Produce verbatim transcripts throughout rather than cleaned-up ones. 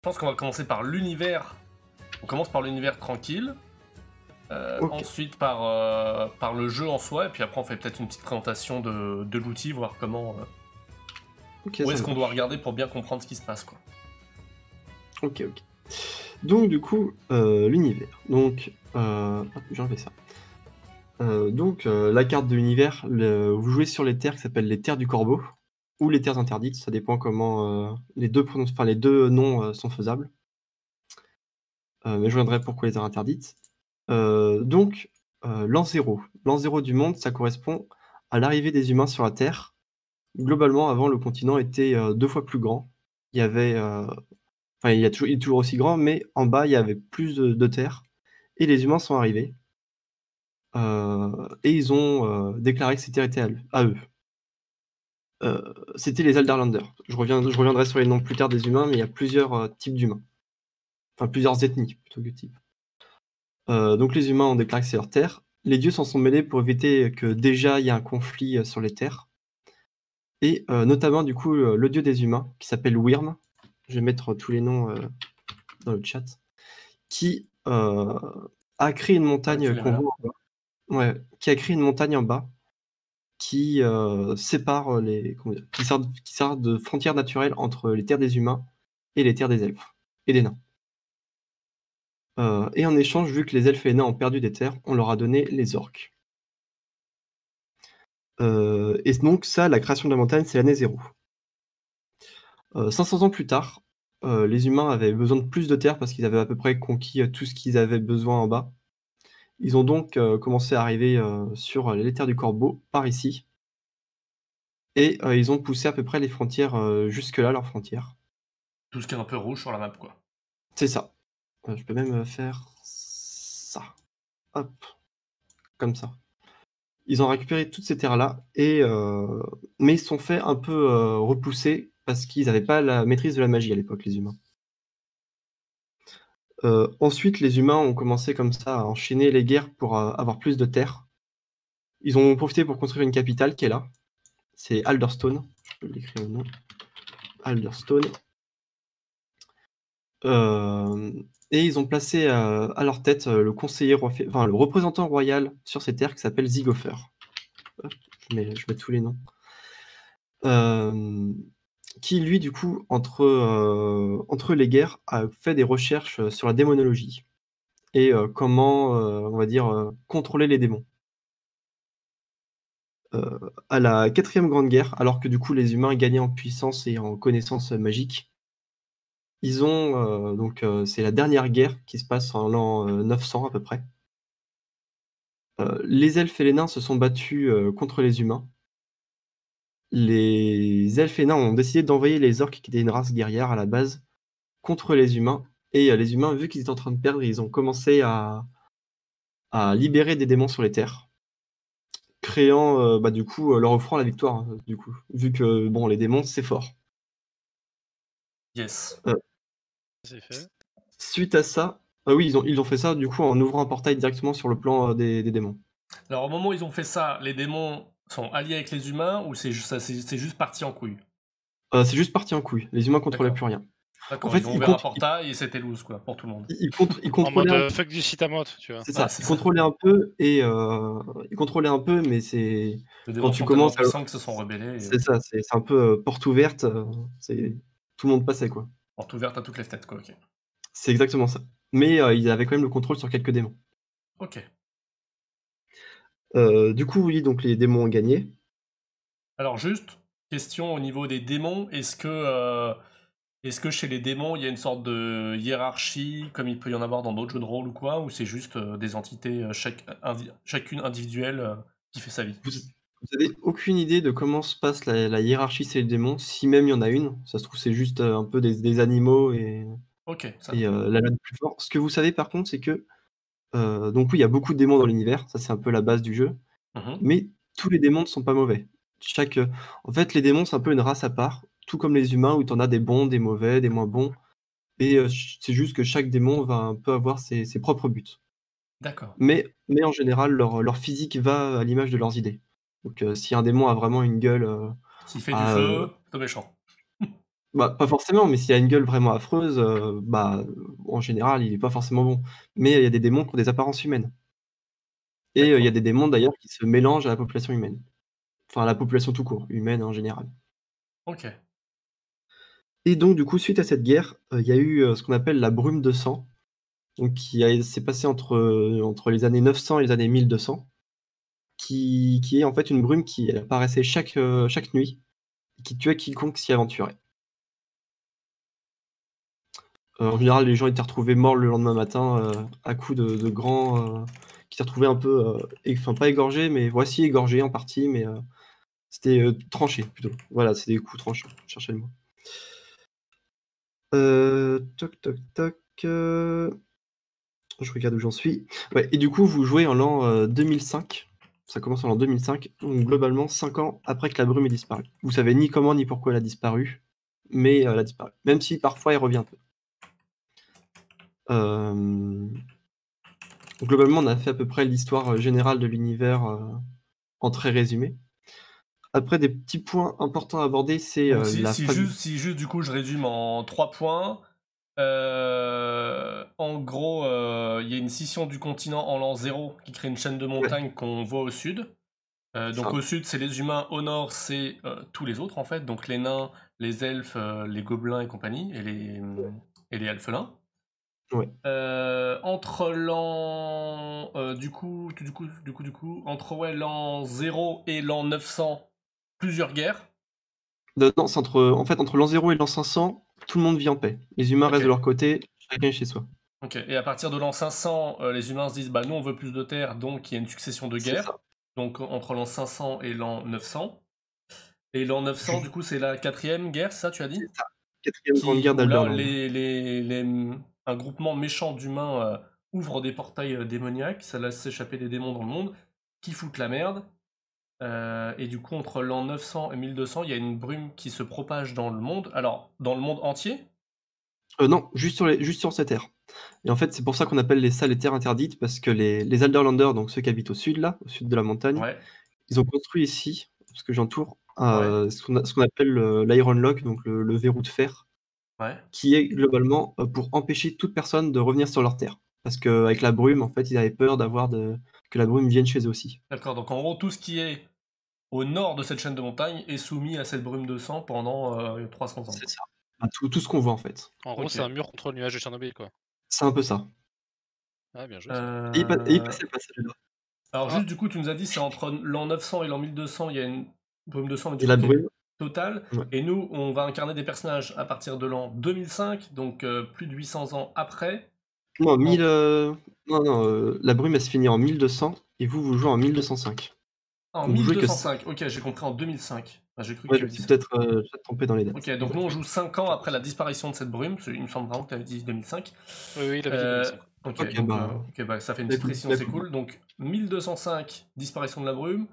pense qu'on va commencer par l'univers. On commence par l'univers tranquille. Euh, Ok. Ensuite par, euh, par le jeu en soi, et puis après on fait peut-être une petite présentation de, de l'outil, voir comment... euh, Ok, où ça est-ce qu'on doit marche. regarder pour bien comprendre ce qui se passe, quoi. Ok, ok. Donc, du coup, euh, l'univers. Donc, euh, hop, j'ai enlevé ça. Euh, donc, euh, la carte de l'univers, le- vous jouez sur les terres qui s'appellent les terres du corbeau, ou les terres interdites, ça dépend comment euh, les, deux prononce- enfin, les deux noms euh, sont faisables. Euh, mais je reviendrai pourquoi les terres interdites. Euh, donc, euh, l'an zéro. L'an zéro du monde, ça correspond à l'arrivée des humains sur la Terre. Globalement, avant, le continent était euh, deux fois plus grand. Il y avait, euh, enfin, il y a toujours, il est toujours aussi grand, mais en bas, il y avait plus de, de terre. Et les humains sont arrivés. euh, et ils ont euh, déclaré que ces terres étaient à, eux- à eux. Euh, C'était les Alderlanders. Je, reviens, je reviendrai sur les noms plus tard des humains, mais il y a plusieurs euh, types d'humains. Enfin, plusieurs ethnies plutôt que types. Euh, donc les humains ont déclaré que c'est leur terre. Les dieux s'en sont mêlés pour éviter que déjà il y ait un conflit euh, sur les terres. Et euh, notamment, du coup, le, le dieu des humains, qui s'appelle Wyrm, je vais mettre tous les noms euh, dans le chat, qui euh, a créé une Ouais, tu montagne les mets qu'on là. voit en bas. Ouais, qui a créé une montagne en bas qui euh, sépare les, comment dire, qui sert, qui sert de frontière naturelle entre les terres des humains et les terres des elfes et des nains. Euh, et en échange, vu que les elfes et les nains ont perdu des terres, on leur a donné les orques. Euh, et donc ça, la création de la montagne, c'est l'année zéro. Euh, cinq cents ans plus tard, euh, les humains avaient besoin de plus de terre parce qu'ils avaient à peu près conquis euh, tout ce qu'ils avaient besoin en bas. Ils ont donc euh, commencé à arriver euh, sur les terres du Corbeau, par ici, et euh, ils ont poussé à peu près les frontières euh, jusque-là, leurs frontières. Tout ce qui est un peu rouge sur la map, quoi. C'est ça. Euh, je peux même euh, faire ça. Hop, comme ça. Ils ont récupéré toutes ces terres-là, et euh, mais ils se sont fait un peu euh, repousser parce qu'ils n'avaient pas la maîtrise de la magie à l'époque, les humains. Euh, ensuite, les humains ont commencé comme ça à enchaîner les guerres pour euh, avoir plus de terres. Ils ont profité pour construire une capitale qui est là. C'est Alderstone. Je peux l'écrire au nom. Alderstone. Euh, et ils ont placé euh, à leur tête euh, le conseiller, roi- enfin le représentant royal sur ces terres qui s'appelle Zigopher. Hop, je mets, je mets tous les noms. Euh, qui lui, du coup, entre, euh, entre les guerres, a fait des recherches sur la démonologie et euh, comment, euh, on va dire, euh, contrôler les démons. Euh, à la quatrième grande guerre, alors que du coup les humains gagnaient en puissance et en connaissances magiques, ils ont euh, donc euh, c'est la dernière guerre qui se passe en l'an euh, neuf cents à peu près. Euh, les elfes et les nains se sont battus euh, contre les humains. Les elfes et nains ont décidé d'envoyer les orques, qui étaient une race guerrière à la base, contre les humains. Et euh, les humains, vu qu'ils étaient en train de perdre, ils ont commencé à, à libérer des démons sur les terres, créant, euh, bah, du coup, euh, leur offrant la victoire, hein, du coup, vu que bon, les démons, c'est fort. Yes. Euh, C'est fait. Suite à ça, ah oui, ils ont, ils ont fait ça du coup en ouvrant un portail directement sur le plan euh, des, des démons. Alors au moment où ils ont fait ça, les démons sont alliés avec les humains, ou c'est ju- ça- c'est c'est juste parti en couille? Euh, c'est juste parti en couille. Les humains contrôlaient D'accord. plus rien. En D'accord, fait, ils ont ils, ouvert un contr- ils, portail et c'était loose, quoi, pour tout le monde. ils contr- ils En mode contrôlaient un euh, peu. fuck du citamote, tu vois. C'est Ouais, ça. c'est Ils ça. contrôlaient un peu et euh, ils contrôlaient un peu, mais c'est Les quand démons tu sont tellement commences à, puissants qu'ils se sont rebellés, et c'est ça. C'est c'est un peu euh, porte ouverte. euh, c'est tout le monde passait quoi. porte ouverte à toutes les têtes, quoi, ok. C'est exactement ça. Mais euh, ils avaient quand même le contrôle sur quelques démons. Ok. Euh, du coup, oui, donc les démons ont gagné. Alors juste, question au niveau des démons, est-ce que, euh, est-ce que chez les démons, il y a une sorte de hiérarchie, comme il peut y en avoir dans d'autres jeux de rôle ou quoi, ou c'est juste euh, des entités, euh, chaque, indi- chacune individuelle, euh, qui fait sa vie? Vous, vous avez aucune idée de comment se passe la, la hiérarchie chez les démons, si même il y en a une. Ça se trouve, c'est juste euh, un peu des, des animaux et, Ok, ça. et euh, la lame plus fort. Ce que vous savez par contre, c'est que euh, donc oui, il y a beaucoup de démons dans l'univers. Ça, c'est un peu la base du jeu. Mhm. Mais tous les démons ne sont pas mauvais. Chaque, euh, en fait, les démons, c'est un peu une race à part, tout comme les humains, où tu en as des bons, des mauvais, des moins bons. Et euh, ch- c'est juste que chaque démon va un peu avoir ses, ses propres buts. D'accord. Mais, mais en général, leur, leur physique va à l'image de leurs idées. Donc, euh, si un démon a vraiment une gueule euh, S'il fait du à, euh, feu, c'est méchant. Bah, pas forcément, mais s'il a une gueule vraiment affreuse, heu, bah, en général, il est pas forcément bon. Mais il y a des démons qui ont des apparences humaines. Et heu, il y a D'accord. des démons d'ailleurs qui se mélangent à la population humaine. Enfin, à la population tout court, humaine en général. OK. Et donc du coup, suite à cette guerre, heu, il y a eu, heu, ce qu'on appelle la brume de sang, donc qui a s'est passée entre, heu, entre les années neuf cents et les années mille deux cents, qui qui est en fait une brume qui apparaissait chaque, heu, chaque nuit, et qui tuait quiconque s'y aventurait. Heu, en général, les gens étaient retrouvés morts le lendemain matin, heu, à coups de de grands, heu, qui s'étaient retrouvés un peu, heu, é enfin pas égorgés, mais voici égorgés en partie, mais, heu, c'était, heu, tranché plutôt. Voilà, c'est des coups tranchants, je cherchais le mot. Heu, toc toc toc, heu, je regarde où j'en suis. Ouais, et du coup, vous jouez en l'an, heu, deux mille cinq. Ça commence en l'an deux mille cinq, donc globalement cinq ans après que la brume ait disparu. Vous savez ni comment ni pourquoi elle a disparu, mais, heu, elle a disparu. Même si parfois elle revient un peu. Hem, globalement, on a fait à peu près l'histoire, heu, générale de l'univers, heu, en très résumé. Après des petits points importants à aborder, c'est, Donc heu, si la si fac juste si juste du coup je résume en trois points, heu, en gros, heu, il y a une scission du continent en l'an zéro qui crée une chaîne de ouais, montagnes qu'on voit au sud. Heu, c'est donc ça. au sud, c'est les humains, au nord, c'est, heu, tous les autres en fait, donc les nains, les elfes, heu, les gobelins et compagnie et les, mmh et les elfelins. Ouais. Heu, entre l'an, heu, du coup du coup du coup du coup, entre ouais, l'an zéro et l'an neuf cents, plusieurs guerres. De non, c'est entre, en fait, entre l'an zéro et l'an cinq cents, tout le monde vit en paix. Les humains restent de OK. leur côté, chacun est chez soi. OK, et à partir de l'an cinq cents, heu, les humains se disent: «Bah, nous, on veut plus de terres», donc il y a une succession de C'est ça. guerres. Donc entre l'an cinq cents et l'an neuf cents. Et l'an neuf cents, du Ju coup, c'est la quatrième guerre, c'est ça, tu as c'est dit? ça. quatrième grande Qui guerre où là, d'Alderland. les les les, mmh, un groupement méchant d'humains, heu, ouvre des portails, heu, démoniaques, ça laisse s'échapper des démons dans le monde, qui foutent la merde. Heu et du coup, entre l'an neuf cents et mille deux cents, il y a une brume qui se propage dans le monde. Alors, dans le monde entier? Heu, non, juste sur les juste sur cette terre. Et en fait, c'est pour ça qu'on appelle les ça les terres interdites, parce que les les Alderlanders, donc ceux qui habitent au sud là, au sud de la montagne, Ouais, ils ont construit ici, parce que j'entoure, ouais, heu, ce qu'on a ce qu'on appelle, heu, l'Iron Lock, donc le le verrou de fer, ouais. qui est globalement, heu, pour empêcher toute personne de revenir sur leur terre. Parce qu'avec la brume, en fait, ils avaient peur d'avoir de que la brume vienne chez eux aussi. D'accord, donc en gros, tout ce qui est au nord de cette chaîne de montagnes est soumis à cette brume de sang pendant, heu, trois cents ans, C'est quoi. ça. Bah, tout tout ce qu'on voit, en fait. En gros, c'est un OK. mur contre le nuage de Tchernobyl, quoi. C'est un peu ça. Ah, bien joué ça. Et il pa et il Heu passait pas celui-là. Alors Ah, juste du coup, tu nous as dit c'est entre l'an neuf cents et l'an mille deux cents, il y a une brume de sang, mais du Et coup la qui est brume, totale. ouais. Et nous, on va incarner des personnages à partir de l'an deux mille cinq, donc euh, plus de huit cents ans après. Non, mille, En... heu, non, non, heu, la brume, elle se finit en mille deux cents et vous, vous jouez en mille deux cent cinq. En Donc vous jouez que c mille deux cent cinq, ok, j'ai compris en deux mille cinq. Ah, j'ai cru que ouais, tu je me avais dit suis ça. peut-être, heu, peut-être trompé dans les Ok, dates. donc nous on joue cinq ans après la disparition de cette brume, parce qu'il me semble vraiment que tu avais dit deux mille cinq. oui, oui, il avait dit Euh, deux mille cinq. ok, OK, donc euh, bah, ok, bah, ça fait une bah, petite écoute précision, bah, c'est écoute bien. cool. Donc mille deux cent cinq, disparition de la brume.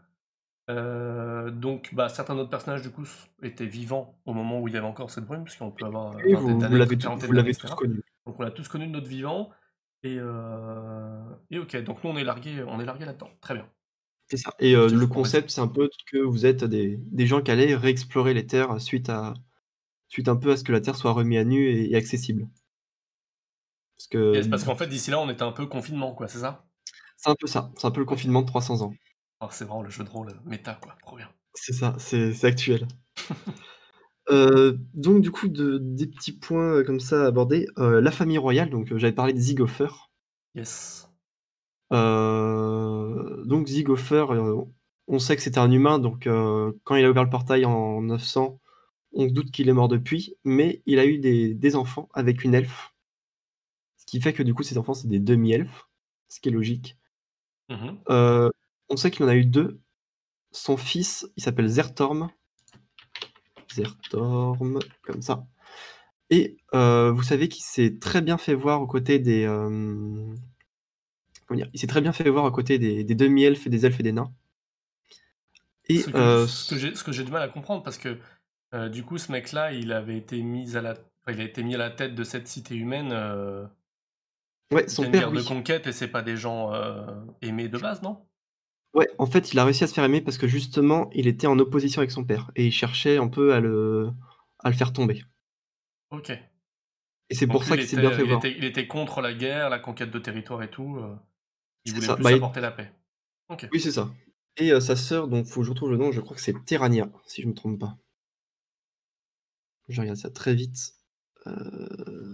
Euh, donc, bah, certains autres personnages, du coup, s- étaient vivants au moment où il y avait encore cette brume, puisqu'on peut avoir euh, Et vingtaine vous vous d'années, l'avez tr- tous quarantaine vous d'années, l'avez tous et cetera. connu. Donc, on a tous connu de notre vivant. Et, euh, et ok, donc nous, on est largué, on est largué là-dedans. Très bien. C'est ça. Et heu, C'était le juste pour résumer. concept, c'est un peu que vous êtes des des gens qui allaient réexplorer les terres suite à suite un peu à ce que la terre soit remis à nu et et accessible. Parce que, Yes, parce mmh, qu'en fait, d'ici là, on était un peu confinement, quoi, c'est ça? c'est un peu ça, c'est un peu le Ok. confinement de trois cents ans. Alors, c'est vraiment le jeu de rôle euh, méta, quoi. Trop bien. C'est ça, c'est c'est actuel. Heu, donc du coup, de des petits points, heu, comme ça à aborder, heu, la famille royale, donc heu, j'avais parlé de Zigopher. Yes. Heu, donc Zigopher, heu, on sait que c'était un humain, donc heu, quand il a ouvert le portail en neuf cents, on se doute qu'il est mort depuis, mais il a eu des des enfants avec une elfe, ce qui fait que du coup ses enfants c'est des demi-elfes, ce qui est logique. Mhm. Heu, on sait qu'il en a eu deux. Son fils, il s'appelle Zertorm, Zertorm, comme ça. Et heu, vous savez qu'il s'est très bien fait voir aux côtés des, hem, comment dire? Il s'est très bien fait voir à côté des des demi-elfes et des elfes et des nains. Et Ce que, heu, ce que s j'ai, ce que j'ai du mal à comprendre, parce que euh, du coup, ce mec-là, il avait été mis à la, enfin, il a été mis à la tête de cette cité humaine. euh, ouais, Suite à son une père, guerre de oui. conquête, et c'est pas des gens euh, aimés de base, non? Ouais, en fait, il a réussi à se faire aimer parce que justement, il était en opposition avec son père et il cherchait un peu à le à le faire tomber. Ok. Et c'est Donc pour lui, ça il qu'il s'est bien était, fait il, voir. était, il était contre la guerre, la conquête de territoire et tout. euh, il C'est voulait ça. plus Bah, il- apporter la paix. Ok. Oui, c'est ça. Et euh, sa sœur, donc faut que je retrouve le nom, je crois que c'est Terrania, si je me trompe pas. Je regarde ça très vite. Euh,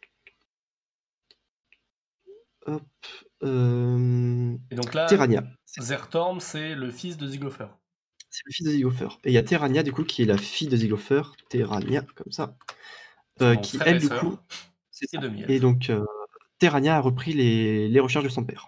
Hop. euh, Et donc là, Terrania. C'est Zertorm, c'est le fils de Zigopher. c'est le fils de Zigopher. Et il y a Terrania, du coup, qui est la fille de Zigopher. Terrania, comme ça. Son euh, donc qui, frère elle, et du coup, sœur, c'est et ça. demi-elfe. Et donc, euh, Terrania a repris les, les recherches de son père.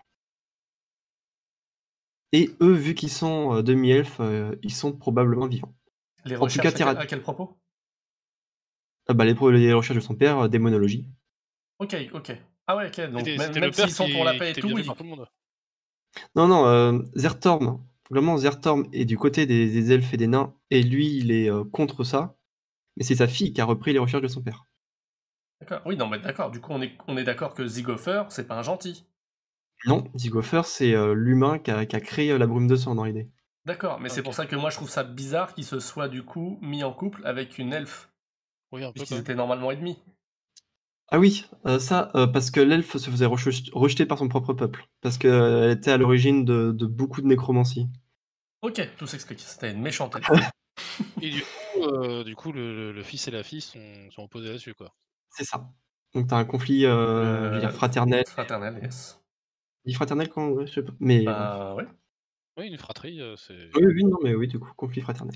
Et eux, vu qu'ils sont euh, demi-elfes, euh, ils sont probablement vivants. Les En tout cas, recherches à quel, Terra... à quel propos? ah bah, les, pro- les recherches de son père, euh, démonologie. Ok, ok. Ah ouais, ok. Donc C'était même, c'était même le père s'ils sont pour la qui, qui paix et était tout, viré ils... par tout le monde. Non, non, euh, Zertorm, vraiment, Zertorm est du côté des, des elfes et des nains, et lui, il est euh, contre ça, mais c'est sa fille qui a repris les recherches de son père. D'accord. Oui, non, mais d'accord. Du coup, on est, on est d'accord que Zigopher, c'est pas un gentil. Non, Zigopher, c'est euh, l'humain qui a, qui a créé euh, la brume de sang dans l'idée. D'accord, mais c'est Ok. pour ça que moi je trouve ça bizarre qu'ils se soient du coup mis en couple avec une elfe, Oui, un peu quand puisqu'ils même. étaient normalement ennemis. Ah oui, euh, ça, euh, parce que l'elfe se faisait reche- rejeter par son propre peuple, parce qu'elle était à l'origine de, de beaucoup de nécromancie. Ok, tout s'explique. C'était une méchante elfe. Et du coup, euh, du coup le, le- le fils et la fille sont, sont opposés là-dessus, quoi. C'est ça. Donc t'as un conflit, euh, je veux dire, Euh, fraternel. fraternelle, yes. Dit fraternel quand ouais, je sais pas. Mais euh, Bah ouais. Oui, une fratrie, euh, c'est. oui, oui, non, mais oui, du coup, conflit fraternel.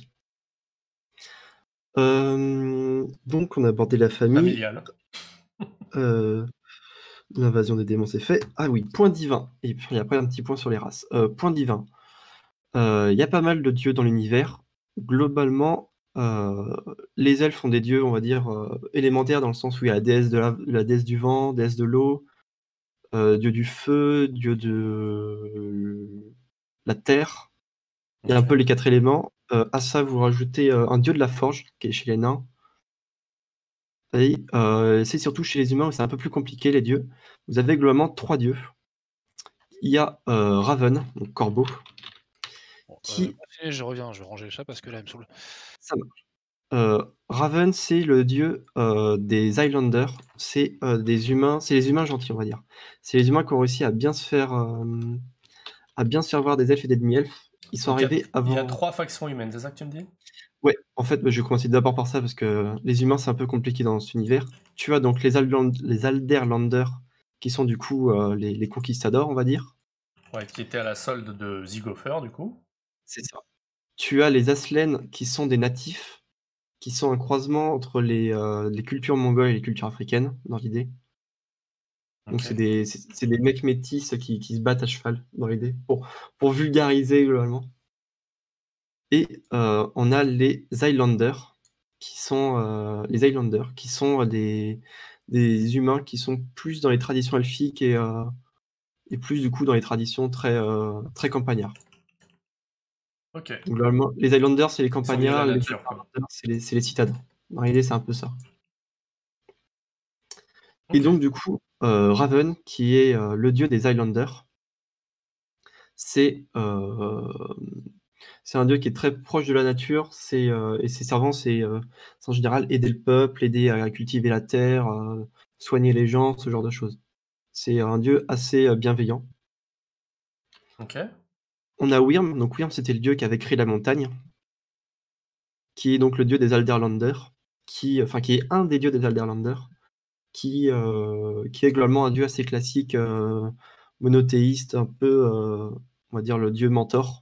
Euh, donc on a abordé la famille. Familiale. Euh, L'invasion des démons, c'est fait. Ah oui, point divin. Et puis après, un petit point sur les races. Euh, point divin. Euh, Il y a pas mal de dieux dans l'univers. Globalement, euh, les elfes sont des dieux, on va dire, euh, élémentaires, dans le sens où il y a la déesse, de la, la déesse du vent, déesse de l'eau, euh, dieu du feu, dieu de la terre. Il y a un Ok. peu les quatre éléments. Euh, à ça, vous rajoutez euh, un dieu de la forge, qui est chez les nains. Et euh, c'est surtout chez les humains où c'est un peu plus compliqué, les dieux. Vous avez globalement trois dieux. Il y a euh, Raven, donc corbeau, Bon, euh, qui... continuez, je reviens, je vais ranger le chat parce que là, elle me saoule. Ça marche. Euh, Raven, c'est le dieu euh, des Highlanders. C'est euh, des humains, c'est les humains gentils, on va dire. C'est les humains qui ont réussi à bien se faire, euh, à bien se faire voir des elfes et des demi-elfes. Ils sont Donc il y a- arrivés il y, a avant. trois factions humaines, c'est ça que tu me dis? Ouais, en fait, bah, je vais commencer d'abord par ça parce que les humains, c'est un peu compliqué dans cet univers. Tu as donc les, Alderland- les Alderlanders, qui sont du coup euh, les, les conquistadors, on va dire. Ouais, qui était à la solde de Zigopher du coup. C'est ça. Tu as les Aslen, qui sont des natifs, qui sont un croisement entre les, euh, les cultures mongoles et les cultures africaines, dans l'idée. Donc Ok. c'est des, c'est c'est des mecs métis qui, qui se battent à cheval, dans l'idée, pour, pour vulgariser globalement. Et euh, on a les Highlanders, qui sont euh, les Highlanders, qui sont euh, des, des humains qui sont plus dans les traditions elfiques et, euh, et plus du coup dans les traditions très, euh, très campagnards. Ok. Donc, globalement, les Highlanders, c'est les Ils sont liés à la campagnards, les nature, quoi. Highlanders, c'est les, c'est les citadins. Dans l'idée, c'est un peu ça. Et Ok. donc, du coup, euh, Raven, qui est euh, le dieu des Highlanders, c'est euh, c'est un dieu qui est très proche de la nature, c'est, euh, et ses servants, c'est euh, c'est en général aider le peuple, aider à cultiver la terre, euh, soigner les gens, ce genre de choses. C'est un dieu assez euh, bienveillant. Ok. On a Wyrm, donc Wyrm, c'était le dieu qui avait créé la montagne, qui est donc le dieu des Alderlanders, qui, enfin, qui est un des dieux des Alderlanders, qui, euh, qui est globalement un dieu assez classique, euh, monothéiste, un peu, euh, on va dire, le dieu mentor.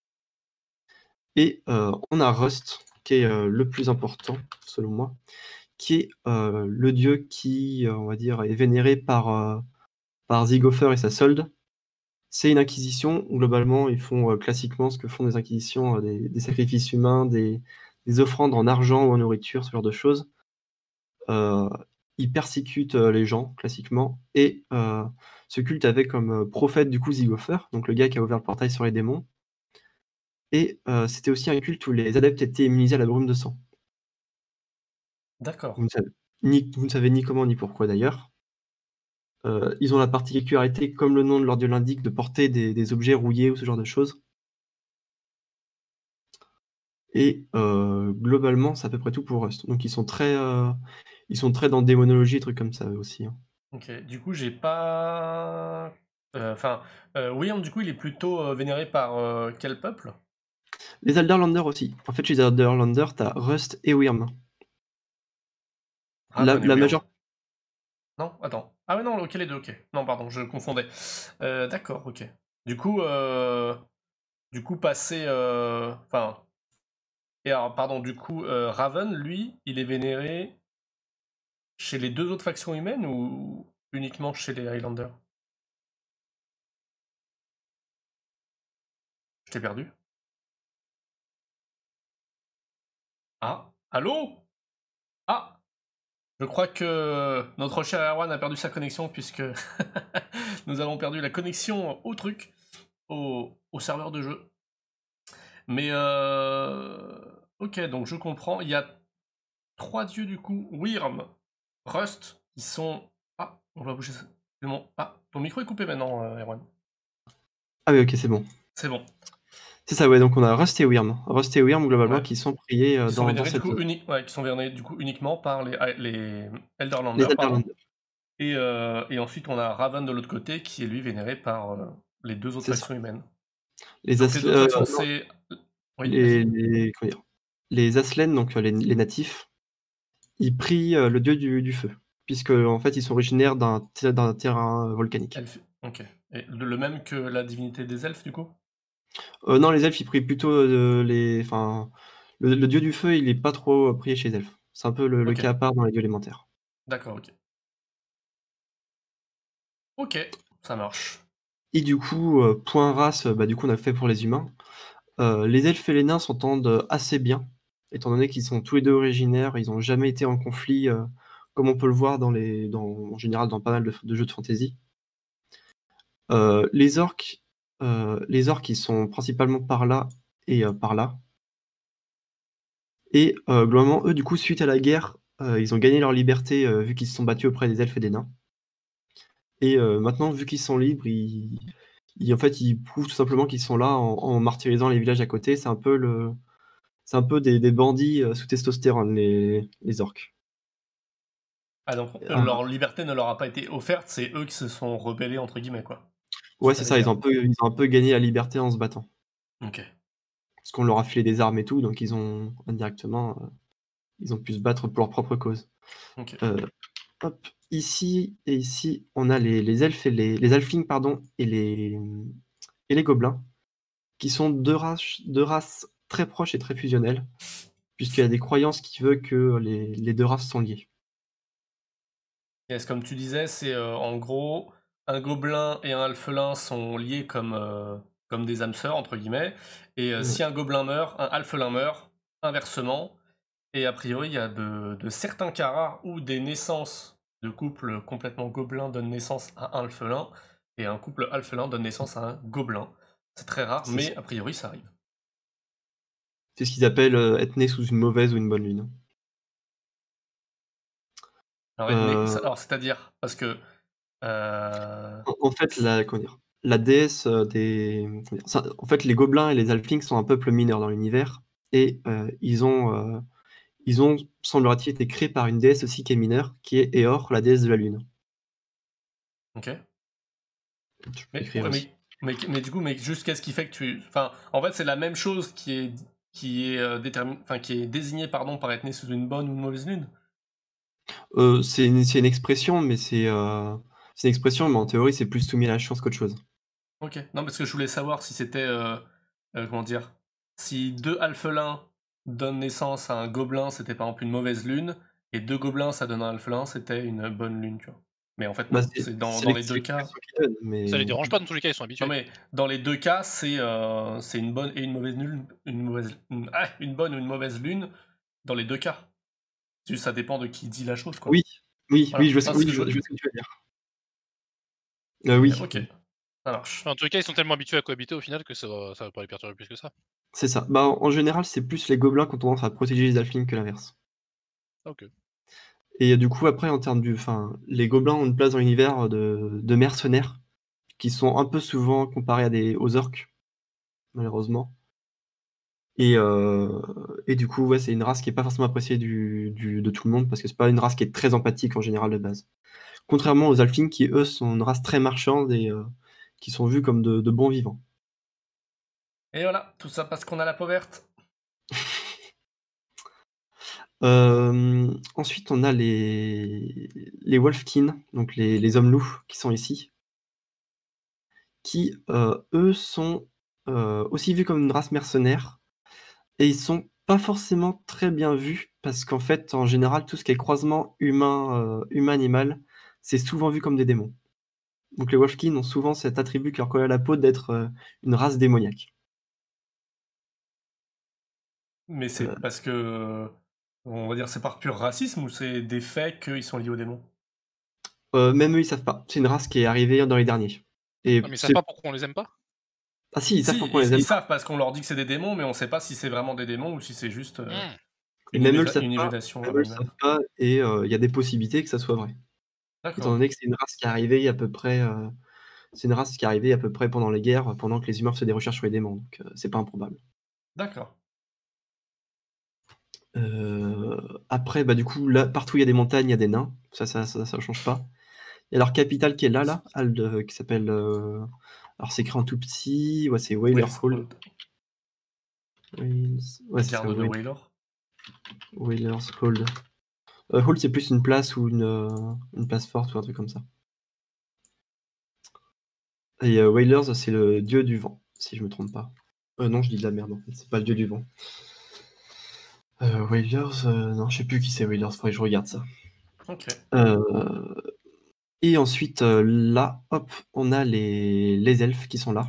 Et euh, on a Rust, qui est euh, le plus important, selon moi, qui est euh, le dieu qui, euh, on va dire, est vénéré par, euh, par Zigopher et sa solde. C'est une inquisition où, globalement, ils font euh, classiquement ce que font des inquisitions, euh, des, des sacrifices humains, des, des offrandes en argent ou en nourriture, ce genre de choses. Euh, Ils persécutent euh, les gens, classiquement, et euh, ce culte avait comme euh, prophète, du coup, Zigopher, donc le gars qui a ouvert le portail sur les démons. Et euh, c'était aussi un culte où les adeptes étaient immunisés à la brume de sang. Vous D'accord. ne savez ni, vous ne savez ni comment ni pourquoi d'ailleurs. Euh, ils ont la particularité, comme le nom de leur dieu l'indique, de porter des, des objets rouillés ou ce genre de choses. Et euh, globalement, c'est à peu près tout pour Rust. Donc ils sont très, euh, ils sont très dans démonologie, trucs comme ça aussi. Hein. Ok, du coup, j'ai pas. Enfin, euh, euh, Wyrm, du coup, il est plutôt euh, vénéré par euh, quel peuple? Les Elderlanders aussi. En fait, chez les Elderlanders, t'as Rust et Wyrm. La, Raven et la Wyrm. majeure. Non, attends. Ah ouais, non, ok, les deux, ok. Non, pardon, je confondais. Euh, D'accord, ok. Du coup, euh, du coup, passer. euh, Enfin. Et alors, pardon, du coup, euh, Raven, lui, il est vénéré chez les deux autres factions humaines ou uniquement chez les Highlanders? Je t'ai perdu. Ah, allô? Ah, je crois que notre cher Erwan a perdu sa connexion puisque nous avons perdu la connexion au truc, au, au serveur de jeu. Mais euh... ok, donc je comprends. Il y a trois dieux du coup. Wyrm, Rust, qui sont. Ah, on va bouger ça. C'est bon. Ah, ton micro est coupé maintenant, euh, Erwan. Ah oui, ok, c'est bon. C'est bon. C'est ça, ouais, donc on a Rust et Wyrm. Rust et Wyrm, globalement, Ouais. qui sont priés euh, Qui sont dans, dans vénérés du cette coup zone. unique, ouais, qui sont vénérés du coup uniquement par les, les Les Elderlanders, pardon. Elderlanders, Et, euh, et ensuite on a Raven de l'autre côté qui est lui vénéré par euh, les deux autres c'est ça. factions humaines. Les Donc les Asl- autres euh, factions non, c'est. Oui, les, vas-y. les, comment dire, les Aslen, donc euh, les, les natifs, ils prient euh, le dieu du, du feu, puisque en fait ils sont originaires d'un ter- d'un terrain euh, volcanique. Elfe. Ok. Et le, le même que la divinité des elfes du coup? Euh, non, les elfes ils prient plutôt euh, les, enfin, le, le dieu du feu il est pas trop euh, prié chez les elfes. C'est un peu le, le Ok. cas à part dans les dieux élémentaires. D'accord, ok. Ok, ça marche. Et du coup, euh, point race, euh, bah, du coup on a fait pour les humains. Euh, les elfes et les nains s'entendent euh, assez bien, étant donné qu'ils sont tous les deux originaires, ils n'ont jamais été en conflit, euh, comme on peut le voir dans les, dans, en général dans pas mal de, de jeux de fantasy. Euh, les orques, euh, les orques, ils sont principalement par là et euh, par là. Et euh, globalement, eux, du coup, suite à la guerre, euh, ils ont gagné leur liberté euh, vu qu'ils se sont battus auprès des elfes et des nains. Et euh, maintenant, vu qu'ils sont libres, ils, ils- en fait, ils prouvent tout simplement qu'ils sont là en, en martyrisant les villages à côté. C'est un peu le, c'est un peu des, des bandits euh, sous testostérone, les, les orques. Ah donc euh, Ah, leur liberté ne leur a pas été offerte, c'est eux qui se sont rebellés entre guillemets quoi. ouais, Suite c'est à la ça, ils ont guerre. un peu, ils ont un peu gagné la liberté en se battant. Ok. Parce qu'on leur a filé des armes et tout, donc ils ont indirectement, euh, ils ont pu se battre pour leur propre cause. Ok. Euh, hop, ici et ici, on a les, les elfes et les, les halflings, pardon, et les, et les gobelins, qui sont deux races, deux races très proches et très fusionnelles, puisqu'il y a des croyances qui veulent que les, les deux races sont liées. Yes, comme tu disais, c'est euh, en gros un gobelin et un alphelin sont liés comme, euh, comme des âmes sœurs entre guillemets. Et euh, Ouais, si un gobelin meurt, un alphelin meurt, inversement. Et a priori, il y a de, de certains cas rares où des naissances de couples complètement gobelins donnent naissance à un alphelin, et un couple alphelin donne naissance à un gobelin. C'est très rare, c'est ça. mais a priori, ça arrive. C'est ce qu'ils appellent euh, être né sous une mauvaise ou une bonne lune. Alors, être né- Euh, ça- alors c'est-à-dire, parce que... euh, en, en fait, la, comment dire, la déesse euh, des. Comment dire, ça- en fait, les gobelins et les halflings sont un peuple mineur dans l'univers, et euh, ils ont. euh, Ils ont, semblerait-il, été créés par une déesse aussi qui est mineure, qui est Eor, la déesse de la lune. ok. Je peux Mais, écrire ouais, aussi. mais, mais, mais du coup, mais juste qu'est-ce qui fait que tu... Enfin, en fait, c'est la même chose qui est, qui est, euh, détermin- enfin, qui est désignée pardon, par être né sous une bonne ou une mauvaise lune. Euh, c'est une, c'est une expression, mais c'est euh, c'est une expression, mais en théorie, c'est plus soumis à la chance qu'autre chose. Ok. Non, parce que je voulais savoir si c'était... euh, euh, comment dire? Si deux alphelins donnent naissance à un gobelin, c'était par exemple une mauvaise lune, et deux gobelins, ça donne un alphelin, c'était une bonne lune, tu vois. Mais en fait, Bah, non. c'est C'est dans, c'est dans l'ex- les c'est deux cas... l'expression qu'ils donnent, Ça les mais dérange pas dans tous les cas, ils sont Non, habitués. mais dans les deux cas, c'est euh, c'est une bonne et une mauvaise lune. Une, mauvaise, une, ah, une bonne ou une mauvaise lune, dans les deux cas. Tu- Ça dépend de qui dit la chose, quoi. oui, oui, oui, Voilà. je vois, ce- Non, c'est ce oui, que je je vois, veux je dire. vois ce que tu veux dire. Euh, Mais oui, ok, oui, ça marche. Enfin, en tous les cas, ils sont tellement habitués à cohabiter au final que ça va, ça va pas les perturber plus que ça. c'est ça. Bah, en, en général, c'est plus les gobelins qui ont tendance à protéger les halflings que l'inverse. Ok. Et euh, du coup, après, en termes du, enfin, les gobelins ont une place dans l'univers de, de mercenaires, qui sont un peu souvent comparés à des, aux orques, malheureusement. Et, euh, et du coup, ouais, c'est une race qui est pas forcément appréciée du, du- de tout le monde parce que c'est pas une race qui est très empathique en général de base. Contrairement aux Alflings qui, eux, sont une race très marchande et euh, qui sont vus comme de, de bons vivants. Et voilà, tout ça parce qu'on a la peau verte. Euh, ensuite, on a les, les Wolfkin, donc les, les hommes loups qui sont ici, qui, euh, eux, sont euh, aussi vus comme une race mercenaire, et ils sont pas forcément très bien vus, parce qu'en fait, en général, tout ce qui est croisement humain, euh, humain-animal, c'est souvent vu comme des démons. Donc les Wolfkin ont souvent cet attribut qui leur colle à la peau d'être euh, une race démoniaque. Mais c'est Euh, parce que. On va dire c'est par pur racisme ou c'est des faits qu'ils sont liés aux démons? euh, même eux, ils savent pas. C'est une race qui est arrivée dans les derniers. Et Ah, mais ils savent c'est... pas pourquoi on les aime pas? Ah si, ils savent Si, pourquoi on ils, les ils aime pas. savent parce qu'on leur dit que c'est des démons, mais on sait pas si c'est vraiment des démons ou si c'est juste euh, Hmm. Et une, même eux le hybrida- savent une pas. hybridation Même eux le random. savent pas. Et euh, il y a des possibilités que ça soit vrai. Étant D'accord, donné que c'est une race qui est arrivée à peu près... euh, c'est une race qui est arrivée à peu près pendant les guerres, pendant que les humains faisaient des recherches sur les démons. Donc euh, c'est pas improbable. d'accord. Euh, Après, bah, du coup, là, partout où il y a des montagnes, il y a des nains. Ça, ça, ça, ça change pas. Il y a leur capitale qui est là, là, Ald, euh, qui s'appelle. euh, Alors, c'est écrit en tout petit. Ouais, c'est Wailerhold. Wales Wales- Ouais, la c'est ça, garde de Wai- Waylor. Wailershold. Euh, Hold, c'est plus une place ou une, euh, une place forte ou un truc comme ça. Et euh, Wailers, c'est le dieu du vent, si je me trompe pas. Euh, non, je dis de la merde, en fait. C'est pas le dieu du vent. Euh, Wailers, euh, non, je sais plus qui c'est Wailers, faudrait que je regarde ça. Ok. Euh, Et ensuite, euh, là, hop, on a les, les elfes qui sont là.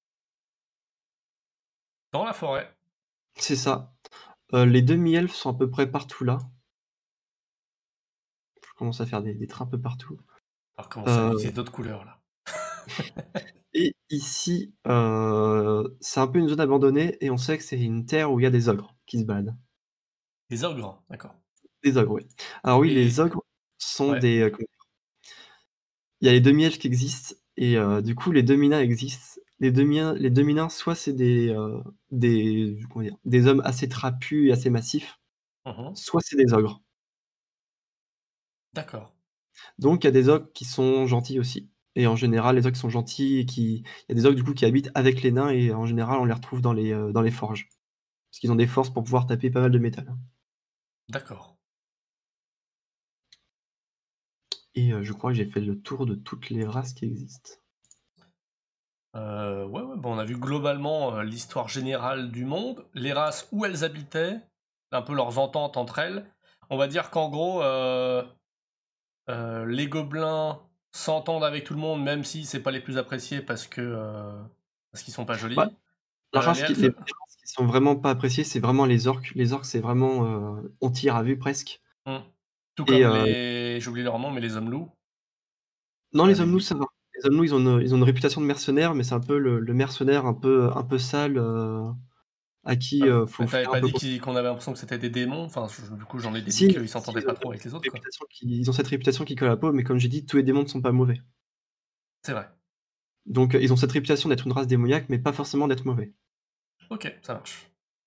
Dans la forêt. C'est ça. Euh, les demi-elfes sont à peu près partout là. Je commence à faire des, des trains un peu partout. Alors comment ça, Euh, utiliser d'autres couleurs là? et ici, euh, c'est un peu une zone abandonnée et on sait que c'est une terre où il y a des ogres qui se baladent. Des ogres, d'accord. Des ogres, oui. Alors oui, les Et ogres sont ouais, des... euh, comment- Il y a les demi-elfes qui existent et euh, du coup, les demi-nains existent. Les demi les demi-nains, soit c'est des, euh, des, comment dire, des hommes assez trapus et assez massifs, mhm, soit c'est des ogres. d'accord. Donc il y a des ogres qui sont gentils aussi. Et en général, les ogres qui sont gentils et qui il y a des ogres du coup qui habitent avec les nains et en général, on les retrouve dans les, heu, dans les forges. Parce qu'ils ont des forces pour pouvoir taper pas mal de métal. D'accord. Et heu, je crois que j'ai fait le tour de toutes les races qui existent. Euh, ouais, ouais, bon, on a vu globalement euh, l'histoire générale du monde, les races où elles habitaient, un peu leurs ententes entre elles. On va dire qu'en gros, euh, euh, les gobelins s'entendent avec tout le monde, même si c'est pas les plus appréciés parce que euh, parce qu'ils sont pas Bah, jolis. la Euh, les race qui elfes, les les races qui sont vraiment pas appréciées, c'est vraiment les orques. Les orques, c'est vraiment, heu, on tire à vue presque. hmm. Tout Et comme heu, les, j'oublie leur nom, mais les hommes loups. non, Euh, les les hommes loups, bi- ça va. Les hommes loups, ils ont une ils ont une réputation de mercenaires, mais c'est un peu le le mercenaire un peu un peu sale, heu, à qui, Ah, heu, mais faut t'avais faire un pas peu dit confiance. qu'ils- qu'on avait l'impression que c'était des démons. Enfin, je- du coup, j'en ai déduit Si, qu'ils si, s'entendaient ils pas ont trop avec cette les autres, quoi. réputation qui ils ont cette réputation qui colle à la peau, mais comme j'ai dit, tous les démons ne sont pas mauvais. C'est vrai. Donc, heu, ils ont cette réputation d'être une race démoniaque, mais pas forcément d'être mauvais. Ok, ça marche.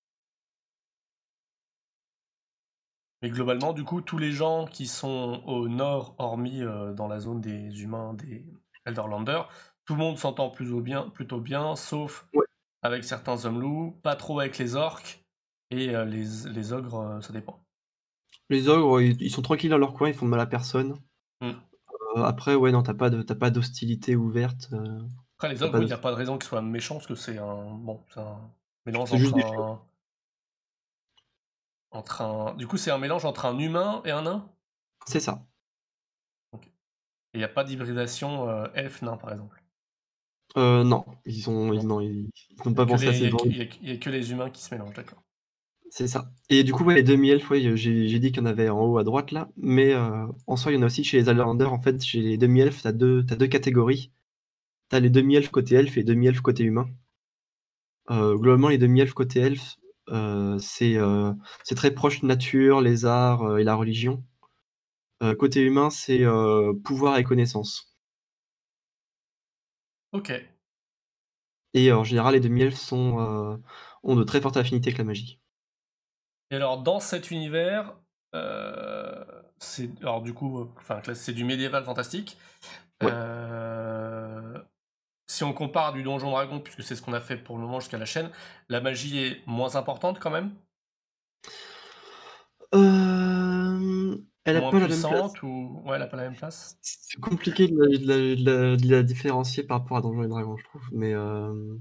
Mais globalement, du coup, tous les gens qui sont au nord, hormis euh, dans la zone des humains, des Elderlanders, tout le monde s'entend plus ou bien, plutôt bien, sauf Ouais. avec certains hommes loups, pas trop avec les orques, et euh, les, les ogres, euh, ça dépend. Les ogres, ils ils sont tranquilles dans leur coin, ils font de mal à personne. Hmm. Heu, après, ouais, non, tu as pas de tu as pas d'hostilité ouverte, heu, Après, les tu as ogres, pas oui, il de n'y a pas de raison qu'ils soient méchants, parce que c'est un, bon, c'est un mélange c'est entre juste des fléaux. un, entre un... Du coup, c'est un mélange entre un humain et un nain? C'est ça. Ok. Et il n'y a pas d'hybridation euh, elfe-nain, par exemple. Heu, non, ils ont ils Non. non, ils ils n'ont Il n'y a, pas que pensé les- il y assez a loin. que- il y a que- il y a que les humains qui se mélangent, d'accord. C'est ça. Et du coup, ouais, les demi-elfes, ouais, heu, j'ai j'ai dit qu'il y en avait en haut à droite là, mais heu, en soi, il y en a aussi chez les Highlanders. En fait, chez les demi-elfes, tu as deux tu as deux catégories. Tu as les demi-elfes côté elfes et demi-elfes côté humains. Heu, globalement, les demi-elfes côté elfes, heu, c'est, heu, c'est très proche nature, les arts, heu et la religion. Heu, côté humain, c'est, heu, pouvoir et connaissance. Ok. Et en général, les demi-elfes sont, heu, ont de très fortes affinités avec la magie. Et alors, dans cet univers, euh, c'est alors du coup, euh, enfin, là, c'est du médiéval fantastique. Ouais. Euh, si on compare du Donjon Dragon, puisque c'est ce qu'on a fait pour le moment jusqu'à la chaîne, la magie est moins importante quand même, Euh, Elle a moins pas la même place. puissante ou ouais, elle a pas la même place. C'est compliqué de la, de la- de la- de la différencier par rapport à Donjons et Dragons, je trouve. Mais euh,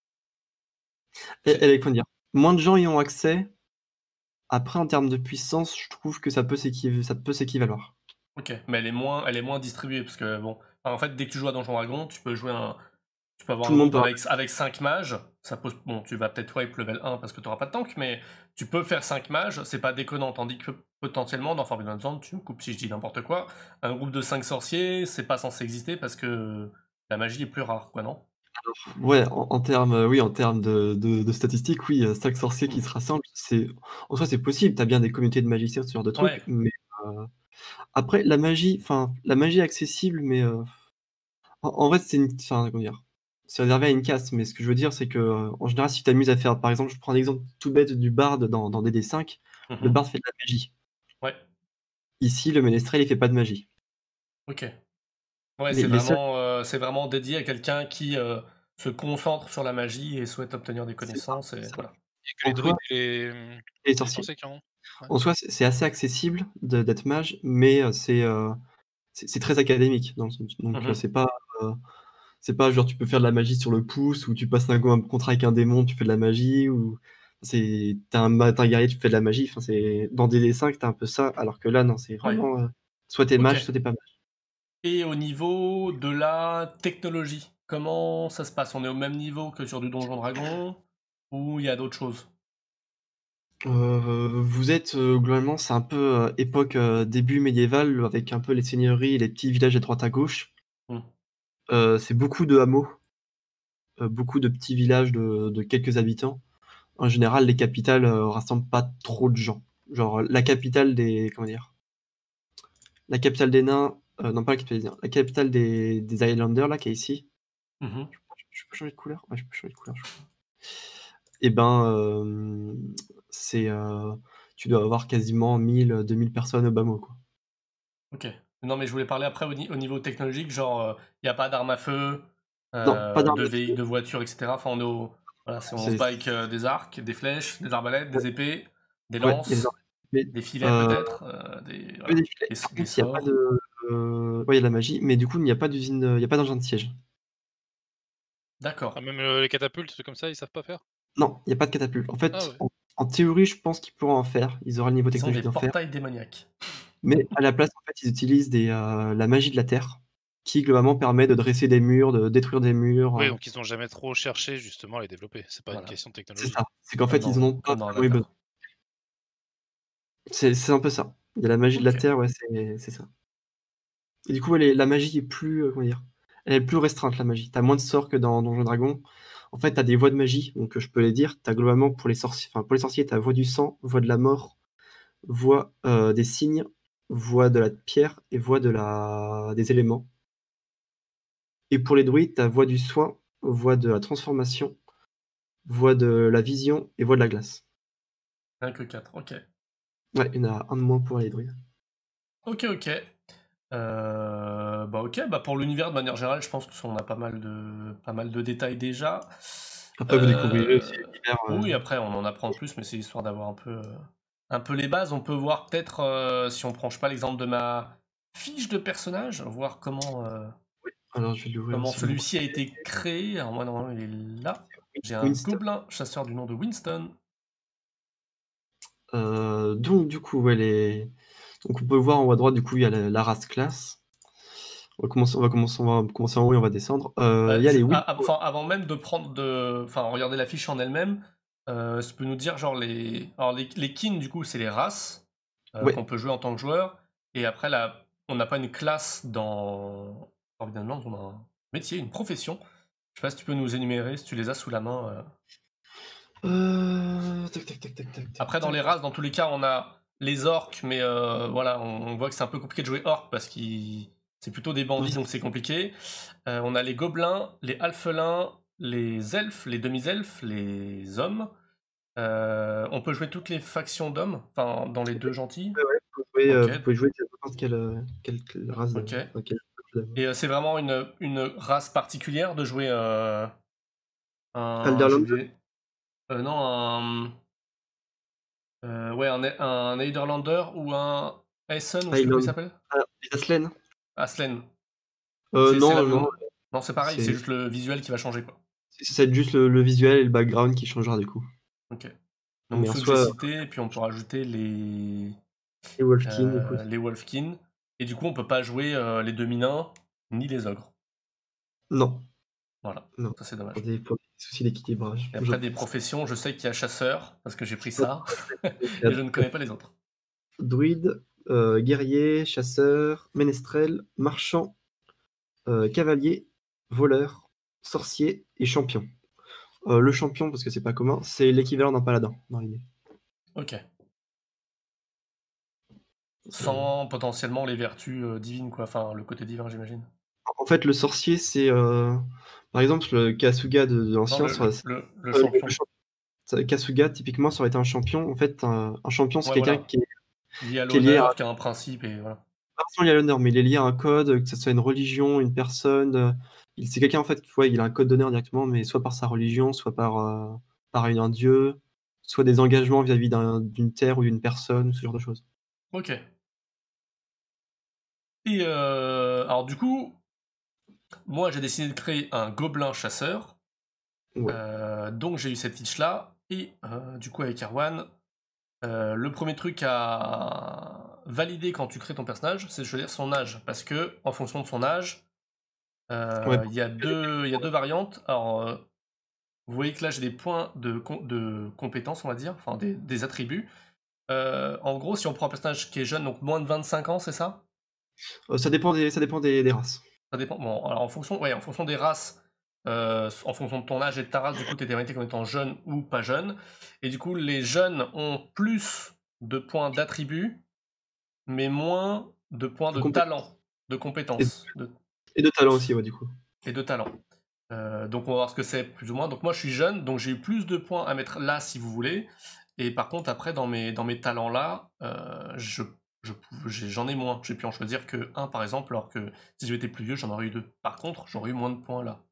elle, C'est- elle est, comment dire, moins de gens y ont accès. Après, en termes de puissance, je trouve que ça peut s'équiv- ça peut s'équivaloir. Ok, mais elle est moins, elle est moins distribuée parce que bon, enfin, en fait, dès que tu joues à Donjon Dragon, tu peux jouer un, tu peux avoir Tout un le monde groupe peut. avec avec cinq mages. Ça pose, bon, tu vas peut-être wipe level un parce que tu n'auras pas de tank, mais tu peux faire cinq mages, c'est pas déconnant. Tandis que potentiellement dans Forbidden Zone, tu me coupes si je dis n'importe quoi, un groupe de cinq sorciers, c'est pas censé exister parce que la magie est plus rare, quoi, non? Ouais, en, en termes, euh, oui, en termes de, de- de statistiques, oui, euh, cinq sorciers qui Hmm. se rassemblent, c'est, en soi, c'est possible. T'as bien des communautés de magiciens, ce genre de trucs. Ouais, Mais euh, après, la magie, enfin, la magie est accessible, mais euh, en, en vrai, c'est une, enfin, comment dire, c'est réservé à une caste. Mais ce que je veux dire, c'est que euh, en général, si tu t'amuses à faire, par exemple, je prends un exemple tout bête du barde dans, dans D D cinq, le mhm, barde fait de la magie. ouais, Ici, le ménestrel, il fait pas de magie. ok. Ouais, Les, c'est les seuls, vraiment, euh, c'est vraiment dédié à quelqu'un qui euh, se concentre sur la magie et souhaite obtenir des c'est ça, connaissances et c'est ça. voilà. Il y a que les En druides soi, et les, mmh, les et les sorciers. sorciers qui en ont? Ouais. En soi, c'est c'est assez accessible de- d'être mage, mais euh, c'est euh, c'est c'est très académique dans le sens- donc euh, Mhm, c'est pas euh, c'est pas genre tu peux faire de la magie sur le pouce ou tu passes un, un contrat avec un démon, tu fais de la magie ou c'est t'as un, ma- t'as un guerrier, tu fais de la magie. Enfin, c'est dans D D cinq t'as un peu ça, alors que là non, c'est ouais, vraiment euh, soit t'es ok. mage, soit t'es pas mage. Et au niveau de la technologie, comment ça se passe? On est au même niveau que sur du Donjon Dragon ou il y a d'autres choses? Euh, vous êtes euh, globalement, c'est un peu euh, époque euh, début médiéval avec un peu les seigneuries et les petits villages à droite à gauche. Hmm, Euh, c'est beaucoup de hameaux, euh, beaucoup de petits villages de, de quelques habitants. En général, les capitales euh, rassemblent pas trop de gens. Genre la capitale des, comment dire, la capitale des nains, euh, non pas la capitale des nains, la capitale des, des Highlanders là qui est ici. mhm. Je peux changer de couleur? Ouais, je peux changer de couleur, je crois. Et ben, euh, c'est, euh, tu dois avoir quasiment mille, deux mille personnes au bas mot, quoi. Ok. Non, mais je voulais parler après au, ni- au niveau technologique, genre il n'y a pas d'armes à feu, Non, pas euh, d'armes de à véhicules, feu. de voitures, et cetera. Enfin, on, est au- voilà, c'est- on se C'est, bat avec euh, des arcs, des flèches, des arbalètes, ouais, des épées, des ouais, il y a des lances, armes. Mais des filets euh, peut-être, euh, des, que des voilà, filets. des, Par des contre, il n'y a pas sorts. de, euh, ouais, il y a de la magie, mais du coup, il n'y a pas d'usine, de- il n'y a pas d'engin de siège. Ah D'accord. même, heu, les catapultes, trucs comme ça, ils savent pas faire? Non, il n'y a pas de catapulte. En Ah fait, ouais. en, en théorie, je pense qu'ils pourraient en faire. Ils auraient le niveau Ils ont des technologique d'en faire. portails démoniaques. Mais à la place, en fait, ils utilisent des, euh, la magie de la terre, qui globalement permet de dresser des murs, de détruire des murs. Oui, euh, donc ils ont jamais trop cherché justement à les développer. C'est pas une Voilà. question de c'est technologie. ça. C'est qu'en Comme fait, ils en dans, ont pas comme dans vraiment eu besoin. Avatar. C'est c'est un peu ça. Il y a la magie de la Ok. terre, ouais, c'est c'est ça. Et du coup, elle est- la magie est plus, euh, comment dire, elle est plus restreinte, la magie. T'as moins de sorts que dans Donjons et Dragons. En fait, t'as des voies de magie, donc euh, je peux les dire. T'as globalement pour les sorciers, enfin pour les sorciers, t'as voie du sang, voie de la mort, voie euh, des signes, voie de la pierre et voie de la des éléments. Et pour les druides, t'as voie du soin, voie de la transformation, voie de la vision et voie de la glace. Rien que quatre. Ok. Ouais, il y en a un de moins pour les druides. Ok, ok. Euh, bah ok, bah pour l'univers de manière générale, je pense qu'on a pas mal de, pas mal de détails déjà. Après, vous découvrirez aussi Euh, l'univers. oui, euh, après on en apprend plus, mais c'est histoire d'avoir un peu, euh, un peu les bases. On peut voir peut-être, euh, si on prend, je sais pas, l'exemple de ma fiche de personnage, voir comment, euh, Alors, je vais l'ouvrir comment aussi de mon celui-ci a côté. été créé. Alors moi normalement il est là. J'ai un Winston. gobelin chasseur du nom de Winston. Euh, donc, du coup, ouais, les... donc, on peut voir en haut à droite, du coup, il y a la, la race classe. On va commencer, on va commencer, on va commencer en haut et on va descendre. Euh, Bah, il y a je- les a- Will a- Power. enfin, avant même de prendre de, enfin, regarder la fiche en elle-même, euh, ça peut nous dire genre les, alors les, les kin du coup c'est les races euh, Ouais, qu'on peut jouer en tant que joueur, et après là, on n'a pas une classe dans Forbidden Lands, on a un métier, une profession. Je sais pas si tu peux nous énumérer, si tu les as sous la main. euh. Euh, Tac, tac, tac, tac, tac, tac, Après dans les tac. races, dans tous les cas, on a les orques, mais euh, voilà, on, on voit que c'est un peu compliqué de jouer orc parce que c'est plutôt des Ouais, bandits, c'est donc c'est compliqué. Euh, on a les gobelins, les alphelins, les elfes, les demi-elfes, les hommes, Euh, on peut jouer toutes les factions d'hommes, enfin dans les deux gentils. Ouais, ouais, vous pouvez, euh, Ok, vous pouvez jouer n'importe quelle, euh, quelle, quelle race de. ok. Enfin, quelle classe d'âme. Et euh, c'est vraiment une, une race particulière de jouer euh, un. J'ai Alderland, oublié. Euh, non, un. euh, ouais, un, un Nederlander ou un Essen, ou je sais plus comment il Highland. s'appelle. Ah, les Aslen. Aslen. Euh, C'est c'est la non, non, même. Non, c'est pareil, c'est c'est juste le visuel qui va changer, quoi. ça va être juste le, le visuel et le background qui changera du coup. Ok. Donc Mais en ceux que j'ai soi, cités, et puis on peut rajouter les. les Wolfkin, du coup. euh, les Wolfkin. Et du coup, on peut pas jouer euh, les dominants ni les ogres. Non, Voilà, non. ça c'est Pour dommage. des, pour des soucis d'équilibrage. Et je après des pense. professions, je sais qu'il y a chasseur, parce que j'ai pris Ouais, ça, il y a et je ne connais pas les autres. druide, euh, guerrier, chasseur, ménestrel, marchand, euh, cavalier, voleur, sorcier et champion. Euh, le champion, parce que c'est pas commun, c'est l'équivalent d'un paladin dans l'idée. Ok. Donc, euh, Sans potentiellement les vertus euh, divines, quoi. Enfin, le côté divin, j'imagine. En fait, le sorcier, c'est euh, par exemple le Kasuga de, de Non, l'ancien. le, sur la- le, le, le euh, le- le champion. champ- ça- Kasuga, typiquement, ça aurait été un champion. En fait, un, un champion, c'est Ouais, quelqu'un voilà. qui est, Lié à qui est lié à l'honneur, qui a un principe, et voilà. pas forcément lié à l'honneur, mais il est lié à un code, que ce soit une religion, une personne. euh, il- C'est quelqu'un, en fait, ouais, il a un code d'honneur directement, mais soit par sa religion, soit par, euh, par une- un dieu, soit des engagements vis-à-vis d'un- d'une terre ou d'une personne, ce genre de choses. Ok. Et euh, alors du coup, moi j'ai décidé de créer un gobelin chasseur. Ouais. Euh, donc j'ai eu cette fiche là. Et euh, du coup avec Erwan, euh, le premier truc à valider quand tu crées ton personnage, c'est de choisir son âge. Parce que en fonction de son âge, Ouais. euh, il y, a deux- il y a deux variantes. Alors euh, vous voyez que là j'ai des points de, com- de compétences, on va dire, enfin des, des attributs. Euh, en gros, si on prend un personnage qui est jeune, donc moins de vingt-cinq ans, c'est ça? Euh, ça dépend des, ça dépend des, des races. Ça dépend. Bon, alors en fonction, ouais, en fonction des races, euh, en fonction de ton âge et de ta race, du coup, tu es déterminé comme étant jeune ou pas jeune. Et du coup, les jeunes ont plus de points d'attribut, mais moins de points De de compé- talent, de Et, compétences de- et de talent aussi, ouais, du coup. et de talent. Euh, donc on va voir ce que c'est plus ou moins. Donc moi je suis jeune, donc j'ai eu plus de points à mettre là si vous voulez. Et par contre après dans mes, dans mes talents là, euh, je, je, j'ai- j'en ai moins. J'ai pu en choisir que un par exemple, alors que si j'étais plus vieux j'en aurais eu deux. Par contre j'aurais eu moins de points là.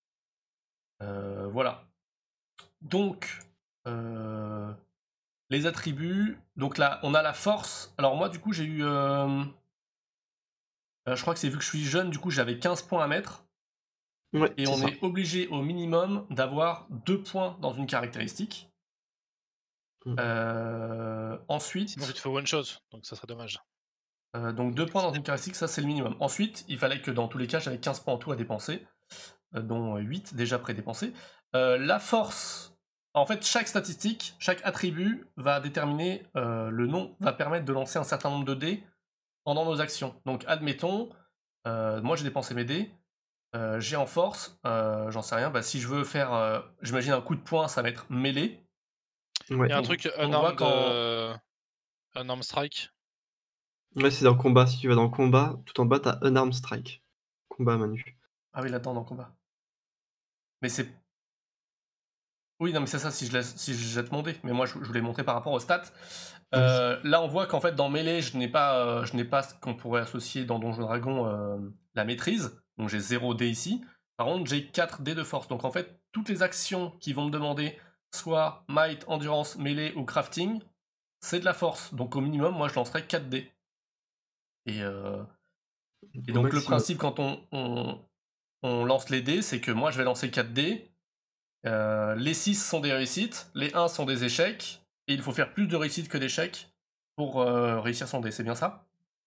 Euh, voilà. Donc euh, les attributs. Donc là on a la force. Alors moi du coup j'ai eu... euh, euh, je crois que c'est vu que je suis jeune, du coup j'avais quinze points à mettre. Ouais, Et c'est on ça. est obligé au minimum d'avoir deux points dans une caractéristique. Mm. Euh, ensuite, Sinon, tu te fais one shot, donc ça serait dommage. euh, donc deux points dans une caractéristique, ça c'est le minimum. Ensuite, il fallait que dans tous les cas, j'avais quinze points en tout à dépenser, euh, dont huit déjà prédépensés. Euh, la force, en fait, chaque statistique, chaque attribut va déterminer euh, le nom, va permettre de lancer un certain nombre de dés pendant nos actions. Donc, admettons, euh, moi j'ai dépensé mes dés, euh, j'ai en force, euh, j'en sais rien, bah, si je veux faire, euh, j'imagine un coup de poing, ça va être mêlé. Ouais. Il y a un On, truc, on voit unarmed, quand... euh, unarmed strike. Ouais, c'est dans le combat. Si tu vas dans le combat, tout en bas, t'as Unarmed Strike. Combat à main nue. Ah oui, là-dedans, dans le combat. Mais c'est... Oui, non, mais c'est ça, si je, laisse, si je jette mon dé. Mais moi, je, je voulais montrer par rapport aux stats. Euh, là, on voit qu'en fait, dans Melee, je n'ai pas, euh, je n'ai pas ce qu'on pourrait associer dans Donjon Dragon, euh, la maîtrise. Donc j'ai zéro dé ici. Par contre, j'ai quatre dés de force. Donc en fait, toutes les actions qui vont me demander soit Might, Endurance, Melee ou Crafting, c'est de la force. Donc au minimum, moi, je lancerai quatre dés. Et, euh, et Au donc le maximum. principe, quand on, on, on lance les dés, c'est que moi, je vais lancer quatre dés. Euh, les six sont des réussites, les un sont des échecs, et il faut faire plus de réussites que d'échecs pour euh, réussir son dé, c'est bien ça?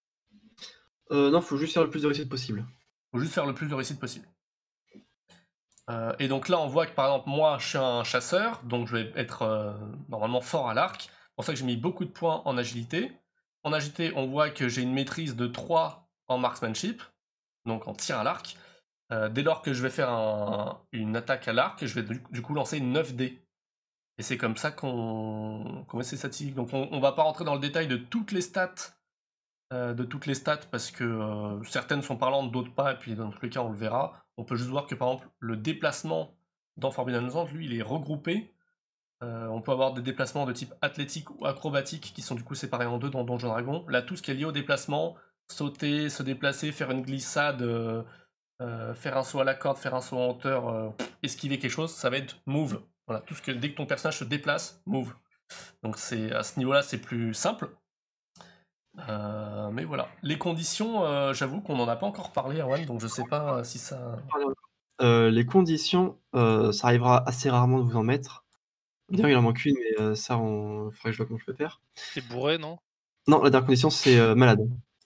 Euh, non, faut juste faire le plus de réussite possible. Faut juste faire le plus de réussites possible. Euh, et donc là, on voit que par exemple, moi, je suis un chasseur, donc je vais être euh, normalement fort à l'arc. C'est pour ça que j'ai mis beaucoup de points en agilité. En agilité, on voit que j'ai une maîtrise de trois en marksmanship, donc en tir à l'arc. Euh, dès lors que je vais faire un- une attaque à l'arc, je vais du, du coup lancer neuf dés. Et c'est comme ça qu'on qu'on met ces statistiques. Donc on, on va pas rentrer dans le détail de toutes les stats, euh, de toutes les stats parce que euh, certaines sont parlantes, d'autres pas. Et puis dans tous les cas, on le verra. On peut juste voir que par exemple le déplacement dans Forbidden Lands, lui, il est regroupé Euh, on peut avoir des déplacements de type athlétique ou acrobatique qui sont du coup séparés en deux dans Donjon Dragon. Là, tout ce qui est lié au déplacement, sauter, se déplacer, faire une glissade, euh, euh, faire un saut à la corde, faire un saut en hauteur, euh, esquiver quelque chose, ça va être move. Voilà, tout ce que dès que ton personnage se déplace, move. Donc c'est à ce niveau-là, c'est plus simple. Euh, mais voilà. Les conditions, euh, j'avoue qu'on n'en a pas encore parlé, Erwan, donc je sais pas si ça. Euh, les conditions, euh, ça arrivera assez rarement de vous en mettre. D'ailleurs, il en manque une, mais euh, ça, on faudrait que je vois comment je peux faire. T'es bourré, non? Non, la dernière condition, c'est euh, malade.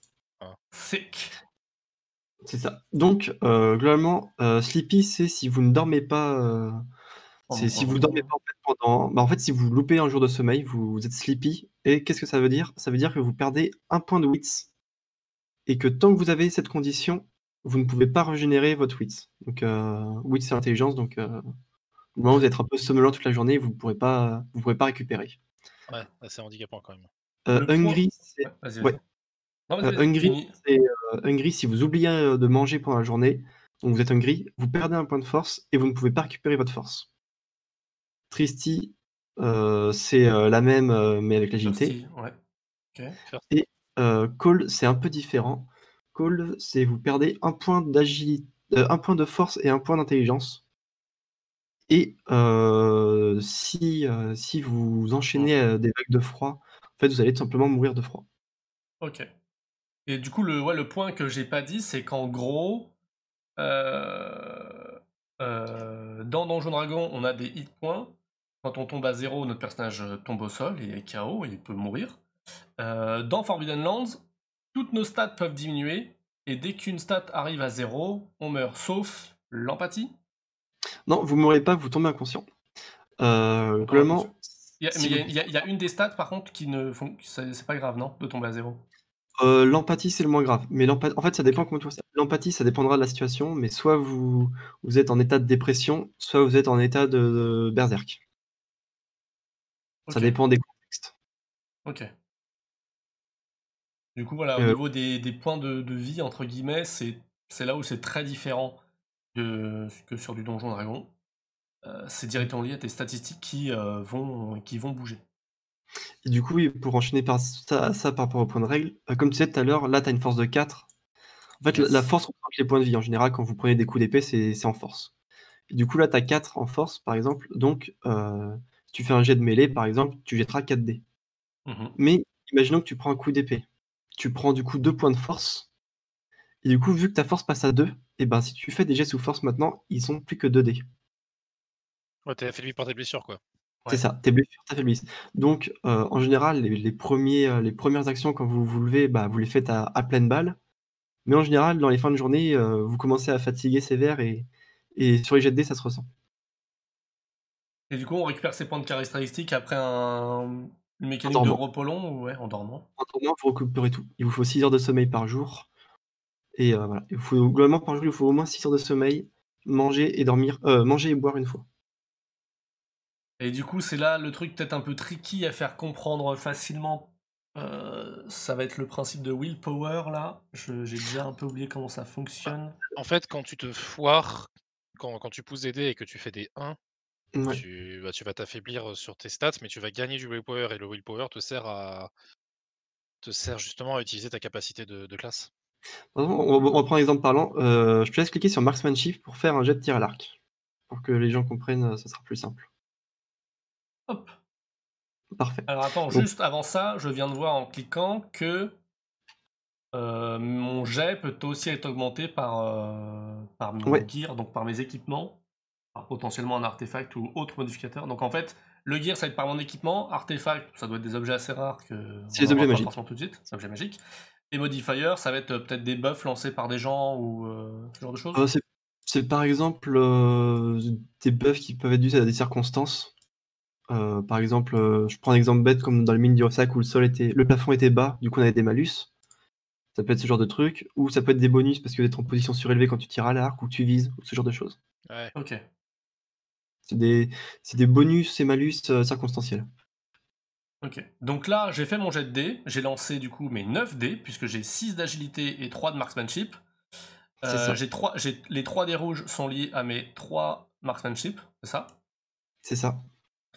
Sick. C'est ça. Donc, euh, globalement, euh, sleepy, c'est si vous ne dormez pas. euh, c'est si vous dormez pas en fait, pendant. Bah, en fait, si vous loupez un jour de sommeil, vous, vous êtes sleepy. Et qu'est-ce que ça veut dire? Ça veut dire que vous perdez un point de wits. Et que tant que vous avez cette condition, vous ne pouvez pas régénérer votre wits. Donc, euh, wits, c'est l'intelligence. Donc, euh, au moment où vous êtes un peu somnolent toute la journée, vous ne pourrez pas, vous pourrez pas récupérer. Ouais, c'est handicapant quand même. Euh, Le point- hungry, c'est. Ouais, vas-y, Ouais. vas-y. Non, vas-y, Euh, vas-y, hungry, finis. c'est euh, hungry, si vous oubliez euh, de manger pendant la journée, donc vous êtes hungry, vous perdez un point de force et vous ne pouvez pas récupérer votre force. Tristy, euh, c'est euh, la même euh, mais avec l'agilité. Thirsty, ouais. Ok. Et euh, Call, c'est un peu différent. Call, c'est vous perdez un point d'agilité, euh, un point de force et un point d'intelligence. Et euh, si, euh, si vous enchaînez euh, des vagues de froid, en fait, vous allez tout simplement mourir de froid. Ok. Et du coup, le, ouais, le point que j'ai pas dit, c'est qu'en gros, euh, euh, dans Donjon Dragon, on a des hit points. Quand on tombe à zéro, notre personnage tombe au sol et est K O et il peut mourir. Euh, dans Forbidden Lands, toutes nos stats peuvent diminuer et dès qu'une stat arrive à zéro, on meurt, sauf l'empathie. Non, vous mourrez pas, vous tombez inconscient. Euh, On tombe globalement, inconscient. Il y a- si mais il y, vous- a- il y a- il y a une des stats par contre qui ne font. C'est c'est pas grave, non, de tomber à zéro. Euh, l'empathie, c'est le moins grave. Mais l'empa- en fait, ça dépend comment tu vois ça. L'empathie, ça dépendra de la situation, mais soit vous, vous êtes en état de dépression, soit vous êtes en état de, de berserk. Ça Ok. dépend des contextes. Ok. Du coup, voilà, au Euh, niveau des, des points de, de vie, entre guillemets, c'est c'est là où c'est très différent de, que sur du Donjon Dragon. Euh, c'est directement lié à tes statistiques qui, euh, vont, qui vont bouger. et du coup, oui, pour enchaîner par ça, ça par rapport au point de règle, euh, comme tu disais tout à l'heure, là, tu as une force de quatre. En fait, la- Yes. la force représente les points de vie. En général, quand vous prenez des coups d'épée, c'est c'est en force. Et du coup, là, tu as quatre en force, par exemple. Donc, euh, si tu fais un jet de mêlée, par exemple, tu jetteras quatre dés. Mhm. Mais imaginons que tu prends un coup d'épée. Tu prends du coup deux points de force. Et du coup, vu que ta force passe à deux, et ben si tu fais des jets sous force maintenant, ils sont plus que deux dés. Ouais, t'es affaibli par tes blessures, quoi. C'est Ouais. ça, tes blessures t'affaiblissent. Donc, euh, en général, les, les premiers, euh, les premières actions, quand vous vous levez, bah, vous les faites à, à pleine balle. Mais en général, dans les fins de journée, euh, vous commencez à fatiguer sévère et, et sur les jets de dés, ça se ressent. Et du coup, on récupère ces points de caractéristiques après un, une mécanique En de dormant. repos long ou ouais, en dormant. En dormant, vous récupérez tout. Il vous faut six heures de sommeil par jour. Et euh, voilà. Il vous faut, globalement, par jour, il vous faut au moins six heures de sommeil, manger et dormir, euh, manger et boire une fois. Et du coup, c'est là le truc peut-être un peu tricky à faire comprendre facilement. Euh, ça va être le principe de willpower là. Je- J'ai déjà un peu oublié comment ça fonctionne. En fait, quand tu te foires, quand, quand tu pousses des dés et que tu fais des un, Ouais. tu, bah, tu vas t'affaiblir sur tes stats, mais tu vas gagner du willpower et le willpower te sert à te sert justement à utiliser ta capacité de, de classe. Par exemple, On, on prend un exemple parlant. Euh, je te laisse cliquer sur Marksmanship pour faire un jet de tir à l'arc. Pour que les gens comprennent, euh, ça sera plus simple. Hop. Parfait. Alors attends, Donc, juste avant ça, je viens de voir en cliquant que euh, mon jet peut aussi être augmenté par, euh, par mon ouais, gear, donc par mes équipements, par potentiellement un artefact ou autre modificateur. Donc en fait, le gear ça va être par mon équipement, artefact ça doit être des objets assez rares que c'est on les n'en objets voit pas magiques. forcément tout de suite, des objets magiques. Et modifier ça va être euh, peut-être des buffs lancés par des gens ou euh, ce genre de choses. Euh, c'est, c'est par exemple euh, des buffs qui peuvent être dus à des circonstances. Euh, par exemple, euh, je prends un exemple bête comme dans le mine d'Irosak où le sol était, le plafond était bas, du coup on avait des malus. Ça peut être ce genre de truc, ou ça peut être des bonus parce que d'être en position surélevée quand tu tires à l'arc ou tu vises, ou ce genre de choses. Ouais. Ok. C'est des, c'est des bonus et malus euh, circonstanciels. Ok. Donc là, j'ai fait mon jet de dés, j'ai lancé du coup mes neuf dés, puisque j'ai six d'agilité et trois de marksmanship. C'est Euh, ça. j'ai trois, j'ai, les trois dés rouges sont liés à mes trois marksmanship, c'est ça? C'est ça.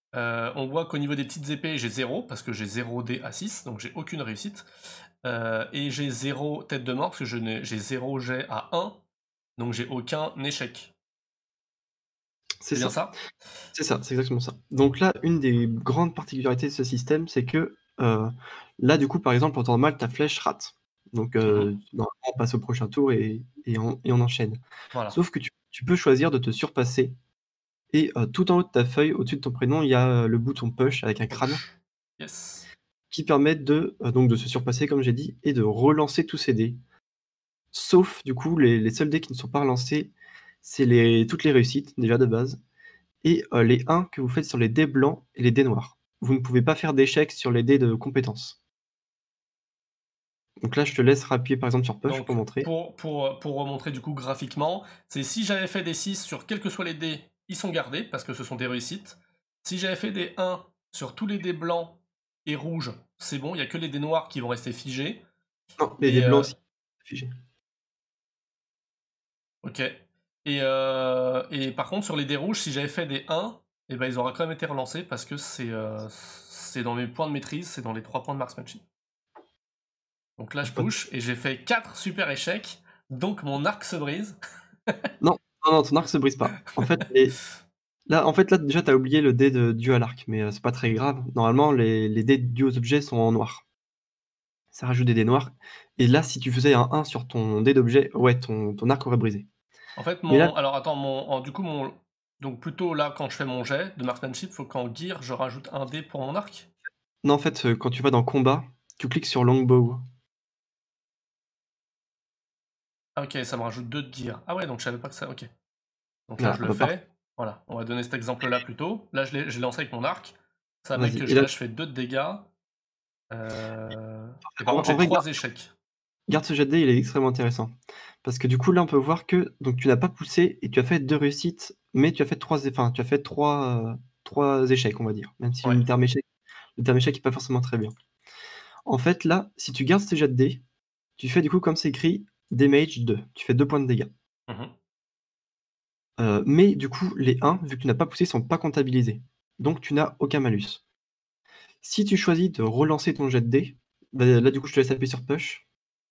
Euh, on voit qu'au niveau des petites épées, j'ai zéro, parce que j'ai zéro dé à six, donc j'ai aucune réussite. Euh, et j'ai zéro tête de mort, parce que je n'ai- j'ai zéro jet à un, donc j'ai aucun échec. C'est C'est bien ça. ça? C'est ça, c'est exactement ça. Donc là, une des grandes particularités de ce système, c'est que euh, là, du coup, par exemple, en temps normal, ta flèche rate. Donc, euh, Mhm. normalement, on passe au prochain tour et, et on, et on enchaîne. Voilà. Sauf que tu, tu peux choisir de te surpasser. Et euh, tout en haut de ta feuille, au-dessus de ton prénom, il y a euh, le bouton push avec un crâne Push. Yes. qui permet de, euh, donc de se surpasser, comme j'ai dit, et de relancer tous ces dés. Sauf, du coup, les, les seuls dés qui ne sont pas relancés, c'est les, toutes les réussites, déjà de base, et euh, les un que vous faites sur les dés blancs et les dés noirs. Vous ne pouvez pas faire d'échecs sur les dés de compétences. Donc là, je te laisse appuyer par exemple sur push Donc, pour montrer. pour, pour, pour remontrer du coup graphiquement, c'est si j'avais fait des six sur quels que soient les dés, ils sont gardés, parce que ce sont des réussites. Si j'avais fait des un sur tous les dés blancs et rouges, c'est bon, il n'y a que les dés noirs qui vont rester figés. Non, les Et, dés blancs euh, aussi. Figé. Ok. Et, euh, et par contre, sur les dés rouges, si j'avais fait des un, eh ben, ils auraient quand même été relancés parce que c'est euh, c'est dans mes points de maîtrise, c'est dans les trois points de marksmanship. Donc là, je Pas- push et j'ai fait quatre super échecs, donc mon arc se brise. Non, non, non, ton arc se brise pas. En fait, les- là, en fait, là déjà, tu as oublié le dé de dû à l'arc, mais euh, c'est pas très grave. Normalement, les, les dés dus aux objets sont en noir. Ça rajoute des dés noirs. Et là, si tu faisais un un sur ton dé d'objet, ouais, ton, ton arc aurait brisé. En fait, Mais là, mon. Alors attends, mon. en- du coup, mon. Donc plutôt là, quand je fais mon jet de marksmanship, faut qu'en gear, je rajoute un dé pour mon arc. non, en fait, euh, quand tu vas dans combat, tu cliques sur longbow. Ah ok, ça me rajoute deux de gear. Ah ouais, donc je savais pas que ça. Ok. Donc là, Voilà, je le bah, par- fais. Voilà, on va donner cet exemple-là plutôt. Là, je l'ai je l'ai lancé avec mon arc. Ça va vas-y. que Et je, là, là, je fais deux de dégâts. Euh, Et par en, contre, en j'ai vrai, trois échecs. garde ce jet de dés, il est extrêmement intéressant. Parce que du coup, là, on peut voir que donc, tu n'as pas poussé et tu as fait deux réussites, mais tu as fait trois, enfin, tu as fait trois, euh, trois échecs, on va dire. Même si Ouais. le terme échec, le terme échec n'est pas forcément très bien. En fait, là, si tu gardes ce jet de dés, tu fais du coup comme c'est écrit damage deux. Tu fais deux points de dégâts. Mhm. Euh, mais du coup, les un, vu que tu n'as pas poussé, sont pas comptabilisés. Donc tu n'as aucun malus. Si tu choisis de relancer ton jet de dés, bah, là du coup je te laisse appuyer sur push.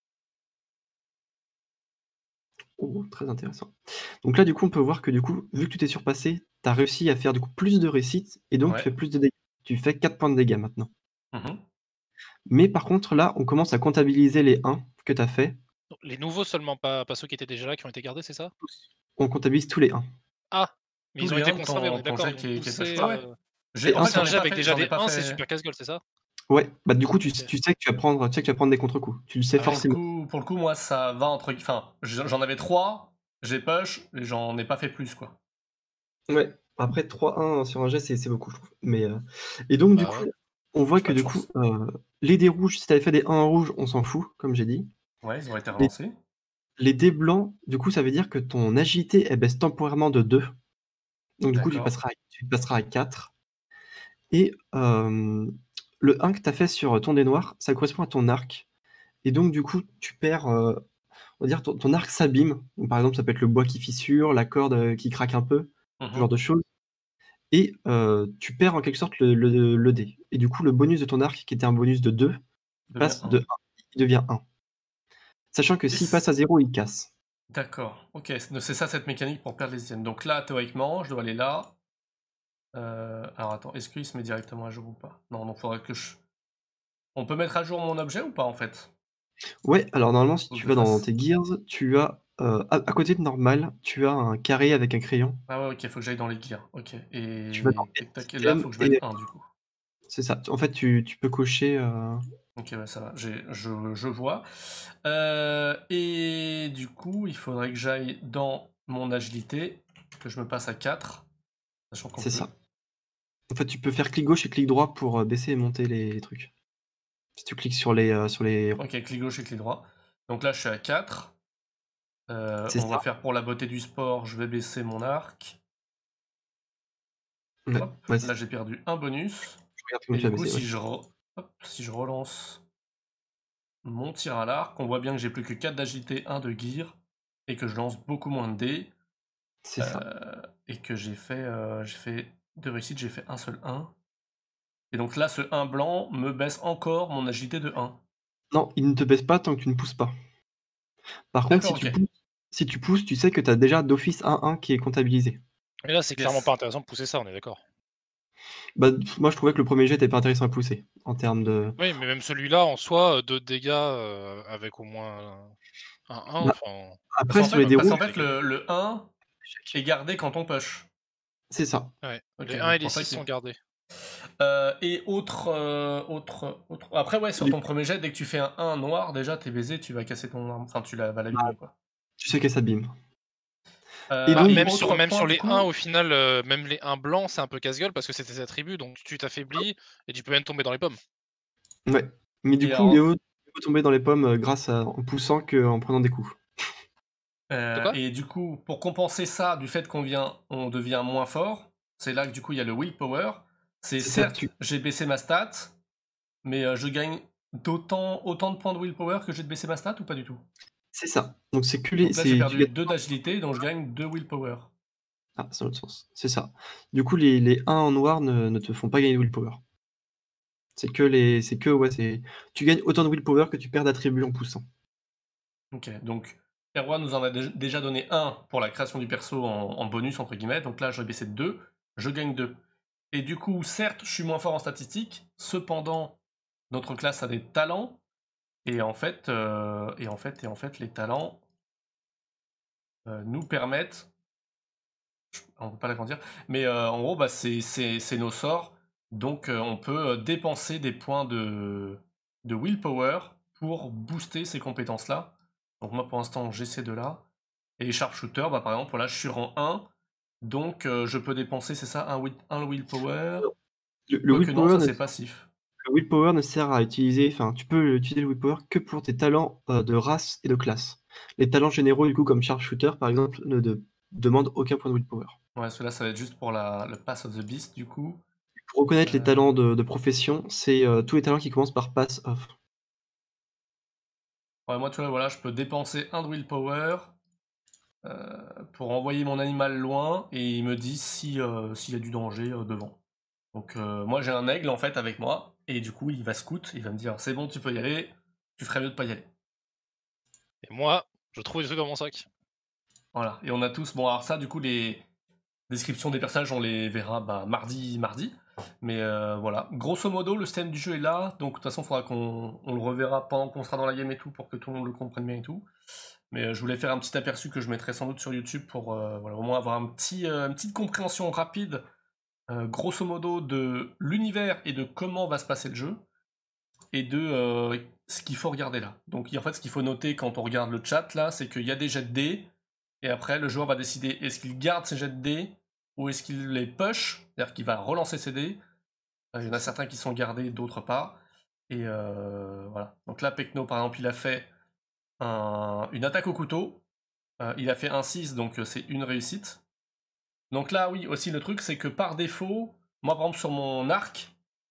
Oh, très intéressant. Donc là du coup on peut voir que du coup, vu que tu t'es surpassé, tu as réussi à faire du coup plus de réussites et donc tu Ouais. fais plus de dégâts. Tu fais quatre points de dégâts maintenant. Mhm. Mais par contre là, on commence à comptabiliser les un que tu as fait. Donc, les nouveaux seulement, pas, pas ceux qui étaient déjà là, qui ont été gardés, c'est ça? On comptabilise tous les un. Ah! Mais Tous ils ont les été un de conservés, on ton, est ton d'accord. jet Donc qui est, qui est push. pousser, Ouais, ouais. euh, J'ai- Les En un fait, pousser j'en un ai jet pas avec fait. déjà J'en ai des pas un, c'est fait. super casse-gueule, c'est ça? Ouais, bah du coup tu, Ok. tu sais que tu vas prendre, tu sais que tu vas prendre des contre-coups. Tu le sais Ah ouais. Pour le forcément. coup, pour le coup, moi, ça va entre. Enfin, j'en avais trois, j'ai push, et j'en ai pas fait plus, quoi. Ouais, après trois un sur un jet, c'est c'est beaucoup, je trouve. Mais, euh, Et donc, du Bah coup, ouais. on voit J'ai que pas de du coup, chance. euh, les dés rouges, si tu avais fait des un en rouge, on s'en fout, comme j'ai dit. Ouais, ils auraient été Les, relancés. les dés blancs, du coup, ça veut dire que ton agilité, elle baisse temporairement de deux. Donc, du coup, tu D'accord. passeras, à- tu passeras à quatre. Et euh, le un que tu as fait sur ton dé noir, ça correspond à ton arc. Et donc, du coup, tu perds, euh, on va dire, ton, ton arc s'abîme. Donc, par exemple, ça peut être le bois qui fissure, la corde euh, qui craque un peu, ce genre Mhm. de choses. Et euh, tu perds en quelque sorte le, le- le dé. Et du coup, le bonus de ton arc, qui était un bonus de deux, il Devient passe de un. un, il devient un. Sachant que s'il passe Yes. à zéro, il casse. D'accord. Ok, c'est c'est ça cette mécanique pour perdre les items. Donc là, théoriquement, je dois aller là. Euh, Alors attends, est-ce qu'il se met directement à jour ou pas? Non, donc faudrait que je. On peut mettre à jour mon objet ou pas en fait? Ouais, alors normalement, si Faut que je tu le vas dans fasse. tes gears, tu as euh, à, à côté de normal, tu as un carré avec un crayon. Ah ouais, ok, faut que j'aille dans les gears. Ok. Tu vas dans Et tac, tac. Et là, système faut que je mette et un du coup. c'est ça. En fait, tu, tu peux cocher. euh, Ok, ouais, ça va, j'ai- je, je vois. Euh, et du coup, il faudrait que j'aille dans mon agilité, que je me passe à quatre, sachant qu'on C'est peut. ça. En fait, tu peux faire clic gauche et clic droit pour euh, baisser et monter les, les trucs. Si tu cliques sur les, euh, sur les. Ok, clic gauche et clic droit. Donc là, je suis à quatre. Euh, C'est on va ça. faire pour la beauté du sport, je vais baisser mon arc. Ouais. Hop, Ouais, là c'est- j'ai perdu un bonus. je regarde comment Et tu as du coup, baissé. Ouais. si je, re- hop, si je relance mon tir à l'arc, on voit bien que j'ai plus que quatre d'agilité, un de gear, et que je lance beaucoup moins de dés. C'est ça. Euh, et que j'ai fait, euh, j'ai fait deux réussites, j'ai fait un seul un. Et donc là, ce un blanc me baisse encore mon agilité de un. Non, il ne te baisse pas tant que tu ne pousses pas. Par contre, si D'accord, tu ok. pousses si tu pousses, tu sais que tu as déjà d'office un un qui est comptabilisé. Mais là, c'est clairement Yes. pas intéressant de pousser ça, on est d'accord. Bah, moi, je trouvais que le premier jet était pas intéressant à pousser, en termes de Oui, mais même celui-là, en soi, deux dégâts euh, avec au moins un un, bah, enfin. Parce après qu'en sur les fait, parce déroules, qu'en fait le, le un est gardé quand on push. c'est ça. Ouais. Ok, Les un donc et les pour ça six qu'il- sont gardés. Euh, et autre, euh, autre, autre. Après, ouais, sur Les ton premier jet, dès que tu fais un un noir, déjà, t'es baisé, tu vas casser ton arme. Enfin, tu la- vas l'abîmer, quoi. Tu sais qu'elle s'abîme. Euh, Et Bah, donc, et même sur, autre même point, sur du les coup. un, au final, euh, même les un blancs, c'est un peu casse-gueule parce que c'était tes attributs, donc tu t'affaiblis et tu peux même tomber dans les pommes. ouais. Mais du Et coup, alors, mieux vaut mieux vaut tomber dans les pommes, heu, grâce à en poussant qu'en prenant des coups. De euh, quoi? et du coup, pour compenser ça du fait qu'on vient, on devient moins fort, c'est là que du coup, il y a le willpower. C'est C'est ça, certes, tu j'ai baissé ma stat, mais euh, je gagne d'autant autant de points de willpower que j'ai de baisser ma stat ou pas du tout? c'est ça. Donc c'est que les Donc là, j'ai c'est tu perdu gagnes deux d'agilité, donc je gagne deux willpower. ah, c'est dans l'autre sens, c'est ça. Du coup, les les un en noir ne ne te font pas gagner de willpower. C'est que les c'est que ouais, c'est tu gagnes autant de willpower que tu perds d'attributs en poussant. Ok, donc Erwan nous en a dé- déjà donné un pour la création du perso en, en bonus, entre guillemets, donc là je vais baisser de deux, je gagne deux. Et du coup, certes, je suis moins fort en statistiques, cependant, notre classe a des talents, et en fait, euh, et en fait, et en fait les talents euh, nous permettent, on peut pas l'agrandir, mais euh, en gros, bah, c'est c'est- c'est nos sorts, donc euh, on peut euh, dépenser des points de, de willpower pour booster ces compétences-là. Donc moi, pour l'instant, j'ai ces deux-là. Et Sharpshooter, bah, par exemple, là, je suis rang un, donc euh, je peux dépenser, c'est ça, un, will, un willpower. Le le Quoique non, willpower ça ne c'est passif. le willpower ne sert à utiliser enfin, tu peux utiliser le willpower que pour tes talents, heu, de race et de classe. Les talents généraux, du coup, comme Sharpshooter, par exemple, ne de demandent aucun point de willpower. Ouais, cela, ça va être juste pour la, le Pass of the Beast, du coup. Pour reconnaître les Euh, talents de de profession, c'est, heu, tous les talents qui commencent par pass off. Ouais, moi, tu vois, voilà, je peux dépenser un de willpower euh, pour envoyer mon animal loin, et il me dit si, euh, s'il y a du danger euh, devant. Donc euh, moi, j'ai un aigle, en fait, avec moi, et du coup, il va scout, il va me dire, c'est bon, tu peux y aller, tu ferais mieux de pas y aller. Et moi, je trouve des trucs dans mon sac. Voilà, et on a tous, bon, alors ça, du coup, les descriptions des personnages, on les verra bah, mardi, mardi. Mais euh, voilà, grosso modo, le système du jeu est là, donc de toute façon, il faudra qu'on on le reverra pendant qu'on sera dans la game et tout, pour que tout le monde le comprenne bien et tout. Mais euh, je voulais faire un petit aperçu que je mettrai sans doute sur YouTube pour euh, voilà, au moins avoir un petit, euh, une petite compréhension rapide, euh, grosso modo, de l'univers et de comment va se passer le jeu, et de euh, ce qu'il faut regarder là. Donc en fait, ce qu'il faut noter quand on regarde le chat là, c'est qu'il y a des jets de dés, et après, le joueur va décider est-ce qu'il garde ses jets de dés ou est-ce qu'il les push, c'est-à-dire qu'il va relancer ses dés. Euh, Il y en a certains qui sont gardés, d'autres pas. Et euh, voilà. Donc là, Pecno, par exemple, il a fait un- une attaque au couteau. Euh, il a fait un six, donc euh, c'est une réussite. Donc là, oui, aussi le truc, c'est que par défaut, moi, par exemple, sur mon arc,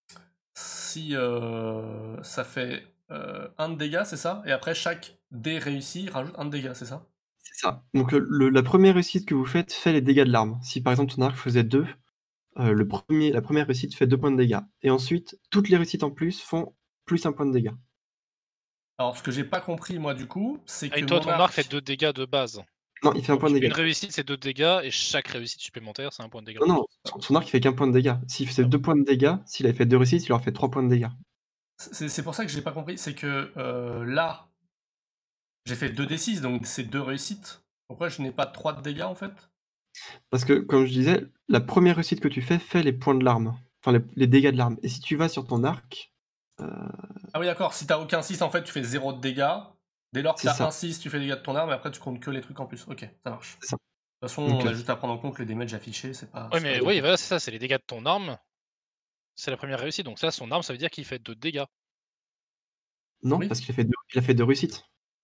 si euh, ça fait euh, un de dégâts, c'est ça. Et après, chaque dé réussi rajoute un de dégâts, c'est ça. C'est ça. Donc le le la première réussite que vous faites fait les dégâts de l'arme. Si par exemple ton arc faisait deux, heu, le premier la première réussite fait deux points de dégâts et ensuite toutes les réussites en plus font plus un point de dégâts. Alors, ce que j'ai pas compris, moi, du coup, c'est Et que toi, mon ton arc fait arc. deux dégâts de base. Non, il fait un point Donc de une dégâts. réussite, c'est deux dégâts, et chaque réussite supplémentaire, c'est un point de dégâts Non, en plus. non, son son arc il fait qu'un point de dégâts. S'il faisait Ah bon? deux points de dégâts, s'il avait fait deux réussites, il aurait fait trois points de dégâts. C'est c'est pour ça que j'ai pas compris. C'est que euh, là, j'ai fait deux d six, donc c'est deux réussites. Pourquoi je n'ai pas trois de dégâts, en fait? Parce que comme je disais, la première réussite que tu fais fait les points de l'arme, enfin les les dégâts de l'arme et si tu vas sur ton arc, heu, Ah oui, d'accord. Si t'as aucun six, en fait, tu fais zéro de dégâts. Dès lors que c'est t'as ça, un six, tu fais les dégâts de ton arme, et après, tu comptes que les trucs en plus. Ok, ça marche. c'est ça. De toute façon, Donc on heu, a juste à prendre en compte les damages affichés, c'est pas, Ouais, c'est pas mais très oui, voilà, compliqué. c'est ça, c'est les dégâts de ton arme. C'est la première réussite. Donc ça, son arme, ça veut dire qu'il fait deux dégâts. non, Oui, parce qu'il a fait deux il a fait deux réussites.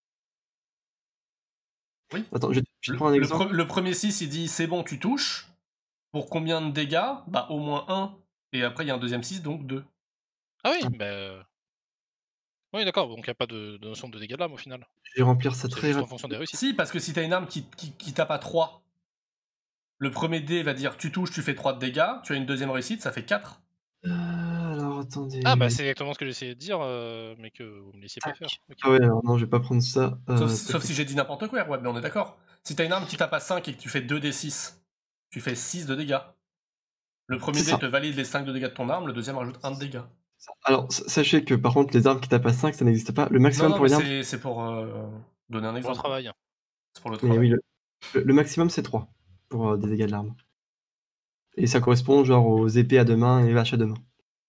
oui. Attends, je je te Le, prends un le, exemple. pre- le premier six, il dit c'est bon, tu touches. Pour combien de dégâts? Bah, au moins un. Et après, il y a un deuxième six, donc deux. Ah oui, Ah, bah oui, d'accord, donc il y a pas de, de notion de dégâts de l'âme au final. je vais remplir ça C'est très juste en rapidement. fonction des réussites. Si, parce que si t'as une arme qui, qui, qui tape à trois, Le premier dé va dire tu touches, tu fais trois de dégâts, tu as une deuxième réussite, ça fait quatre. Euh, alors attendez. Ah bah c'est exactement ce que j'essayais de dire, euh, mais que vous me laissiez pas Tac. faire. Ok. Ah ouais, alors non, je vais pas prendre ça. Sauf, Euh, si, tac, sauf tac. si j'ai dit n'importe quoi, ouais, mais on est d'accord. Si t'as une arme qui tape à cinq et que tu fais deux d six, tu fais six de dégâts. Le premier C'est dé ça. te valide les cinq de dégâts de ton arme, le deuxième rajoute un de dégâts. Alors, s- sachez que par contre, les armes qui tapent à cinq, ça n'existe pas. Le Non, maximum non, pour mais une arme, c'est c'est pour euh, donner un Pour le exemple. travail. C'est pour le mais travail. oui, le, le- le maximum c'est trois pour euh, des dégâts de l'arme. Et ça correspond genre aux épées à deux mains et vaches à deux mains.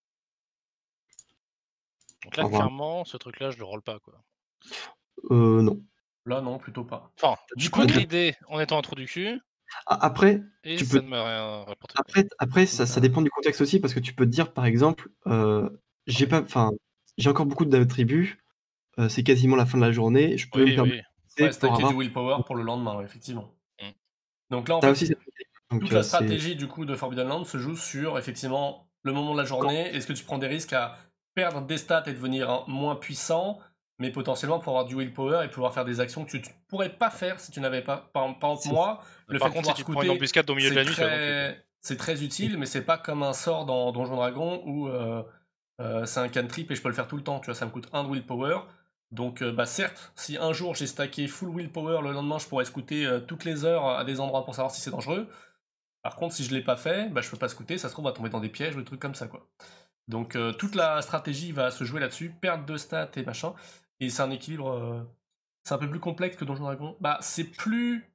Donc là, Enfin, voilà. clairement, ce truc-là, je le roll pas, quoi. Euh, non. Là, non, plutôt pas. Enfin, Tu je peux peux dire- grider en étant un trou du cul, A- Après, et tu ça peux. ne m'a rien rapporté. Après, après ça, ça Ouais. dépend du contexte aussi parce que tu peux te dire par exemple, euh, j'ai Ouais. pas, enfin, j'ai encore beaucoup d'attributs. euh, c'est quasiment la fin de la journée. Je peux me Oui, permettre oui. de Ouais, passer pour stacker du avoir. willpower pour le lendemain, ouais, effectivement. Mm. Donc là, en T'as fait, aussi cette technique. Donc, toute euh, la c'est stratégie du coup de Forbidden Land se joue sur effectivement le moment de la journée. Est-ce que tu prends des risques à perdre des stats et devenir hein, moins puissant, mais potentiellement pour avoir du willpower et pouvoir faire des actions que tu ne pourrais pas faire si tu n'avais pas. Par, par exemple, c'est- moi, le Par fait de contre, si pouvoir tu te prends une scouter, embuscade au milieu de c'est la nuit, tu vas non plus, quoi. très, c'est très utile, mais c'est pas comme un sort dans Donjon Dragon où euh, euh, c'est un cantrip et je peux le faire tout le temps. Tu vois, ça me coûte un de willpower. Donc, euh, bah certes, si un jour j'ai stacké full willpower, le lendemain je pourrais scouter euh, toutes les heures à des endroits pour savoir si c'est dangereux. Par contre, si je l'ai pas fait, bah, je peux pas scouter, ça se trouve, on va tomber dans des pièges ou des trucs comme ça, quoi. Donc, euh, toute la stratégie va se jouer là-dessus, perte de stats et machin. Et c'est un équilibre. euh, c'est un peu plus complexe que Donjon Dragon. Bah, c'est plus.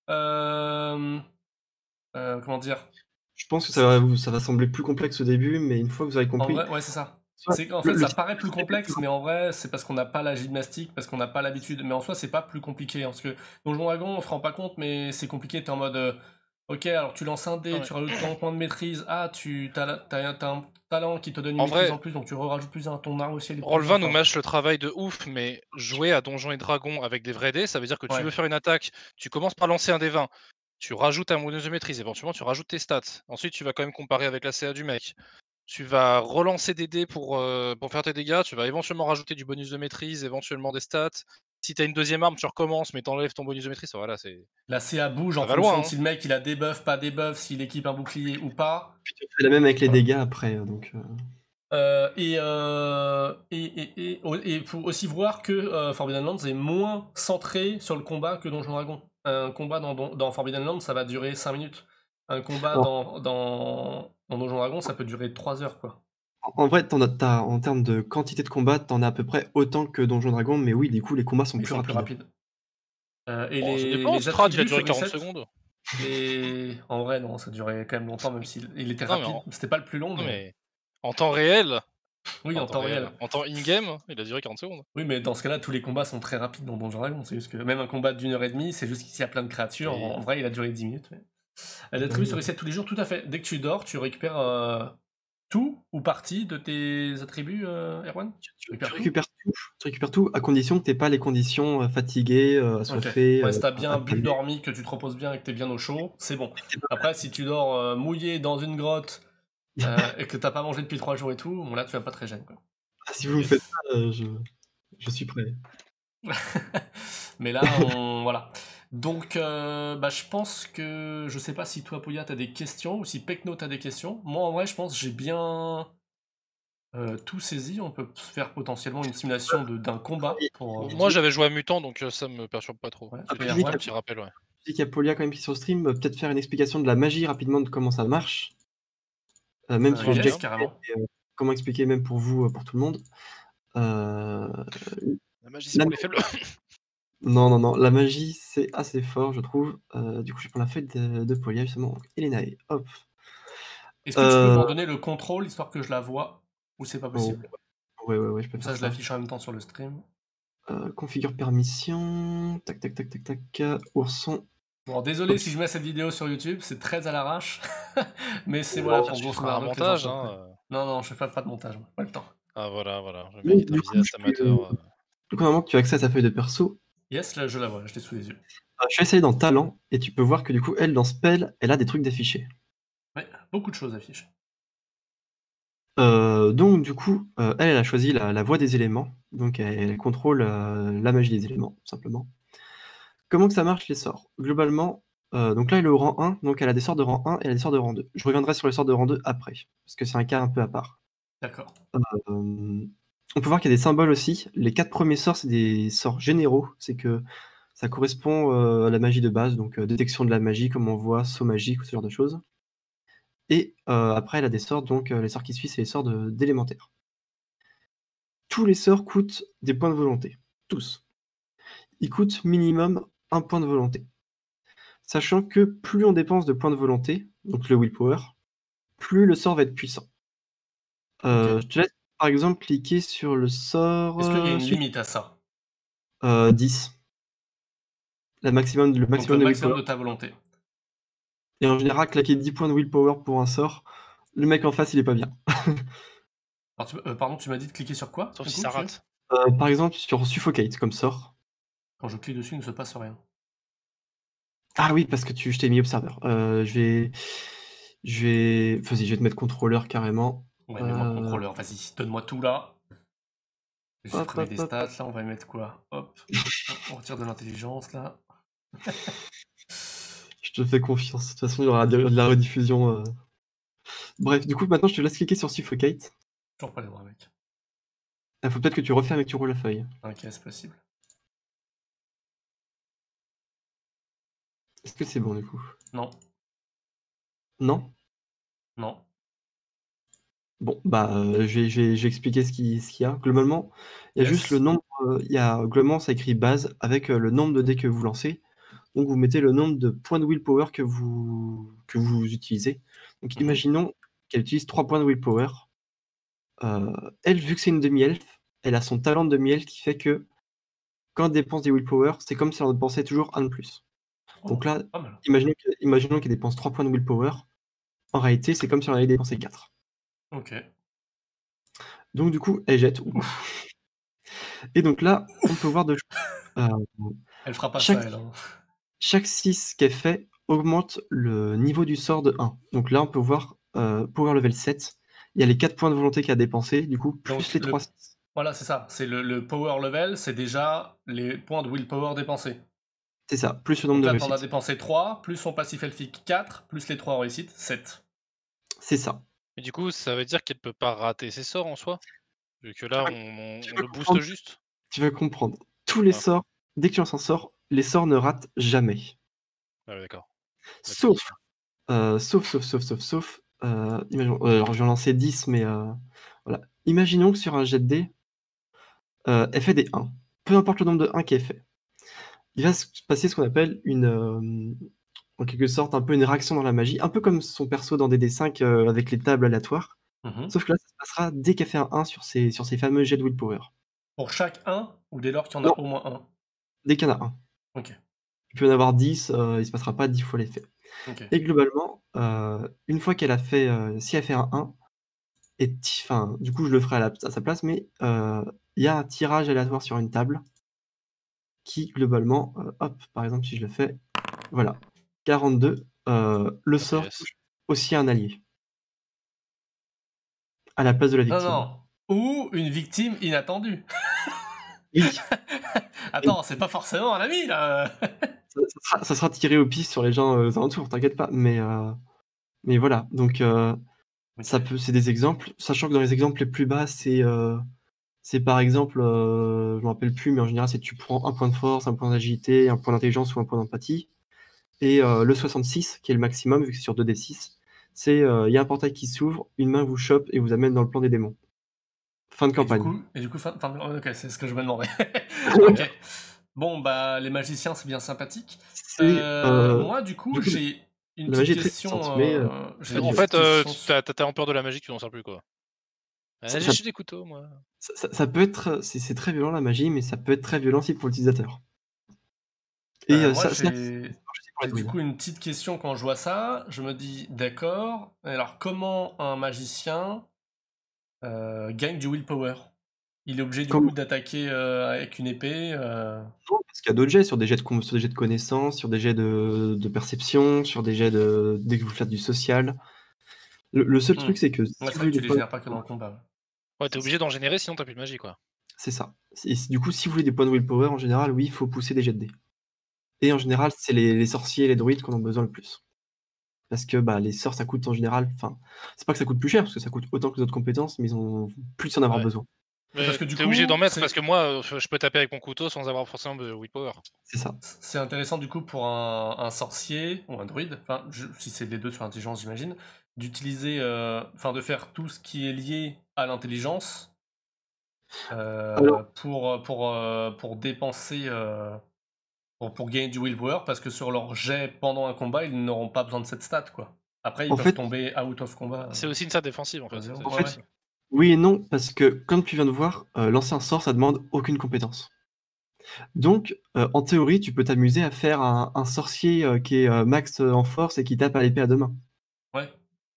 euh, euh, comment dire Je pense que ça va, vous- ça va sembler plus complexe au début, mais une fois que vous avez En compris, vrai, ouais, c'est ça. soit C'est qu'en le, fait, le ça système paraît plus est plus complexe, mais en vrai, c'est parce qu'on n'a pas la gymnastique, parce qu'on n'a pas l'habitude. Mais en soi, c'est pas plus compliqué. Hein, parce que Donjon Dragon, on se rend pas compte, mais c'est compliqué. T'es en mode. euh, ok, alors tu lances un dé, Ah ouais. tu rajoutes ton point de maîtrise. Ah, tu as, un talent qui te donne une En maîtrise vrai, en plus, donc tu rajoutes plus un. Ton arme aussi, elle est plus roll vingt nous enfin, mâche le travail de ouf, mais jouer à Donjons et Dragons avec des vrais dés, ça veut dire que tu Ouais. veux faire une attaque, tu commences par lancer un dé vingt, tu rajoutes un bonus de maîtrise, éventuellement tu rajoutes tes stats. Ensuite, tu vas quand même comparer avec la C A du mec. Tu vas relancer des dés pour, euh, pour faire tes dégâts, tu vas éventuellement rajouter du bonus de maîtrise, éventuellement des stats. Si t'as une deuxième arme, tu recommences, mais t'enlèves ton bonus de maîtrise. Voilà, c'est. La C A bouge en Ça va fonction loin, de hein. si le mec il a des buffs, pas des buffs, s'il équipe un bouclier ou pas. Puis tu fais la même avec les Voilà. dégâts après. euh, Donc, euh, Euh, et, euh, et, et, et, et faut aussi voir que euh, Forbidden Lands est moins centré sur le combat que Donjon Dragon. Un combat dans, dans, dans Forbidden Lands, ça va durer cinq minutes. Un combat Alors, dans, dans, dans Donjon Dragon, ça peut durer trois heures, quoi. en en vrai, t'en as, t'as- en termes de quantité de combat, t'en as à peu près autant que Donjon Dragon, mais oui, du coup, les combats sont Mais ils plus sont plus rapides. rapides. Euh, et Bon, ça les, dépend, les Strad, il a attributs duré se quarante reset. secondes. Les... En vrai, non, ça durait quand même longtemps, même s'il il était Non, mais rapide. en, C'était pas le plus long, non, mais... mais en temps réel, Oui, enfin, en en temps temps réel, réel. en temps in-game, il a duré quarante secondes. Oui, mais dans ce cas-là, tous les combats sont très rapides dans Donjon Dragon. C'est juste que même un combat d'une heure et demie, c'est juste qu'il y a plein de créatures. Oui. En, en vrai, il a duré dix minutes. Mais... Oui, L'attribut se oui. reset tous les jours, tout à fait. Dès que tu dors, tu récupères euh, tout ou partie de tes attributs, euh, Erwan Tu, Tu tu- tu récupères tout récupères tout, tu récupères tout à condition que t'aies pas les conditions euh, fatigué, euh, Ok. assoiffé, Ouais, euh, si t'as bien bien affamé. dormi, que tu te reposes bien et que t'es bien au chaud, c'est bon. T'es pas- Après, si tu dors euh, mouillé dans une grotte euh, et que t'as pas mangé depuis trois jours et tout, bon là, tu vas pas très gêne, quoi. Ah, si vous me faites ça, euh, je, je suis prêt. Mais là, on... voilà. Donc, euh, bah, je pense que... Je sais pas si toi, Pouya, t'as des questions, ou si Pekno, t'as des questions. Moi, en vrai, je pense que j'ai bien euh, tout saisi. On peut faire potentiellement une simulation de- d'un combat pour... euh, Moi, j'avais joué à Mutant, donc euh, ça me perturbe pas trop. Ouais. C'était Et juste Erwan un petit rappel, ouais. Je dis qu'il y a Polia quand même qui est sur le stream, euh, peut-être faire une explication de la magie rapidement de comment ça marche. Euh, même Euh, si j'ai yes, déjà carrément. expliqué, euh, comment expliquer même pour vous, euh, pour tout le monde. Euh, La magie, c'est la pour les faibles. Non, non, non, la magie, c'est assez fort, je trouve. Euh, du coup, je prends la feuille de, de Polia, justement. Donc, Elenae, hop. Est-ce que tu peux Euh, m'en donner le contrôle, histoire que je la vois, ou c'est pas oh, possible? ouais, ouais, ouais, je peux Comme faire ça, je ça. l'affiche en même temps sur le stream. Euh, configure permission. Tac, tac, tac, tac, tac. Ourson. Bon, désolé si je mets cette vidéo sur YouTube, c'est très à l'arrache. Mais c'est Oh, voilà, Ça, pour tu grosso feras un modo que les gens montage, soient prêts. hein. euh. Non, non, je fais pas de montage, moi. Pas le temps. Ah, voilà, voilà. Le mec Donc, est un du coup, vidéaste je peux- amateur. euh. Du coup, normalement, que tu as accès à sa feuille de perso. Yes, là, je la vois, je l'ai sous les yeux. Euh, je suis essayé dans Talent, et tu peux voir que du coup, elle, dans Spell, elle a des trucs d'affichés. Ouais, beaucoup de choses affichées. Euh, donc, du coup, euh, elle, elle a choisi la, la voie des éléments. Donc, elle, elle contrôle euh, la magie des éléments, tout simplement. Comment que ça marche, les sorts? Globalement, euh, donc là, elle est au rang un, donc elle a des sorts de rang un et elle a des sorts de rang deux. Je reviendrai sur les sorts de rang deux après, parce que c'est un cas un peu à part. D'accord. Euh, on peut voir qu'il y a des symboles aussi. Les quatre premiers sorts, c'est des sorts généraux. C'est que ça correspond euh, à la magie de base, donc euh, détection de la magie, comme on voit, saut magique ou ce genre de choses. Et euh, après, elle a des sorts, donc euh, les sorts qui suivent, c'est les sorts de- d'élémentaire. Tous les sorts coûtent des points de volonté. Tous. Ils coûtent minimum un point de volonté. Sachant que plus on dépense de points de volonté, donc le willpower, plus le sort va être puissant. Euh, Ok. Je te laisse par exemple cliquer sur le sort Est-ce qu'il y a euh, une suivant. limite à ça? Euh, dix. La maximum, le Donc le maximum de maximum willpower. de ta volonté. Et en général, claquer dix points de willpower pour un sort, le mec en face, il est pas bien. Alors, tu- euh, pardon, tu m'as dit de cliquer sur quoi? Sauf Du si coup, ça sur rate. Euh, par exemple, sur Suffocate comme sort. Quand je clique dessus, il ne se passe rien. Ah oui, parce que tu, je t'ai mis observeur. Euh, je vais. Je vais. Vas-y, je vais te mettre contrôleur carrément. Ouais, mets-moi Euh, contrôleur, vas-y, donne-moi tout là. Je vais hop, supprimer hop, des hop, stats, hop. là, on va y mettre quoi? Hop, on retire de l'intelligence, là. Je te fais confiance. De toute façon, il y aura de de la rediffusion. euh. Bref, du coup, maintenant, je te laisse cliquer sur Suffocate. Toujours pas les voir, mec. Il faut peut-être que tu refermes et que tu roules la feuille. Ok, c'est possible. Est-ce que c'est bon, du coup? Non, Non? non. Bon, bah, euh, je vais, je vais- je vais expliquer ce qu'il ce qu'il y a. Globalement, il y a juste le Yes. nombre. euh, Il y a, globalement, ça écrit base avec euh, le nombre de dés que vous lancez. Donc, vous mettez le nombre de points de willpower que vous, que vous utilisez. Donc, Mhm. imaginons qu'elle utilise trois points de willpower. Euh, elle, vu que c'est une demi-elfe, elle a son talent de demi-elfe qui fait que quand elle dépense des willpower, c'est comme si elle en dépensait toujours un de plus. Donc Oh, là, pas mal. imaginons que- imaginons qu'elle dépense trois points de willpower. En réalité, c'est comme si on avait dépensé quatre. Ok. Donc, du coup, elle jette. Ouf. Et donc là, on peut voir deux choses. Euh, Elle fera pas chaque, ça, elle. Hein. chaque six qu'elle fait augmente le niveau du sort de un. Donc là, on peut voir euh, Power Level sept. Il y a les quatre points de volonté qu'elle a dépensés, du coup, plus Donc, les le... trois six. voilà, c'est ça. C'est le, le power level, c'est déjà les points de willpower dépensés. C'est ça, plus le nombre Donc de là, t'en as réussites. dépensé trois, plus son passif elfique quatre, plus les trois réussites, sept. C'est ça. Mais du coup, ça veut dire qu'elle peut pas rater ses sorts en soi? Vu que Tu là, vas, on, on- tu on vas le booste comprendre. juste? Tu vas comprendre. Tous les Ah, sorts, dès que tu lances un sort, les sorts ne ratent jamais. ah ouais, d'accord. Bah, t'es Sauf, nickel. euh, sauf, sauf, sauf, sauf, sauf. Euh, imaginons- euh, alors, je vais en lancer dix, mais euh, voilà. Imaginons que sur un jet de dés, euh, elle fait des un. Peu importe le nombre de un qu'elle fait. Il va se passer ce qu'on appelle une, euh, en quelque sorte, un peu une réaction dans la magie, un peu comme son perso dans D D cinq euh, avec les tables aléatoires. Mhm. Sauf que là, ça se passera dès qu'elle fait un un sur ses, sur ses fameux jets de willpower. Pour chaque un, ou dès lors qu'il y en Non, a au moins un. dès qu'il y en a un. Ok. Il peut y en avoir dix, euh, il se passera pas dix fois l'effet. Ok. Et globalement, euh, une fois qu'elle a fait, euh, si elle fait un un, et ti- enfin, du coup, je le ferai à, la- à sa place, mais euh, il y a un tirage aléatoire sur une table qui, globalement, euh, hop, par exemple, si je le fais, voilà, quarante-deux, euh, le Ok, sort yes. touche aussi un allié, à la place de la Non, victime. non. Ou une victime inattendue. Oui, et Attends, c'est pas forcément un ami, là. ça, ça sera, ça sera tiré au pif sur les gens euh, aux alentours, t'inquiète pas, mais, euh, mais voilà, donc euh, ça Ok. peut, c'est des exemples, sachant que dans les exemples les plus bas, c'est euh, c'est par exemple, euh, je me rappelle plus, mais en général, c'est tu prends un point de force, un point d'agilité, un point d'intelligence ou un point d'empathie. Et euh, le soixante-six, qui est le maximum, vu que c'est sur deux d six, c'est euh, il y a un portail qui s'ouvre, une main vous chope et vous amène dans le plan des démons. Fin de Et du campagne. coup, et du coup, fin, fin- ok, c'est ce que je me demandais. Ok. Bon, bah, les magiciens, c'est bien sympathique. C'est Euh, euh, moi, du du coup, coup, j'ai une la petite magie est très question. puissante, mais euh, euh, j'ai vas-y, une En vas-y. petite fait, euh, question. tu sur- t'as t'as tellement peur de la magie que tu n'en sers plus, quoi. Ça, Ah, j'ai ça- acheté des couteaux, moi. ça- ça- ça peut être, c'est c'est très violent la magie, mais ça peut être très violent aussi pour l'utilisateur. Et Euh, euh, moi, ça, ça, ça marche j'ai aussi pour les j'ai du druides. coup une petite question quand je vois ça. Je me dis, d'accord. Alors, comment un magicien euh, gagne du willpower? Il est obligé du Comme coup d'attaquer euh, avec une épée. euh, non, parce qu'il y a d'autres jets, sur des jets de, con- sur des jets de connaissances, sur des jets de, de perception, sur des jets de dès que vous faites du social. Le, le seul hmm. truc, c'est que Ouais, si c'est vous vrai que voulez tu des les points, génères pas que dans le combat. Ouais, t'es obligé d'en générer, sinon t'as plus de magie, quoi. c'est ça. Et si- du coup, si vous voulez des points de willpower, en général, oui, il faut pousser des jets de dés. Et en général, c'est les les sorciers et les druides qui en ont besoin le plus. Parce que, bah, les sorts, ça coûte en général enfin, c'est pas que ça coûte plus cher, parce que ça coûte autant que les autres compétences, mais ils ont plus en avoir Ouais. besoin. Mais parce Mais que du tu obligé d'en coup, mettre c'est parce que moi, heu, je peux taper avec mon couteau sans avoir forcément de willpower. C'est ça. c'est intéressant du coup pour un, un sorcier ou un druide, enfin je- si c'est les deux sur l'intelligence j'imagine, d'utiliser, euh, enfin de faire tout ce qui est lié à l'intelligence Alors euh, pour, pour, euh, pour dépenser, euh, pour, pour gagner du willpower, parce que sur leur jet pendant un combat, ils n'auront pas besoin de cette stat quoi. Après ils en peuvent fait tomber out of combat C'est euh, aussi une stat défensive en à fait, zéro. c'est en Ouais, juste fait, ouais. ça. oui et non, parce que comme tu viens de voir, heu, lancer un sort, ça demande aucune compétence. Donc, heu, en théorie, tu peux t'amuser à faire un un sorcier, heu, qui est, heu, max, heu, en force et qui tape à l'épée à deux mains. Ouais.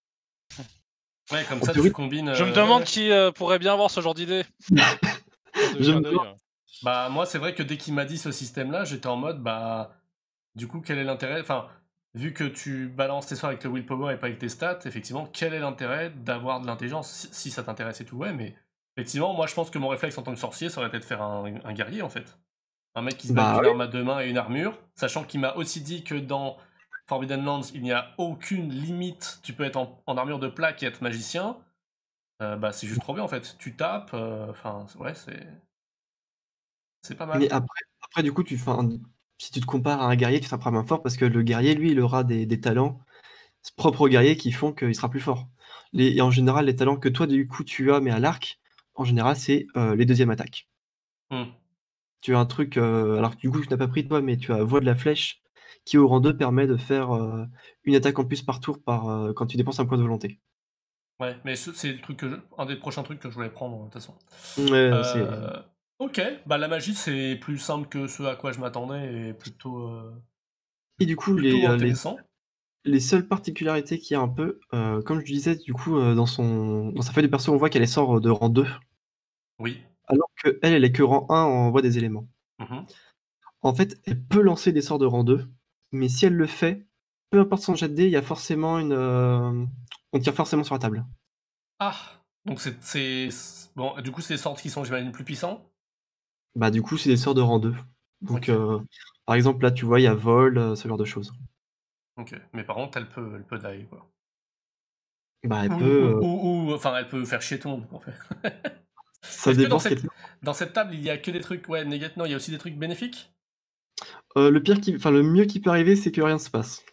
Ouais, comme En ça tu théorie, combines. Je me euh, ouais, demande ouais. qui, heu, pourrait bien avoir ce genre d'idée? Cœur de je clin me d'œil, demande heu. Bah moi c'est vrai que dès qu'il m'a dit ce système-là, j'étais en mode bah du coup quel est l'intérêt, enfin vu que tu balances tes sorts avec le willpower et pas avec tes stats, effectivement quel est l'intérêt d'avoir de l'intelligence si, si ça t'intéresse et tout, ouais, mais effectivement moi je pense que mon réflexe en tant que sorcier ça aurait été de faire un, un guerrier en fait, un mec qui se bat avec bah, une oui, arme à deux mains et une armure, sachant qu'il m'a aussi dit que dans Forbidden Lands il n'y a aucune limite, tu peux être en, en armure de plaque et être magicien. Euh, bah c'est juste trop bien en fait, tu tapes, euh, enfin ouais c'est c'est pas mais mal. après après du coup, tu enfin, si tu te compares à un guerrier, tu taperas main fort parce que le guerrier, lui, il aura des des talents propres au guerrier qui font qu'il sera plus fort. Les et en général, les talents que toi, du coup, tu as, mais à l'arc, en général, c'est, heu, les deuxièmes attaques. Hmm. Tu as un truc, heu, alors du coup, tu n'as pas pris toi, mais tu as voix de la flèche qui, au rang deux, permet de faire, heu, une attaque en plus par tour par, heu, quand tu dépenses un point de volonté. Ouais, mais ce- c'est le truc que je- un des prochains trucs que je voulais prendre de toute façon. Ouais, c'est Euh, ok, bah la magie c'est plus simple que ce à quoi je m'attendais et plutôt, euh, et du coup, les, plutôt heu, les intéressant. les seules particularités qu'il y a un peu, heu, comme je disais, du coup, heu, dans son dans sa feuille de perso, on voit qu'elle est sort de rang deux, Oui. alors qu'elle, elle est que rang un en voie des éléments. Mhm. En fait, elle peut lancer des sorts de rang deux, mais si elle le fait, peu importe son jet de dés, il y a forcément une, heu, on tire forcément sur la table. Ah, donc c'est c'est- bon, du coup c'est des sortes qui sont j'imagine plus puissants. Bah, du coup, c'est des sorts de rang deux. Donc, Ok, heu, par exemple, là, tu vois, il y a vol, heu, ce genre de choses. ok. Mais par contre elle peut, elle peut die quoi. Bah, elle Ou, peut, ou, heu, ou- ou- enfin elle peut faire chier tout le monde en fait. ça Est-ce que dans dépend ce qu'elle cette fait. dans cette table il y a que des trucs ouais négatifs? Non, il y a aussi des trucs bénéfiques. Heu, le pire qui enfin, le mieux qui peut arriver, c'est que rien se passe.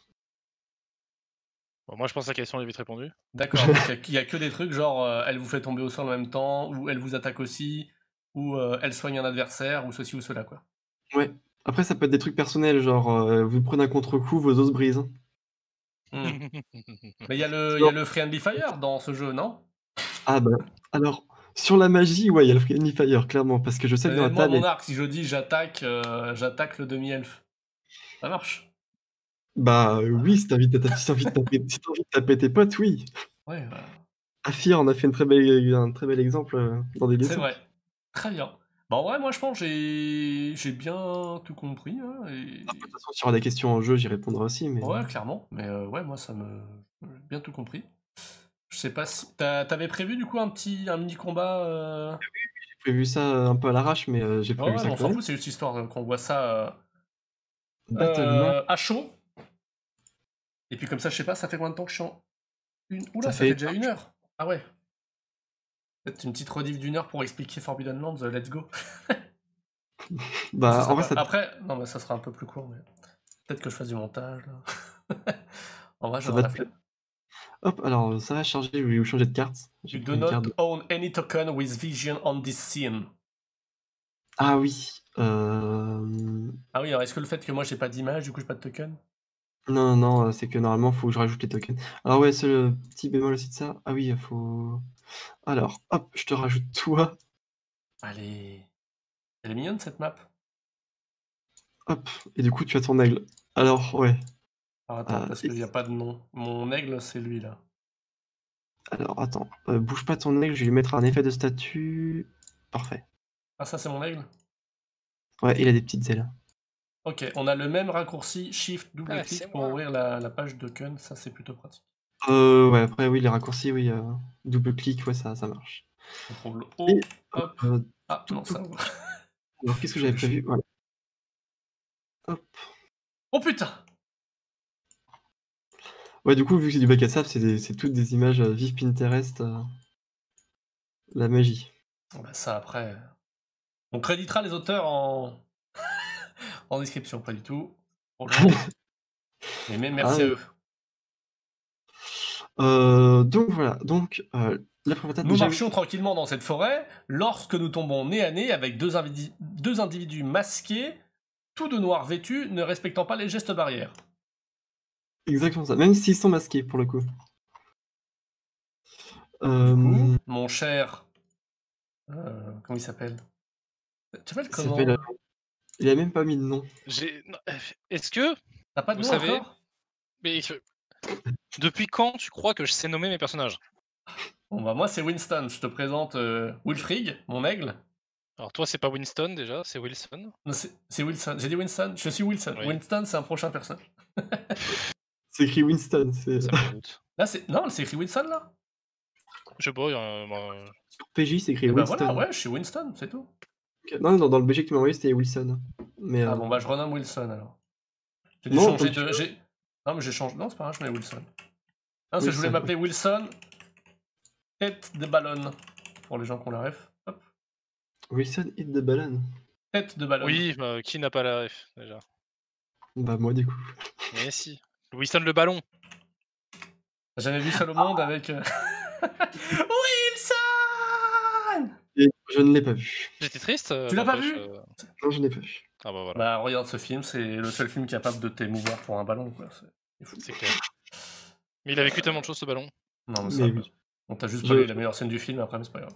Bon, moi je pense que la question est vite répondue. D'accord, donc il y, a il y a que des trucs genre euh, elle vous fait tomber au sol en même temps, ou elle vous attaque aussi, ou euh, elle soigne un adversaire, ou ceci ou cela quoi. Ouais. Après, ça peut être des trucs personnels, genre, heu, vous prenez un contre-coup, vos os se brisent. Hmm. Mais il y a le il y a Genre le Friendly Fire dans ce jeu, non? ah bah, alors, sur la magie, ouais, il y a le Friendly Fire, clairement, parce que je sais que dans la Euh, Moi table, il y mon a arc, si je dis j'attaque euh, j'attaque le demi-elfe, ça marche. bah, heu, Ah, oui, si tu as envie de ta si tu as envie de taper si tu as envie de taper tes potes, oui. ouais, bah, Afir en a fait une très belle un très bel exemple, heu, dans des c'est dessins. vrai. Très bien. Bon ouais, moi je pense que j'ai j'ai bien tout compris, hein, De toute et... façon, s'il y aura des questions en jeu, j'y répondrai aussi, mais Ouais, clairement. Mais euh, ouais, moi ça me... J'ai bien tout compris. Je sais pas si... t'as- T'avais prévu du coup un petit... un mini combat euh, j'ai prévu ça, heu, un peu à l'arrache, mais heu, j'ai Ouais, prévu ouais, mais ça on quand s'en même. fout, c'est juste histoire euh, qu'on voit ça euh, Battle Map, euh, à chaud. Et puis comme ça, je sais pas, ça fait combien de temps que je suis en... Une... Oula, ça ça fait fait déjà une heure. Ah ouais. Peut-être une petite rediff d'une heure pour expliquer Forbidden Lands, euh, let's go. Ou ce bah, en serait vrai, pas... ça Après, non, mais ça sera un peu plus court, mais... Peut-être que je fasse du montage, là. En vrai, ça j'aurais va la te flemme. hop, alors ça va charger, je vais vous changer de carte. J'ai You do pris une carte not de own any token with vision on this scene. ah oui, hem, Ah oui, alors est-ce que le fait que moi j'ai pas d'image, du coup j'ai pas de token? non, non, heu, c'est que normalement, faut que je rajoute les tokens. Alors ouais, seul, petit bémol aussi de ça, ah oui, faut alors, hop, je te rajoute toi, Allez. Elle est mignonne cette map. hop, et du coup, tu as ton aigle. Alors ouais, Alors attends, heu, parce et qu'il n'y a pas de nom. Mon aigle, c'est lui là. alors attends, heu, bouge pas ton aigle, je vais lui mettre un effet de statut. Parfait. Ah, ça c'est mon aigle? Ouais, il a des petites ailes. Ok, on a le même raccourci Shift double Ah, c'est clic pour moi! ouvrir la, la page token, ça c'est plutôt pratique. Heu, ouais, après oui, les raccourcis, oui, heu, double clic, ouais, ça ça marche. Contrôle Et O, hop. heu, Ah touc non, touc, ça ouvre. alors qu'est-ce que Je j'avais fais chier. prévu? Voilà, hop. Oh putain! Ouais, du coup, vu que c'est du bac à sable, c'est des- c'est toutes des images euh, vives Pinterest. euh, La magie. Bah ça après. On créditera les auteurs en, en description, pas du tout. Bonjour. Mais même merci Ah, à eux. Euh, donc voilà, donc euh, la première étape, Nous déjà, marchions tranquillement dans cette forêt lorsque nous tombons nez à nez avec deux, invidi- deux individus masqués, tous de noir vêtus, ne respectant pas les gestes barrières. exactement ça, même s'ils sont masqués pour le coup. Du Euh, coup, mon cher. euh, comment il s'appelle? Tu t'appelles il s'appelle, euh, comment? il a même pas mis de nom. J'ai. non, euh, Est-ce que T'as pas de vous nom savez, encore? mais je- depuis quand tu crois que je sais nommer mes personnages? Bon bah moi c'est Winston, je te présente euh, Wilfrig, mon aigle. Alors toi, c'est pas Winston déjà, c'est Wilson. Non, c'est c'est Wilson, j'ai dit Winston, je suis Wilson. Oui, Winston c'est un prochain personnage. C'est écrit Winston. C'est... ça me doute. Là c'est. Non, c'est écrit Winston là? Je sais pas, euh, bah, Sur P J, c'est écrit Et bah Winston. voilà, ouais, je suis Winston, c'est tout. Ok. Non, non, dans le B G que tu m'as envoyé, c'était Wilson. Mais, Ah euh, bon bah je renomme Wilson alors. J'ai dû Non, changer comme tu de. veux. j'ai- Non mais j'ai changé. Non c'est pas grave, je mets Wilson. Non, c'est que je voulais Wilson, m'appeler Wilson, tête de ballon. Pour les gens qui ont la ref. Hop. Wilson hit the ballon. Tête de ballon. oui, bah, qui n'a pas la ref déjà? Bah, moi, du coup. Mais si. Wilson le ballon. T'as jamais vu seul au monde avec. euh, Wilson! Et je ne l'ai pas vu. J'étais triste. euh, Tu l'as pas n'empêche, vu? euh, Non, je n'ai pas vu. Ah bah voilà, Bah regarde ce film, c'est le seul film capable de t'émouvoir pour un ballon quoi. C'est c'est fou. c'est clair. Mais il a vécu tellement de choses ce ballon. Non mais ça. Mais va. oui. On t'a juste Je- pas lu la meilleure scène du film après, mais c'est pas grave.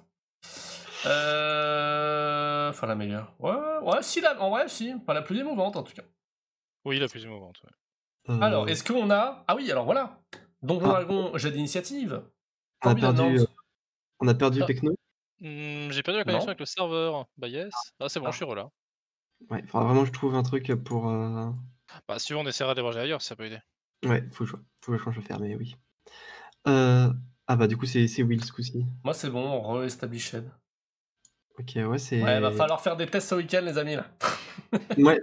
Euh... Enfin la meilleure. Ouais, ouais, si la... en vrai, si. Pas la plus émouvante en tout cas. Oui, la plus émouvante. Ouais. euh, Alors, est-ce qu'on a... Ah oui, alors voilà. Donjon Ah. Dragon, jet d'initiative. on, a Combien perdu, de euh, on a perdu Ah. Pecno. Hmm, J'ai perdu la connexion Non. avec le serveur. Bah yes. Ah c'est bon, Ah. je suis re là. Ouais, il faudra vraiment que je trouve un truc pour. euh, Bah si on essaiera d'héberger ailleurs, ça peut aider. Ouais, faut que je, faut que je change de faire, mais oui. Euh... Ah bah du coup c'est c'est Will ce coup-ci. Moi c'est bon, re-established. Ok, ouais, c'est... Ouais, va falloir faire des tests ce week-end les amis là. Ouais.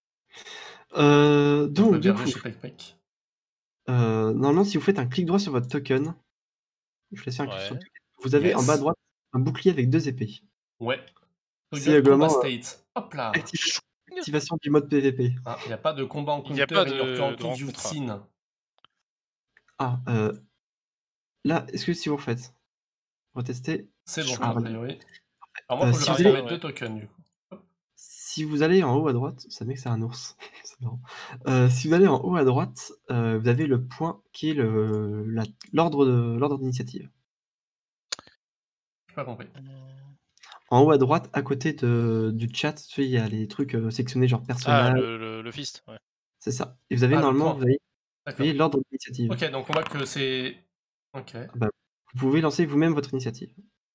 Euh, On donc, peut du berger coup, chez PecPec. euh, normalement, si vous faites un clic droit sur votre token, je laisse un clic Ouais. sur le token, vous avez en Yes. bas à droite un bouclier avec deux épées. Ouais. C'est Toggle combat également, euh, state. Hop là. Activation, activation du mode P V P. Ah, il n'y a pas de combat en Il y a counter pas in your de- turn de if you've rencontre. seen. Ah, euh, là, est-ce que si vous refaites, retester, C'est bon, je a comprends. priori. Alors moi, Euh, faut que si je vous transforme allez- mes deux tokens du coup. Si vous allez en haut à droite, ça met que c'est un ours. C'est marrant. Euh, si vous allez en haut à droite, euh, vous avez le point qui est le la- l'ordre de l'ordre d'initiative. J'ai pas compris. En haut à droite, à côté de, du chat, tu sais, il y a les trucs euh, sectionnés genre Ah, personnage. le, le, le fist, ouais. C'est ça. Et vous avez Ah, le normalement, point. vous avez, vous D'accord. voyez l'ordre d'initiative. Ok, donc on voit que c'est. Ok. Vous pouvez lancer vous-même votre initiative.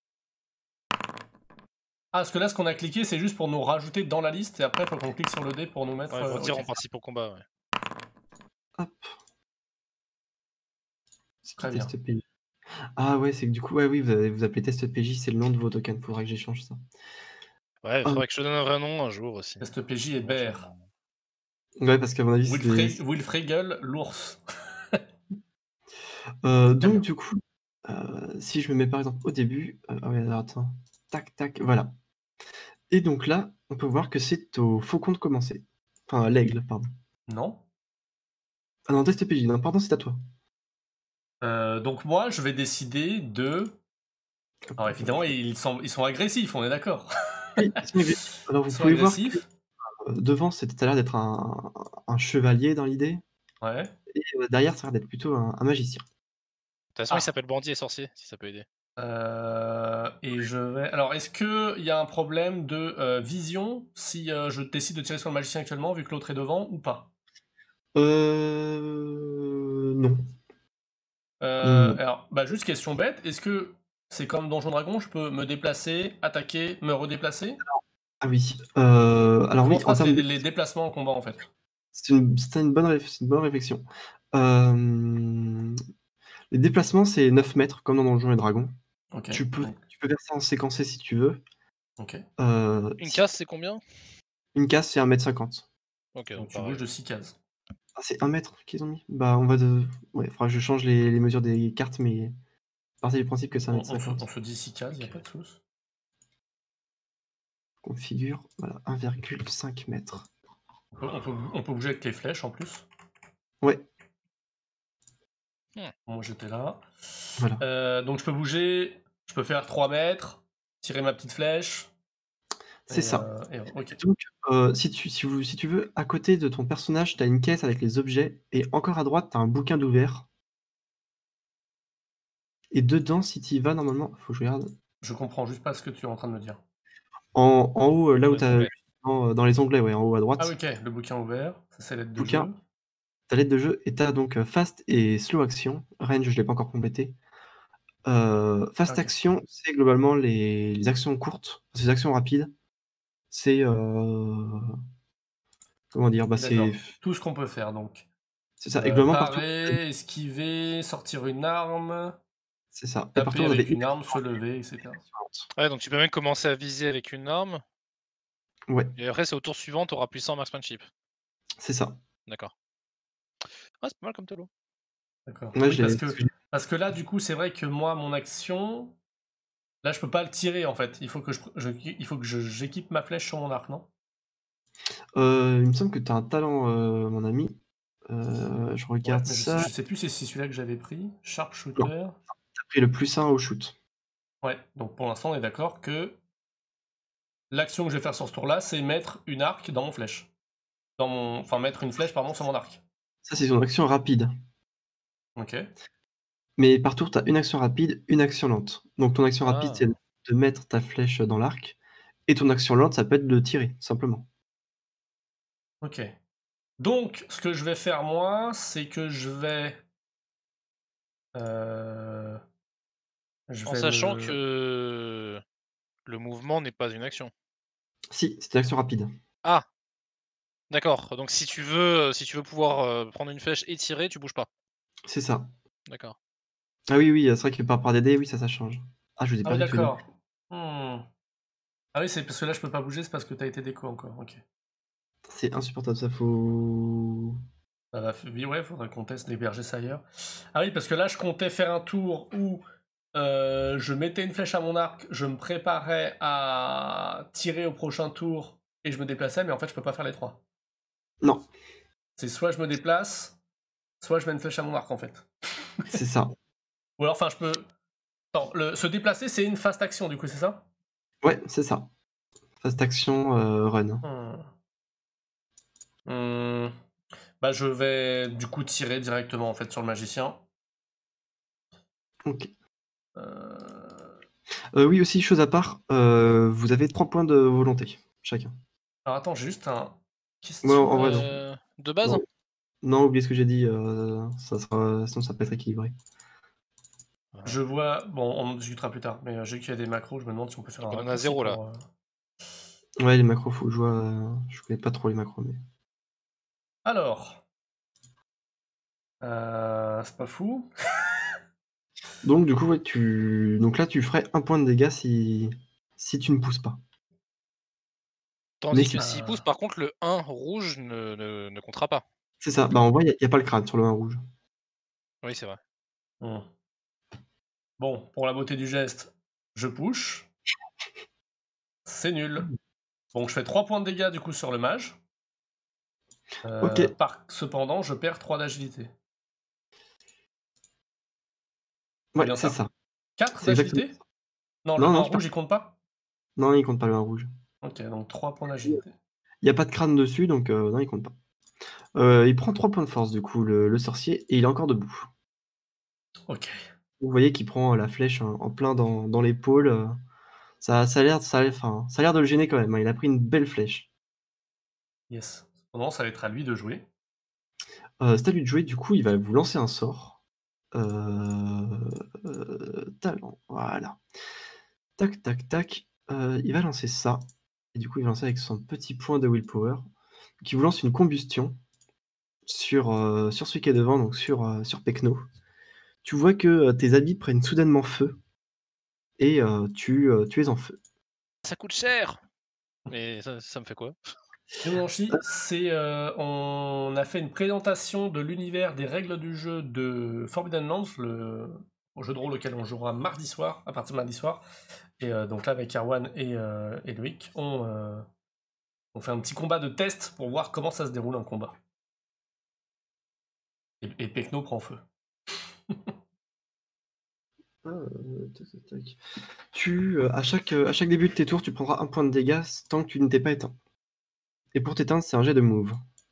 Ah, parce que là, ce qu'on a cliqué, c'est juste pour nous rajouter dans la liste, et après, il faut qu'on clique sur le dé pour nous mettre. Ouais, faut euh, dire ok. on participe au combat, ouais. Hop. C'est Très qui bien. test P J? Ah ouais, c'est que du coup, ouais, oui, vous, avez, vous appelez test P J, c'est le nom de vos tokens. Faudra que j'échange ça. Ouais, il Ah. faudrait que je te donne un vrai nom un jour aussi. Test P J et Bon, Bear. Ouais, parce qu'à mon avis, c'est. Wilfrig- Wilfrigel, l'ours. Euh, donc, bien. du coup, euh, si je me mets par exemple au début. euh, ah ouais, alors attends. Tac, tac, voilà. Et donc là, on peut voir que c'est au faucon de commencer. Enfin, à l'aigle, pardon. Non. Ah non, test P J, non, pardon, c'est à toi. Euh, donc moi, je vais décider de. Alors évidemment, ils sont, ils sont agressifs, on est d'accord. Oui, ils sont agressifs. Alors, vous Ils sont pouvez voir que agressifs. euh, devant, c'était à l'air d'être un, un chevalier dans l'idée. Ouais. Et euh, derrière, ça a l'air d'être plutôt un, un magicien. De toute façon, Ah. il s'appelle Bandit et Sorcier, si ça peut aider. Euh, et je vais. Alors, est-ce qu'il y a un problème de euh, vision si euh, je décide de tirer sur le magicien actuellement, vu que l'autre est devant, ou pas? Euh. Non. Euh, Hmm. Alors, bah, juste question bête, est-ce que c'est comme Donjon Dragon, je peux me déplacer, attaquer, me redéplacer? Ah oui. Euh, alors oui, Comment se en passent termes les, de... les déplacements en combat en fait? c'est une, c'est une, bonne réf- c'est une bonne réflexion. Euh, Les déplacements, c'est neuf mètres, comme dans Donjons et Dragons. Ok. Tu peux, donc- tu peux faire ça en séquencé si tu veux. ok. Euh, Une si- case, c'est combien? Une case, c'est un mètre cinquante. Ok, Donc donc tu pareil. bouges de six cases. Ah, c'est un mètre qu'ils ont mis? Bah, on va de ouais, faudra que je change les les mesures des cartes, mais partez du principe que c'est un On, mètre on fait, on cinquante. fait dix cases, y a OK. pas de souci. Configure, voilà, un virgule cinq mètres. On peut, on, peut, on peut bouger avec les flèches en plus. Ouais, Hmm. Moi j'étais là. voilà. Euh, donc je peux bouger, je peux faire trois mètres, tirer ma petite flèche. C'est Et, ça. euh, et ok. Donc, heu, si tu si vous si tu veux, à côté de ton personnage, tu as une caisse avec les objets et encore à droite, tu as un bouquin d'ouvert et dedans, si tu y vas normalement, faut que je regarde. Je comprends juste pas ce que tu es en train de me dire. En en haut, heu, là Dans où les tu as onglets. justement, heu, dans les onglets, ouais, en haut à Ah droite, ok, le bouquin ouvert, ça c'est l'aide de bouquin, jeu. tu as l'aide de jeu et tu as donc, heu, fast et slow action. Range, je l'ai pas encore complété. Heu, Ah, fast ok. action, c'est globalement les les actions courtes, c'est les actions rapides. C'est, heu, comment dire? Bah, c'est D'accord. Tout ce qu'on peut faire donc. c'est ça et Euh, globalement partout parer, esquiver, sortir une arme, c'est ça et partout taper vous avez avec une une arme, action se rapide, lever, une et cetera. action lente. Ouais, donc tu peux même commencer à viser avec une arme, Ouais, et après, c'est au tour suivant, tu auras plus cent marksmanship. c'est ça. D'accord. Ah, c'est pas mal comme tableau. D'accord. Moi Oui, je l'ai parce parce que, que j'ai parce que là, du coup, c'est vrai que moi, mon action, là, je peux pas le tirer en fait. Il faut que je, je- il faut que je- j'équipe ma flèche sur mon arc, non? heu, il me semble que tu as un talent, heu, mon ami. Heu, je Ouais, regarde mais je, sais- ça. je sais plus si c'est celui-là que j'avais pris. Non, Sharpshooter. tu as pris le plus un au shoot. Ouais, donc pour l'instant, on est d'accord que l'action que je vais faire sur ce tour-là, c'est mettre une arc dans mon flèche. Dans mon... Enfin, mettre une flèche, pardon, sur mon arc. Ça, c'est son action rapide. Ok. Mais par tour, tu as une action rapide, une action lente. Donc ton action rapide, c'est Ah. de mettre ta flèche dans l'arc et ton action lente, ça peut être de tirer, simplement. Ok. Donc, ce que je vais faire moi, c'est que je vais... euh, Je En vais sachant me... que le mouvement n'est pas une action. Si, c'est une action rapide. Ah! D'accord, donc si tu veux, si tu veux pouvoir, heu, prendre une flèche et tirer, tu bouges pas? C'est ça. D'accord. Ah oui, oui, c'est vrai que par par des dés, oui, ça, ça change. Ah, je vous ai Ah oui, perdu tous les deux. d'accord. Hmm. Ah oui, c'est parce que là, je peux pas bouger, c'est parce que t'as été déco encore. Ok. C'est insupportable, ça, faut Ça va, f- ouais, faudrait qu'on teste d'héberger ça ailleurs. Ah oui, parce que là, je comptais faire un tour où euh, je mettais une flèche à mon arc, je me préparais à tirer au prochain tour et je me déplaçais, mais en fait, je peux pas faire les trois. non, C'est soit je me déplace, soit je mets une flèche à mon arc, en fait. c'est ça. Ou alors, enfin, je peux... Attends, le... se déplacer, c'est une fast action, du coup, c'est ça? Ouais, c'est ça. Fast action, heu, run. Hmm. Hmm. Bah, je vais du coup tirer directement en fait sur le magicien. OK. Euh, Heu, oui, aussi, chose à part, heu, vous avez trois points de volonté, chacun. Alors attends, j'ai juste un Ouais, en question en vrai, non. là-dessus. Heu, de base? Non, non, oubliez ce que j'ai dit, heu, ça sera sinon ça peut être équilibré. Je vois, bon, on en discutera plus tard, mais euh, j'ai qu'il y a des macros, je me demande si on peut faire Donc un on en a raccourci zéro là. pour. euh, Ouais, les macros, faut que je vois, heu, je connais pas trop les macros, mais Alors, euh, c'est pas fou. donc du coup, ouais, tu donc là, tu ferais un point de dégâts si si tu ne pousses pas. Mais Tandis si que s'il pousse, Euh, par contre, le un rouge ne ne ne comptera pas. c'est ça, bah, en vrai, il y a y a pas le crâne sur le un rouge. Oui, c'est vrai. hmm. Bon, pour la beauté du geste, je push. C'est nul. Bon, je fais trois points de dégâts du coup sur le mage. Euh, OK, par... Cependant, je perds trois d'agilité. C'est ouais, bien c'est ça? ça. Quatre C'est exactement d'agilité? ça. Non, le Non, un non, tu perds rouge, il compte pas? non, il compte pas le un rouge. Ok, donc trois points d'agilité. Il y a pas de crâne dessus, donc heu, non, il compte pas. Heu, il prend trois points de force, du coup, le le sorcier et il est encore debout. Ok, Vous voyez qu'il prend la flèche en en plein dans dans l'épaule, heu, ça ça a l'air ça a enfin, ça a l'air de le gêner quand même, hein. Il a pris une belle flèche. yes. Cependant, ça va être à lui de jouer. Heu, c'est à lui de jouer, du coup, il va vous lancer un sort. Heu, heu, talent, voilà. Tac, tac, tac, heu, il va lancer ça et du coup, il va lancer avec son petit point de willpower, qui vous lance une combustion sur, heu, sur celui qui est devant, donc sur, heu, sur Pecno. Tu vois que, heu, tes habits prennent soudainement feu et heu, tu, heu, tu es en feu. Ça coûte cher! Mais ça ça me fait quoi? Yodanshi, c'est euh, on a fait une présentation de l'univers des règles du jeu de Forbidden Lands, le jeu de rôle auquel on jouera mardi soir, à partir de mardi soir. Et euh, donc là, avec Erwan et, euh, et Loïc, on, euh, on fait un petit combat de test pour voir comment ça se déroule un combat. Et, et Pecno prend feu. Ah, euh, tac, tac, tac. Tu, euh, à, chaque, euh, à chaque début de tes tours, tu prendras un point de dégâts tant que tu ne t'es pas éteint. Et pour t'éteindre, c'est un jet de move.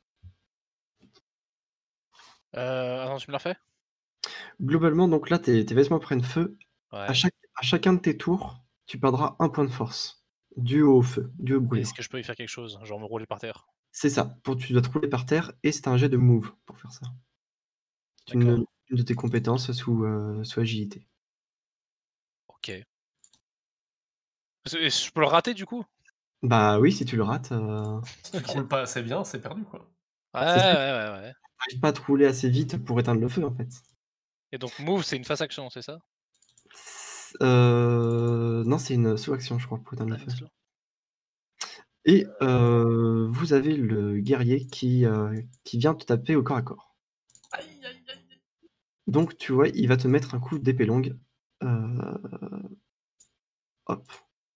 Euh, attends, tu me l'as refait? Globalement, donc là, tes, tes vêtements prennent feu. À, Ouais. chaque, à chacun de tes tours, tu perdras un point de force, dû au feu, dû au brûlure. Est-ce que je peux y faire quelque chose? Genre me rouler par terre? C'est ça. Pour, tu dois te rouler par terre et c'est un jet de move pour faire ça. C'est une, D'accord. une de tes compétences sous, euh, sous agilité. Ok. Parce que- et je peux le rater du coup? Bah oui, si tu le rates, euh, Si tu te Ok. roules pas assez bien, c'est perdu, quoi. Ouais, c'est ça. ouais, ouais, ouais. T'arrives pas à te rouler assez vite pour éteindre le feu en fait. Et donc move, c'est une face action, c'est ça? Euh, non, c'est une sous-action, je crois, pour éteindre le Ah, feu. bien sûr. Et euh, vous avez le guerrier qui, euh, qui vient te taper au corps à corps. Aïe, aïe, aïe. Donc, tu vois, il va te mettre un coup d'épée longue. Euh, hop.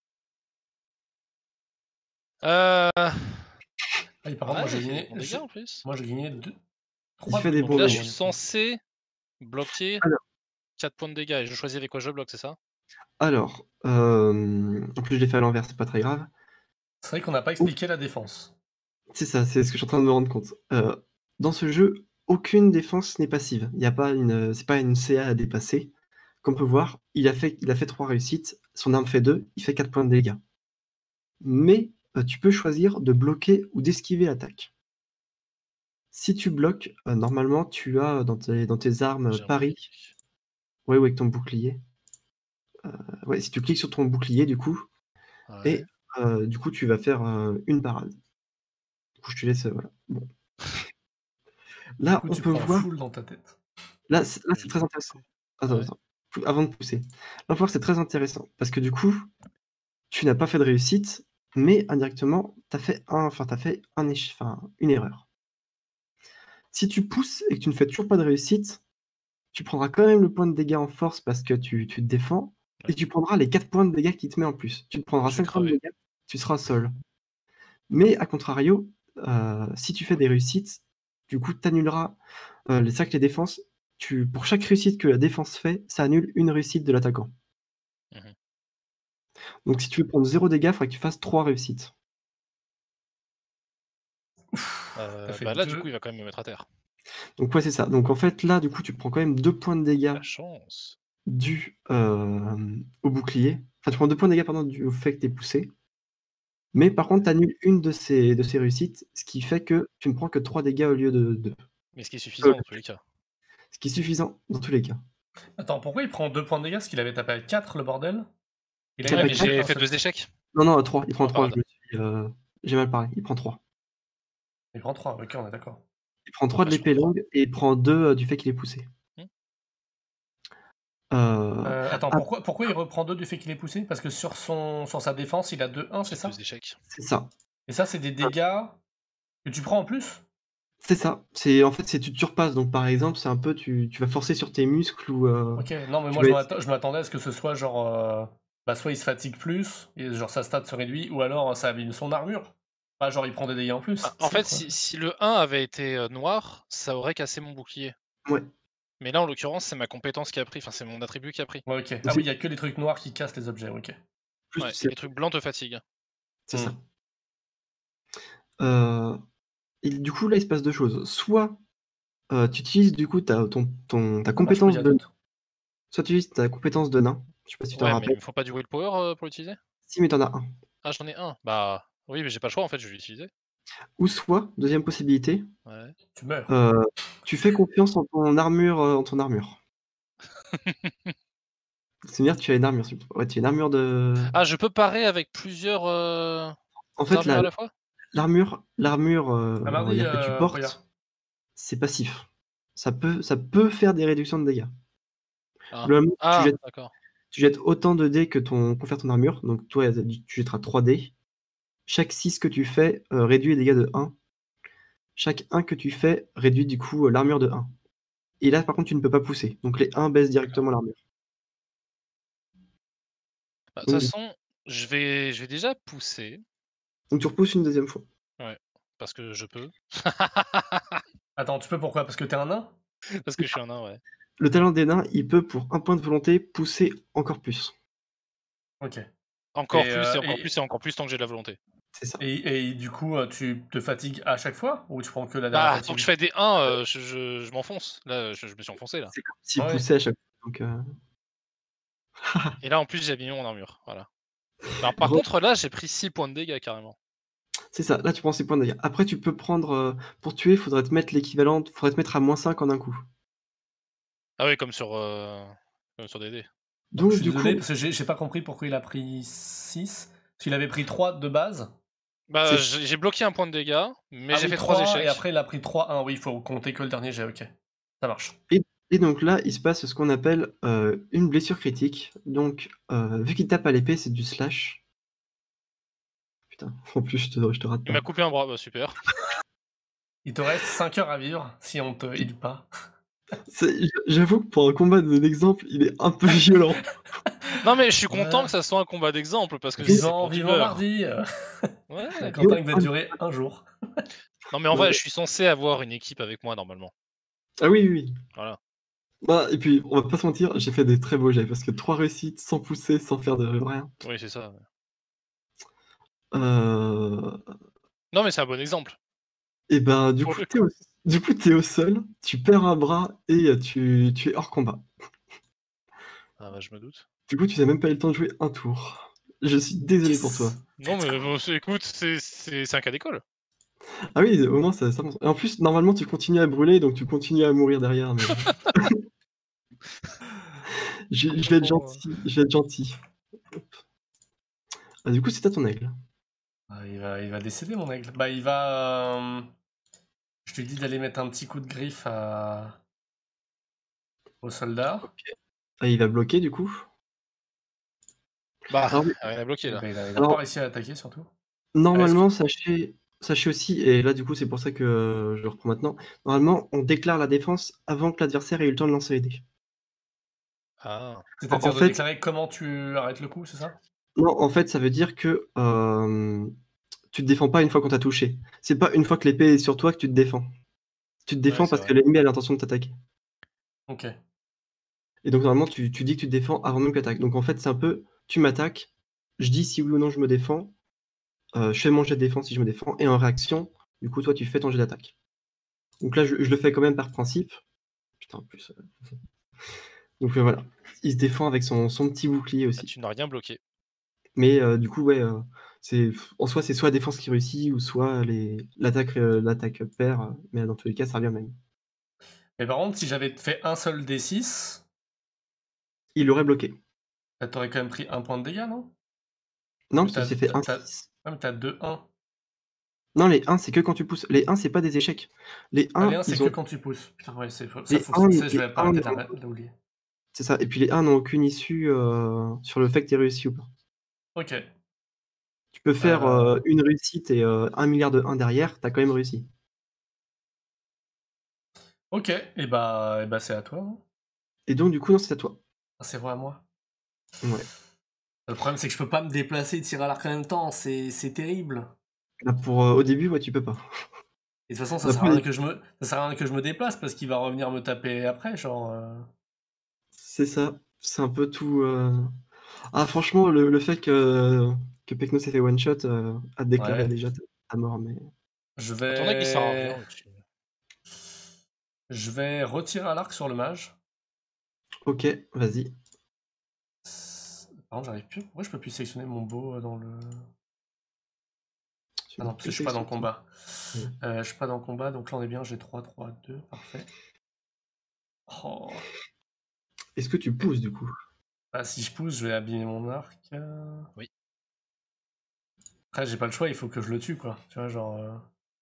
Euh... Aïe, par contre, moi Ouais, j'ai il fait des gagné. bons dégâts j'ai- en plus. Moi j'ai gagné deux. Il trois fait des de bons Donc là, dégâts. je dégâts. suis censé bloquer Alors, quatre points de dégâts et je choisis avec quoi je bloque, c'est ça? alors euh, en plus, je l'ai fait à l'envers, c'est pas très grave. C'est vrai qu'on n'a pas Oh, expliqué la défense. c'est ça, c'est ce que je suis en train de me rendre compte. Euh, dans ce jeu, aucune défense n'est passive. Il y a pas une, c'est pas une C A à dépasser. Comme on peut voir, il a fait, il a fait trois réussites, son arme fait deux, il fait quatre points de dégâts. Mais euh, tu peux choisir de bloquer ou d'esquiver l'attaque. Si tu bloques, euh, normalement, tu as dans tes, dans tes armes J'ai un pari. bouclier. Ouais, ouais, avec ton bouclier. Euh, ouais, si tu cliques sur ton bouclier, du coup, Ouais. et euh, du coup, tu vas faire euh, une parade. Du coup, je te laisse. euh, voilà. Bon. Du Là, coup, on tu peut prends voir. full dans ta tête. Là, c'est là, Je c'est vais très intéressant. pousser. Attends, Ouais. attends. Faut- Avant de pousser. Là, on peut voir que c'est très intéressant. Parce que du coup, tu n'as pas fait de réussite, mais indirectement, tu as fait, un, enfin, t'as fait un éche- enfin, une erreur. Si tu pousses et que tu ne fais toujours pas de réussite, tu prendras quand même le point de dégâts en force parce que tu, tu te défends, et Ouais. tu prendras les quatre points de dégâts qu'il te met en plus. Tu te prendras Je vais cinq points de crever. dégâts, tu seras seul. Mais à contrario, euh, si tu fais des réussites, du coup, tu annuleras euh, les cercles et défenses. Tu, pour chaque réussite que la défense fait, ça annule une réussite de l'attaquant. Mhm. Donc si tu veux prendre zéro dégâts, il faudrait que tu fasses trois réussites. T'as Euh, fait bah là, du deux. coup, il va quand même me mettre à terre. Donc ouais, c'est ça. Donc en fait, là, du coup, tu prends quand même deux points de dégâts La chance. dus euh, au bouclier. Enfin, tu prends deux points de dégâts pardon, du au fait que tu es poussé. Mais par contre, tu annules une de ces, de ces réussites, ce qui fait que tu ne prends que trois dégâts au lieu de deux. Mais ce qui est Euh, suffisant dans tous les cas. ce qui est suffisant dans tous les cas. Attends, pourquoi il prend deux points de dégâts? Parce qu'il avait tapé à quatre le bordel. Et là, il Tape Ouais, a à mais mis quatre. j'ai un fait seul. deux échecs. Non, non, trois. Il prend Trois trois. parades. Je me suis, euh, j'ai mal parlé. Il prend trois. Il prend trois, ok, on est d'accord. Il prend trois de Vachement l'épée fort. longue et il prend deux euh, du fait qu'il est poussé. Hmm. Euh, Euh, attends, ah, pourquoi, pourquoi il reprend deux du fait qu'il est poussé? Parce que sur, son, sur sa défense, il a deux un, c'est J'ai deux ça? échecs. c'est ça. Et ça, c'est des dégâts que tu prends en plus? C'est ça. C'est en fait c'est tu te surpasses. Donc par exemple, c'est un peu tu, tu vas forcer sur tes muscles ou euh, Ok, non, mais tu moi, vas je essayer- m'atta- je m'attendais à ce que ce soit genre. euh, bah, soit il se fatigue plus, et genre sa stat se réduit, ou alors ça abîme son armure. Pas genre il prend des dégâts en Ah, plus. en Si, fait, quoi. si, si le un avait été euh, noir, ça aurait cassé mon bouclier. Ouais. Mais là, en l'occurrence, c'est ma compétence qui a pris. Enfin, c'est mon attribut qui a pris. Ouais, ok. Donc, Ah oui, c'est il y a que les trucs noirs qui cassent les objets, ok. plus Ouais, c'est les trucs blancs te fatiguent. c'est Hmm. ça. Euh, et du coup là il se passe deux choses. Soit euh, tu utilises du coup ta, ton, ton, ta Ça marche pas, il y compétence a de d'autres. soit tu utilises ta compétence de nain. Je sais pas si tu t'en Ouais, mais il rappelles. me faut pas du willpower euh, pour l'utiliser? Si mais t'en as un. Ah, j'en ai un. Bah, oui, mais j'ai pas le choix en fait, je vais l'utiliser. Ou soit deuxième possibilité, Ouais. Tu meurs. euh, tu fais confiance en ton armure euh, en ton armure. C'est-à-dire tu as une armure. sur- Ouais, tu as une armure de. Ah, je peux parer avec plusieurs euh, En fait armures la à la fois? l'armure l'armure euh, Ah, on va mardi, dire que tu euh, Roya. portes, c'est passif. Ça peut ça peut faire des réductions de dégâts. Ah, Globalement, tu ah, jettes d'accord. tu jettes autant de dés que ton pour faire ton armure. Donc toi tu jetteras trois dés. chaque six que tu fais euh, réduit les dégâts de un. Chaque un que tu fais réduit du coup euh, l'armure de un. Et là, par contre, tu ne peux pas pousser. Donc les un baissent directement l'armure. Bah, de toute Donc, façon, je vais, je vais déjà pousser. donc tu repousses une deuxième fois. Ouais, parce que je peux. Attends, tu peux pourquoi? Parce que t'es un nain? Parce que je suis un nain, ouais. Le talent des nains, il peut, pour un point de volonté, pousser encore plus. Ok. Encore Et, plus, euh, et encore et- plus, et encore plus tant que j'ai de la volonté. C'est ça. Et, et du coup, euh, tu te fatigues à chaque fois? Ou tu prends que la dernière Bah, tant fatigue? que je fais des un, euh, je, je, je m'enfonce. Là, je, je me suis enfoncé, là. C'est comme s'il Ouais. poussait à chaque fois. Donc, euh, Et là, en plus, j'ai abîmé mon armure, voilà. Alors, par Gros- contre, là, j'ai pris six points de dégâts, carrément. C'est ça, là tu prends six points de dégâts. Après, tu peux prendre. euh, pour tuer, il faudrait te mettre l'équivalent. Il faudrait te mettre à moins cinq en un coup. Ah oui, comme sur, euh, comme sur D D. Je Donc, suis du désolé, coup, parce que j'ai j'ai pas compris pourquoi il a pris six. Parce qu'il avait pris trois de base. Bah, c'est- j'ai j'ai bloqué un point de dégâts, mais Ah j'ai oui, fait trois trois, échecs. et après il a pris trois, un. Oui, il faut compter que le dernier jet, ok. Ça marche. et, et donc là, il se passe ce qu'on appelle euh, une blessure critique. Donc, euh, vu qu'il tape à l'épée, c'est du slash. Putain, en plus, je te, je te rate Il pas. m'a coupé un bras, bah super. Il te reste cinq heures à vivre si on te heal pas. C'est- J'avoue que pour un combat de l'exemple, il est un peu violent. Non, mais je suis content Ouais. que ça soit un combat d'exemple, parce que si c'est Vivant, pour du vivant beurre. mardi. euh, Ouais. Un campagne va durer un jour. Non, mais en Non, vrai, mais- je suis censé avoir une équipe avec moi, normalement. Ah oui, oui, oui. Voilà. Bah, et puis, on va pas se mentir, j'ai fait des très beaux jets parce que trois réussites sans pousser, sans faire de rien. Oui, c'est ça. Euh... Non, mais c'est un bon exemple. Et ben, du Pour coup, le t'es au... du coup, t'es au sol, tu perds un bras et euh, tu... tu es hors combat. Ah bah, je me doute. Du coup, tu n'as même pas eu le temps de jouer un tour. Je suis désolé pour toi. Non, mais bon, c'est- écoute, c'est c'est- c'est un cas d'école. Ah oui, au moins, ça, ça... Et en plus, normalement, tu continues à brûler, donc tu continues à mourir derrière. Mais... je, je vais être gentil, je vais être gentil. Hop. Ah, du coup, c'est à ton aigle. Ah, il, va, il va décéder, mon aigle. Bah, il va. euh, Je te dis d'aller mettre un petit coup de griffe à... au soldat. Ah, il va bloquer, du coup. Bah, Alors, oui. rien à bloquer Eh là. ben, il a, il a Alors- pas réussi à attaquer, surtout. Normalement, sachez, sachez aussi, et là du coup c'est pour ça que euh, je reprends maintenant, normalement on déclare la défense avant que l'adversaire ait eu le temps de lancer les dés. Ah. C'est-à-dire En de fait- déclarer comment tu arrêtes le coup, c'est ça? Non, en fait ça veut dire que euh, tu te défends pas une fois qu'on t'a touché. C'est pas une fois que l'épée est sur toi que tu te défends. Tu te défends Ouais, c'est parce vrai. que l'ennemi a l'intention de t'attaquer. Ok. Et donc normalement tu, tu dis que tu te défends avant même que t'attaques. Donc en fait c'est un peu, tu m'attaques, je dis si oui ou non je me défends, euh, je fais mon jet de défense si je me défends, et en réaction, du coup toi tu fais ton jet d'attaque. Donc là je, je le fais quand même par principe. Putain en plus... euh, Donc euh, voilà, il se défend avec son, son petit bouclier Ah, aussi. tu n'as rien bloqué. Mais euh, du coup, ouais, euh, c'est en soi, c'est soit la défense qui réussit ou soit les l'attaque euh, l'attaque perd. euh, Mais dans tous les cas, ça revient même. Mais par contre, si j'avais fait un seul D six, Il aurait bloqué. bah, t'aurais quand même pris un point de dégâts, non? Non, Mais parce que t'as- c'est fait t'as- un t'as- six. Ah, mais t'as deux un. Non, les un, c'est que quand tu pousses. Les un, c'est pas des échecs. Les Ah, un, les un, c'est ils que ont... quand tu pousses. Putain, ouais, c'est ça, les faut, un, ça, je les vais pas un arrêter de n'ont- la- de l'oublier. C'est ça. Et puis les un n'ont aucune issue euh, sur le fait que tu réussi ou pas. Ok. Tu peux faire Euh. euh, une réussite et euh, un milliard de un derrière, t'as quand même réussi. Ok, et bah, et bah c'est à toi. Hein. Et donc, du coup, non, c'est à toi. Ah, c'est vrai à moi. Ouais. Le problème, c'est que je peux pas me déplacer et tirer à l'arc en même temps. C'est c'est terrible. Là, pour, euh, au début, ouais, tu peux pas. Et de toute façon, ça Après, sert à rien que je me, ça sert à rien que je me déplace parce qu'il va revenir me taper après, genre. euh. C'est ça, c'est un peu tout. euh, Ah, franchement, le, le fait que, que Pekno s'est fait one shot euh, a déclaré Ouais. déjà à mort, mais Je Attendez qu'il sert à vais. rien au-dessus. Je vais retirer à l'arc sur le mage. ok, vas-y. Par contre, j'arrive plus. Pourquoi je peux plus sélectionner mon beau dans le. Tu Ah n'as non, parce que plus je suis pas dans le sélectionné. combat. Ouais. Euh, je suis pas dans le combat, donc là on est bien, j'ai trois, trois, deux, parfait. Oh. Est-ce que tu pousses du coup? Bah, si je pousse, je vais abîmer mon arc. euh. Oui. Après, j'ai pas le choix, il faut que je le tue, quoi. Tu vois, genre. euh.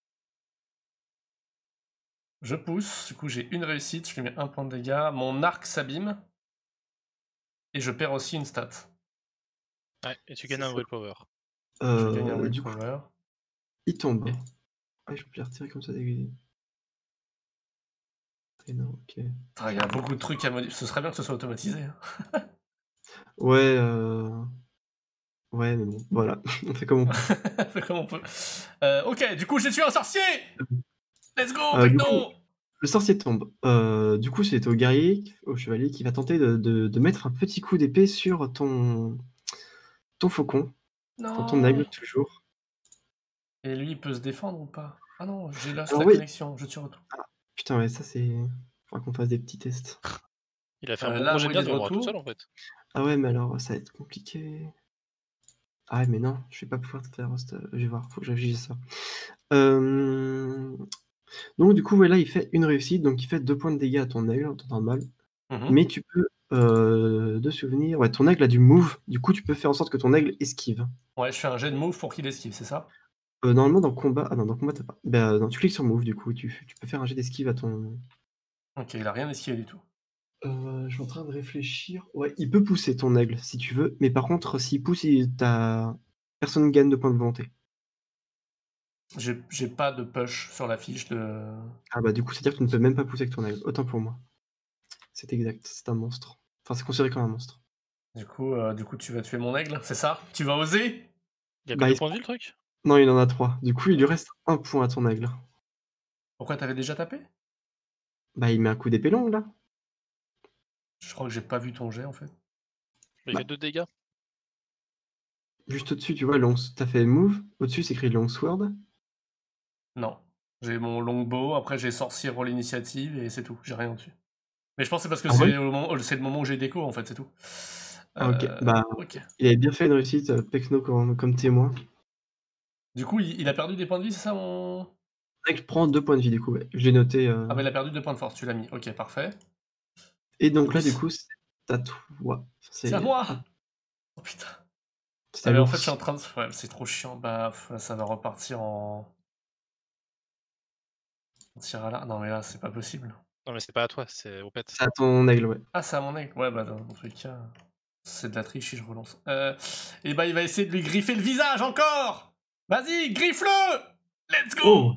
Je pousse, du coup j'ai une réussite, je lui mets un point de dégâts. Mon arc s'abîme. Et je perds aussi une stat. Ouais, et tu C'est gagnes un ça. willpower. Je gagne un Euh, du coup, willpower. il tombe. Et- Ah, je peux les retirer comme ça. Des... Et non, ok. Ah, il y a beaucoup de trucs à modifier. Ce serait bien que ce soit automatisé. hein. Ouais, euh... ouais, mais bon, voilà. On fait comme on peut. On fait comme on peut. Euh, ok, du coup, j'ai tué un sorcier. Let's go, Euh, du coup, Pecno. le sorcier tombe. Euh, du coup, c'est au guerrier, au chevalier, qui va tenter de, de- de mettre un petit coup d'épée sur ton, ton faucon, ton, ton aigle, Non. toujours. Et lui, il peut se défendre ou pas? Ah non, j'ai lost Alors la oui, connexion. Je tue retour. putain, ouais, ça c'est... Faudra qu'on fasse des petits tests. Il a fait un Euh, bon là, gros jet moi, de il est merde, de il mourra tout retour. seul en fait. Ah ouais, mais alors, ça va être compliqué. Ah ouais, mais non, je vais pas pouvoir te faire... host- Je vais voir, faut que j'affiche ça. Euh... Donc du coup, ouais, là, il fait une réussite, donc il fait deux points de dégâts à ton aigle, en temps normal. Mhm. Mais tu peux, euh, de souvenir... Ouais, ton aigle a du move, du coup, tu peux faire en sorte que ton aigle esquive. Ouais, je fais un jet de move pour qu'il esquive, c'est ça? Euh, normalement, dans combat... Ah non, dans combat, t'as pas... Bah non, tu cliques sur move, du coup, tu, tu peux faire un jet d'esquive à ton... Ok, il a rien esquivé du tout. Euh, je suis en train de réfléchir. Ouais, il peut pousser ton aigle, si tu veux, mais par contre, s'il pousse, il... t'as... personne gagne de points de volonté. J'ai j'ai pas de push sur la fiche de... Ah bah du coup, c'est-à-dire que tu ne peux même pas pousser avec ton aigle. Autant pour moi. C'est exact, c'est un monstre. Enfin, c'est considéré comme un monstre. Du coup, euh, du coup, tu vas tuer mon aigle, c'est ça? Tu vas oser? Il a que Bah, deux il se points de prend- vie le truc? Non, il en a trois. Du coup, il lui Ok. reste un point à ton aigle. Pourquoi t'avais déjà tapé? Bah, il met un coup d'épée longue, là. Je crois que j'ai pas vu ton jet en fait. Il Bah. fait deux dégâts. Juste au-dessus, tu vois, long... t'as fait move. Au-dessus, c'est écrit longsword. Non. J'ai mon longbow, après j'ai sorcier roll initiative et c'est tout. J'ai rien dessus. Mais je pense que c'est parce que Ah ouais? c'est au moment- c'est le moment où j'ai déco en fait, c'est tout. Ah ok. Euh, Bah, ok. il avait bien fait une réussite, euh, Pecno comme, comme témoin. Du coup, il, il a perdu des points de vie, c'est ça mon... L'aigle prend deux points de vie, du coup, ouais. Je l'ai noté. euh. Ah bah il a perdu deux points de force, tu l'as mis. Ok, parfait. Et donc là, Oui, du c'est coup, c'est à toi. c'est à C'est moi. ah, Oh putain. c'est Ah à mais en fait je suis en l'ours. train de... Ouais, c'est trop chiant. Bah pff, ça va repartir en... On tire à là. Non mais là c'est pas possible. Non mais c'est pas à toi, c'est au pet. C'est à ton aigle, ouais. Ah c'est à mon aigle. Ouais bah dans, dans tous les cas... C'est de la triche si je relance. Euh, et bah il va essayer de lui griffer le visage encore. Vas-y, griffe-le. Let's go. Oh!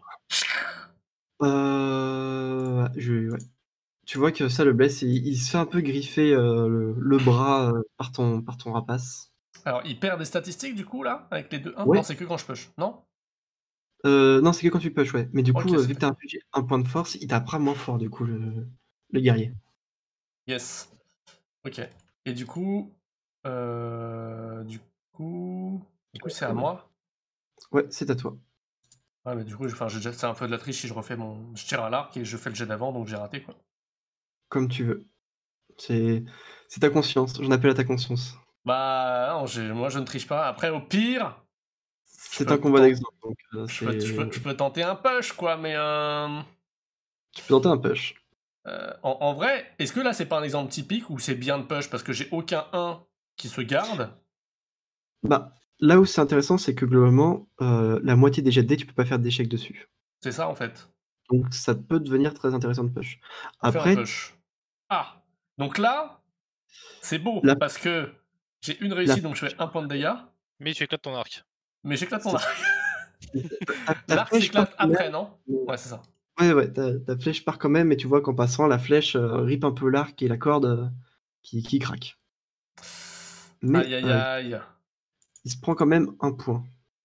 Euh... ouais, je... ouais. Tu vois que ça le blesse, il, il se fait un peu griffer euh, le, le bras euh, par, ton, par ton rapace. Alors il perd des statistiques du coup là avec les deux un. Non Ouais. c'est que quand je push. Non. Euh, non, c'est que quand tu push, ouais. Mais du Ok coup, euh, c'est vu que t'as infligé un point de force, il tapera moins fort, du coup, le, le guerrier. yes. Ok. Et du coup, euh, du coup, du coup c'est à Ouais, moi. ouais, c'est à toi. Ouais mais du coup, enfin j'ai déjà c'est un peu de la triche si je refais mon, je tire à l'arc et je fais le jet d'avant donc j'ai raté quoi. Comme tu veux. C'est c'est ta conscience. J'en appelle à ta conscience. Bah non, j'ai- moi je ne triche pas. Après au pire, je C'est un peux combat tenter, d'exemple, donc euh, je peux, je c'est... peux, je peux tenter un push quoi, mais euh, Tu peux tenter un push. euh, en, en vrai, est-ce que là c'est pas un exemple typique où c'est bien de push parce que j'ai aucun un qui se garde? Bah, là où c'est intéressant, c'est que globalement, euh, la moitié des jets de dés, tu peux pas faire d'échec dessus. C'est ça en fait. Donc ça peut devenir très intéressant de push. On fait un Après, push. Ah, donc là, c'est beau la, parce que j'ai une la, réussite donc je fais un point de dégâts, Mais tu éclates ton arc. mais j'éclate mon c'est- arc. ta, ta L'arc flèche part s'éclate quand même. après, non? mais- Ouais, c'est ça. Ouais, ouais, ta, ta flèche part quand même, et tu vois qu'en passant, la flèche euh, rip un peu l'arc et la corde euh, qui, qui craque. Mais Aïe aïe euh, aïe. il se prend quand même un point.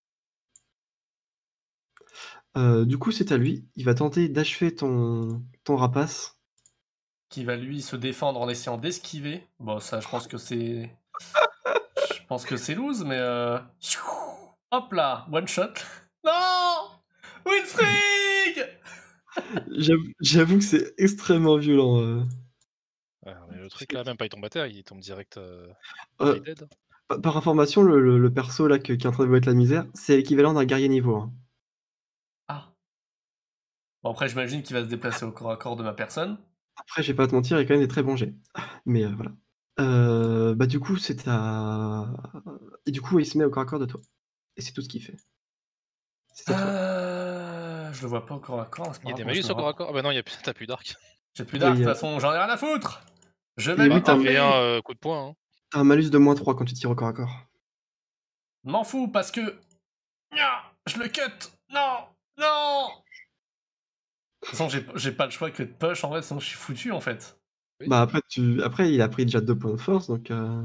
Euh, du coup, c'est à lui. Il va tenter d'achever ton, ton rapace. Qui va lui se défendre en essayant d'esquiver. Bon, ça, je pense que c'est. Je pense que c'est loose, mais. Euh... Hop là, one shot. Non Wilfrig. J'avoue j'avoue que c'est extrêmement violent. euh. Ouais, mais le truc là, même pas il tombe à terre, il tombe direct euh, Euh, high dead. par, par information, le, le- le perso là que- qui est en train de vous mettre la misère, c'est l'équivalent d'un guerrier niveau un. Ah. Bon, après, j'imagine qu'il va se déplacer au corps à corps de ma personne. Après, je vais pas te mentir, il y a quand même des très bons jets. Mais euh, voilà. Euh, bah du coup, c'est à... Et du coup, il se met au corps à corps de toi. Et c'est tout ce qu'il fait. C'est à toi. Euh... Je le vois pas au corps à corps, c'est pas Il y a grave, des moi, je malus me au corps à rapproche. corps. Ah bah non, il y a... t'as plus d'arc. J'ai plus d'arc, de Oui, toute euh, façon, j'en ai rien à foutre. Je vais et me oui, t'as Bah un, un v un taper. euh, coup de poing. Hein. t'as un malus de moins trois quand tu tires au corps à corps. M'en fous parce que Nya, je le cut. Non, non. De toute façon, j'ai j'ai pas le choix que de push en vrai, sinon je suis foutu en fait. Oui. Bah après, tu... après, il a pris déjà deux points de force, donc... euh,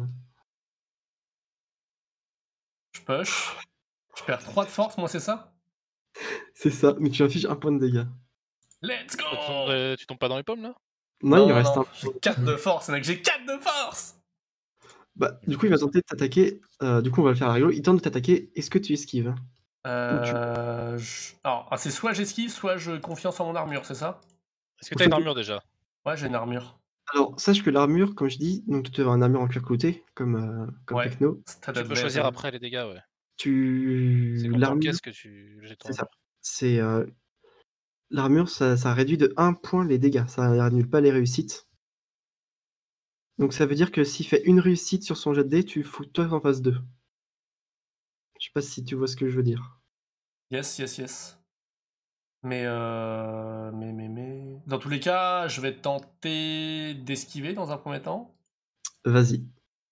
Je push. Je perds trois de force, moi, c'est ça? C'est ça, mais tu affiches un point de dégâts. Let's go. Tu tombes, tu tombes pas dans les pommes là? Non, il Non, reste non, un j'ai point. quatre de force, mec, j'ai quatre de force. Bah, du coup, il va tenter de t'attaquer. euh, du coup, on va le faire à rigolo. Il tente de t'attaquer. Est-ce que tu esquives? Euh... je- Alors, ah, c'est soit j'esquive, soit je confiance en mon armure, c'est ça? Est-ce que t'as une armure déjà? Ouais, j'ai une armure. Alors, sache que l'armure, comme je dis, donc tu as une armure en cuir clouté, comme, euh, comme Ouais, Techno. Stade Tu peux Advance. choisir après les dégâts, ouais. Tu... C'est quand L'armure, t'encaisses que tu jettes ton c'est ça. armure. C'est... euh, L'armure, ça, ça réduit de un point les dégâts. Ça annule pas les réussites. Donc ça veut dire que s'il fait une réussite sur son jet de dés, tu faut que toi en fasses deux. Je sais pas si tu vois ce que je veux dire. Yes, yes, yes. Mais, euh... mais, mais, mais... Dans tous les cas, je vais tenter d'esquiver dans un premier temps. Vas-y.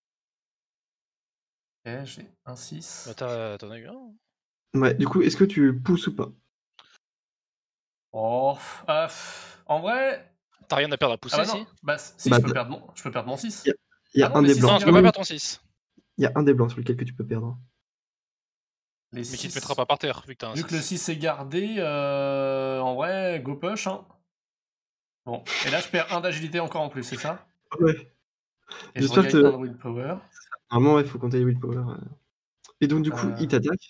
Ok, j'ai un six. Bah, t'as- t'en as eu un. Ouais, du coup, est-ce que tu pousses ou pas? Oh, pff, ah, pff, en vrai... T'as rien à perdre à Ah pousser, bah si? non, bah si, Bah, je peux t'as- perdre mon, je peux perdre mon six. Il y a, il y a Ah non, un les des six blancs. Non, sont tu peux Non, pas gardés. perdre ton six. il y a un des blancs sur lequel que tu peux perdre. Les Mais qui te six... mettra pas par terre, vu que t'as un Vu que le six. six est gardé, euh, en vrai, go push. Hein. Bon, et là je perds un d'agilité encore en plus, c'est ça? Ouais. Et je J'espère regagne que... un de willpower. Normalement, il faut compter les willpower. euh. Et donc, du coup, Euh, il t'attaque.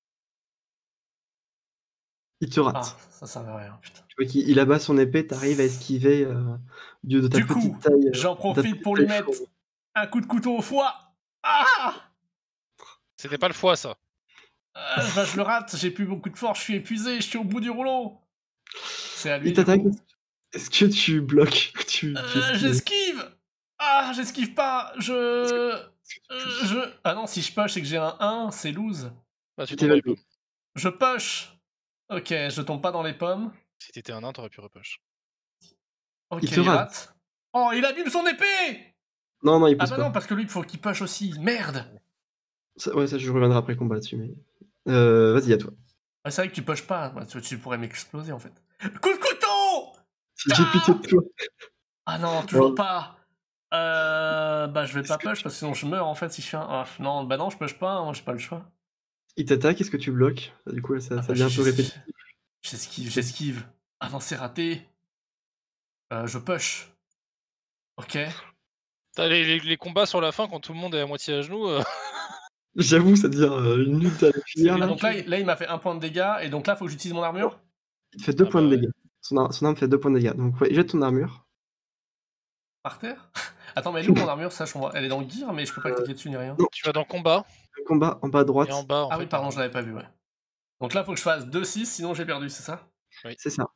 Il te Ah, rate. ça servait à rien, putain. Tu vois qu'il il abat son épée, t'arrives à esquiver euh, du de ta Du petite coup, taille. euh, j'en de ta profite petite pour lui taille mettre fournie. un coup de couteau au foie. Ah, C'était pas le foie, ça. Euh, bah, je le rate, j'ai plus beaucoup de force, je suis épuisé, je suis au bout du rouleau. C'est à lui Il du t'attaque. coup. Est-ce que tu bloques? tu, tu Euh, esquives? j'esquive. Ah, j'esquive pas, je... euh, je... Ah non, si je push et que j'ai un un, c'est lose. Bah, tu Tu tombes dans les t'évanouis. pommes. Je push. Ok, je tombe pas dans les pommes. Si t'étais un nain, t'aurais pu repush. Ok, Il te il rate. rate. Oh, il abîme son épée. Non, non, il Ah pousse bah pas. non, parce que lui, il faut qu'il push aussi. Merde. Ça, ouais, ça, je reviendrai après le combat là-dessus. Mais... Euh, vas-y, à toi. Ah, c'est vrai que tu pushes pas. Bah, tu, tu pourrais m'exploser en fait. Coup de couteau. J'ai pitié de toi. Ah non, toujours Ouais. pas. Euh... Bah je vais Est-ce pas que push tu- parce que sinon je meurs en fait si je fais un... Ah, non, bah non, je push pas, moi j'ai pas le choix. Il t'attaque, est-ce que tu bloques? Du coup, là, ça, Ah ça bah devient un peu j'es- répétitif. j'esquive, j'esquive. Ah non, c'est raté. Euh, je push. Ok. T'as les, les- les combats sur la fin, quand tout le monde est à moitié à genoux. euh, J'avoue, ça devient euh, une lutte à la cuillère Ah, là. donc là, il- là, il m'a fait un point de dégâts et donc là, faut que j'utilise mon armure. Il te fait deux Ah points bah de ouais. dégâts. Son, ar- son arme fait deux points de dégâts. Donc, ouais, jette ton armure. Par terre. Attends, mais elle est où mon armure, ça, je comprends. Elle est dans le gear, mais je peux pas cliquer dessus ni rien. Non, Tu vas dans combat, le combat en bas à et en droite, bas, en Ah fait. oui, pardon, t'as- je l'avais pas vu, ouais. Donc là, faut que je fasse deux six, sinon j'ai perdu, c'est ça? c'est ça.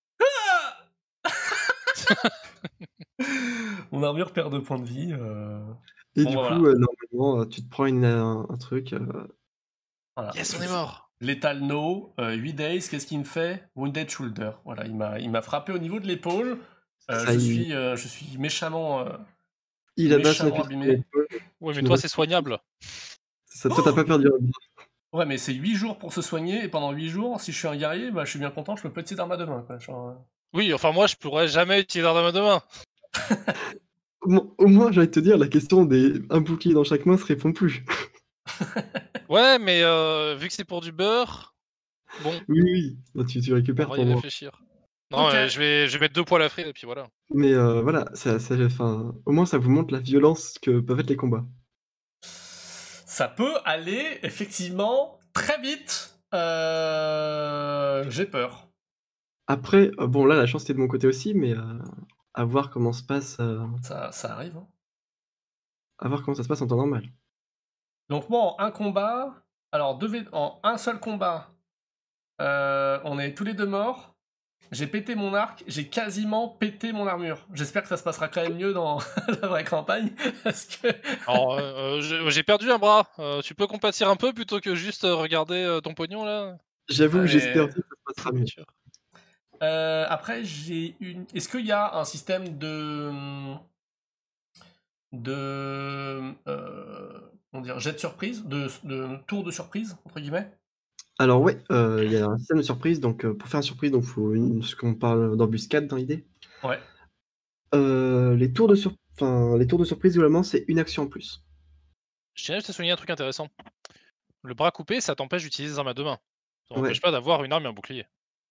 Mon armure perd deux points de vie. euh, Et Bon, du bah, coup, voilà. euh, normalement, euh, tu te prends une, un, un truc. euh, Voilà. Yes, on Je est suis- mort. Lethal No, euh, huit days, qu'est-ce qu'il me fait? Wounded Shoulder. Voilà, il m'a, il m'a frappé au niveau de l'épaule. Euh, ça, je, il, suis, euh, je suis méchamment, euh, il abat son méchamment épée sur ton abîmé. épaule. Ouais, mais Tu ne toi, vois- c'est soignable. ça, toi, t'as pas perdu un bras. Ouais, mais c'est huit jours pour se soigner, et pendant huit jours, si je suis un guerrier, bah, je suis bien content, je peux petit d'armes à deux mains. Quoi. Genre, euh, Oui, enfin, moi, je pourrais jamais utiliser l'arme à deux mains. Au moins, au moins, j'ai envie de te dire, la question des un bouclier dans chaque main se répond plus. Ouais, mais euh, vu que c'est pour du beurre, bon, Oui, oui, bah, tu, tu on récupères va ton y bras. réfléchir. Non, Ok. euh, je, vais, je vais mettre deux poils à frire, et puis voilà. Mais euh, voilà, ça, ça, enfin, au moins, ça vous montre la violence que peuvent être les combats. Ça peut aller, effectivement, très vite. Euh... J'ai peur. Après, euh, bon, là, la chance était de mon côté aussi, mais euh, à voir comment se passe, euh, Ça, ça arrive. Hein. à voir comment ça se passe en temps normal. Donc moi, en un combat, alors deux v- en un seul combat, euh, on est tous les deux morts. J'ai pété mon arc, j'ai quasiment pété mon armure. J'espère que ça se passera quand même mieux dans la vraie campagne, parce que... Alors, euh, euh, j'ai j'ai perdu un bras. Euh, tu peux compatir un peu plutôt que juste euh, regarder euh, ton pognon, là? J'avoue que Ouais. j'espère aussi que ça se passera mieux. Euh, après, j'ai une... Est-ce qu'il y a un système de... de... Euh, comment dire, jet de surprise, de, de tour de surprise, entre guillemets? Alors ouais, heu, il y a un système de surprise, donc heu, pour faire une surprise, donc faut une ce qu'on parle d'embuscade dans l'idée. Ouais. Heu, les tours de sur enfin, les tours de surprise globalement, c'est une action en plus. Je tiens juste à souligner un truc intéressant. Le bras coupé, ça t'empêche d'utiliser des armes à deux mains. Ça n'empêche Ouais, pas d'avoir une arme et un bouclier.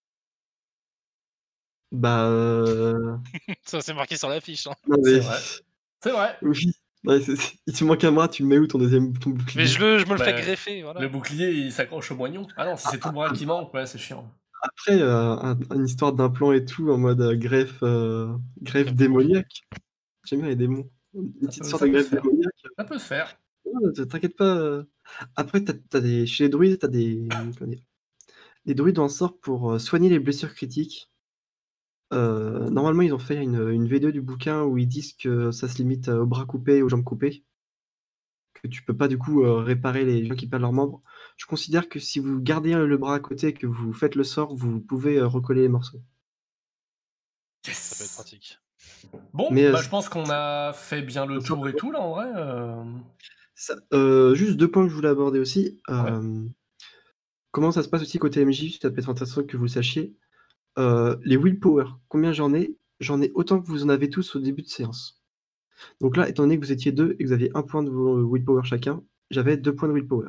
bah, heu, Ça, c'est marqué sur la fiche, hein. non C'est mais vrai. C'est vrai. oui, ouais, c'est c'est il te manque un bras, tu le mets où ton deuxième ton Mais bouclier? je le je me le fais Bah, greffer, le voilà. bouclier, il s'accroche au moignon. Ah non, si A c'est tout le bras a qui manque, ouais, c'est chiant. Après, heu, un une histoire d'implant et tout en mode, heu, greffe, heu, greffe Greffe démoniaque. démoniaque. J'aime bien les démons. Une Ça petite peut sorte ça de peut se greffe faire. démoniaque. Ça peut se faire. Ouais, te t'inquiète pas, heu, après tu as tu as des chez les druides, tu as des, mmh, comment dire? Les druides ont un sort pour, heu, soigner les blessures critiques. Heu, normalement, ils ont fait une, une V deux du bouquin où ils disent que ça se limite, heu, aux bras coupés et aux jambes coupées. Que tu peux pas du coup, heu, réparer les gens qui perdent leurs membres. Je considère que si vous gardez, heu, le bras à côté et que vous faites le sort, vous pouvez, heu, recoller les morceaux. Ça peut être Yes! pratique. Bon, Mais, heu, bah, c je pense qu'on a fait bien le c'est ça tour et tout là, en vrai, hem, ça heu, juste deux points que je voulais aborder aussi. ouais. Hem, comment ça se passe aussi côté M J? Ça peut être intéressant que vous le sachiez. Heu, les willpower, combien j'en ai? J'en ai autant que vous en avez tous au début de séance. Donc là, étant donné que vous étiez deux et que vous aviez un point de wi willpower chacun, j'avais deux points de willpower.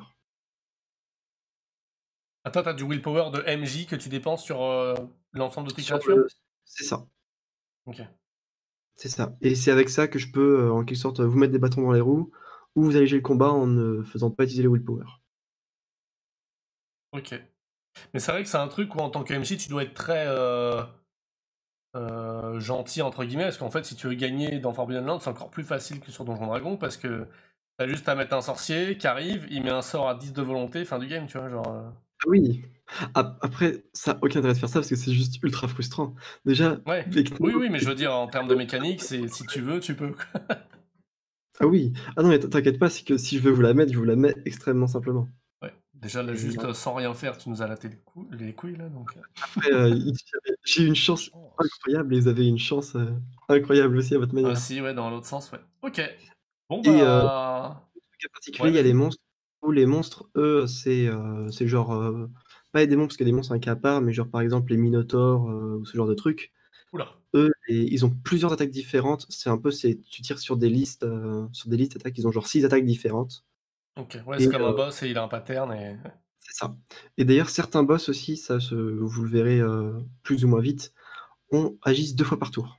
Ah toi, tu as du willpower de M J que tu dépenses sur, heu, l'ensemble de tes Sur créatures? le C'est ça, OK. c'est ça et c'est avec ça que je peux, heu, en quelque sorte, vous mettre des bâtons dans les roues ou vous alléger le combat en ne faisant pas utiliser les willpower. OK. Mais c'est vrai que c'est un truc où en tant que M J, tu dois être très, heu heu, «gentil» entre guillemets, parce qu'en fait, si tu veux gagner dans Forbidden Lands, c'est encore plus facile que sur Donjons Dragons parce que tu as juste à mettre un sorcier qui arrive, il met un sort à dix de volonté, fin du game, tu vois? Genre, heu Ah oui! Ap après, ça a aucun intérêt de faire ça parce que c'est juste ultra frustrant. Déjà, ouais. Vecna Oui, oui, mais je veux dire en termes de mécanique, c'est si tu veux, tu peux. ah oui! Ah non, mais t'inquiète pas, c'est que si je veux vous la mettre, je vous la mets extrêmement simplement. Ouais. Déjà là, Et juste, là, heu, sans rien faire, tu nous as laté les cou les couilles là, donc heu après, heu, il j'avais j'ai eu une chance Chance. incroyable et vous avez une chance, heu, incroyable aussi à votre manière. aussi, ouais, dans l'autre sens, ouais. OK. Bon Et heu, bah cas particulier, ouais, il y a les vas-y. monstres, où les monstres, eux, c'est, heu, c'est genre, heu, pas les démons parce que les démons c'est un cas à part, mais genre par exemple les minotaures, heu, ou ce genre de trucs. Ouh là. Eux, et ils ont plusieurs attaques différentes. C'est un peu c'est tu tires sur des listes, heu, sur des listes d'attaques, ils ont genre six attaques différentes OK, ouais, et c'est comme un heu boss et il a un pattern et c'est ça. Et d'ailleurs certains boss aussi, ça se vous le verrez, heu, plus ou moins vite, ont agissent deux fois par tour.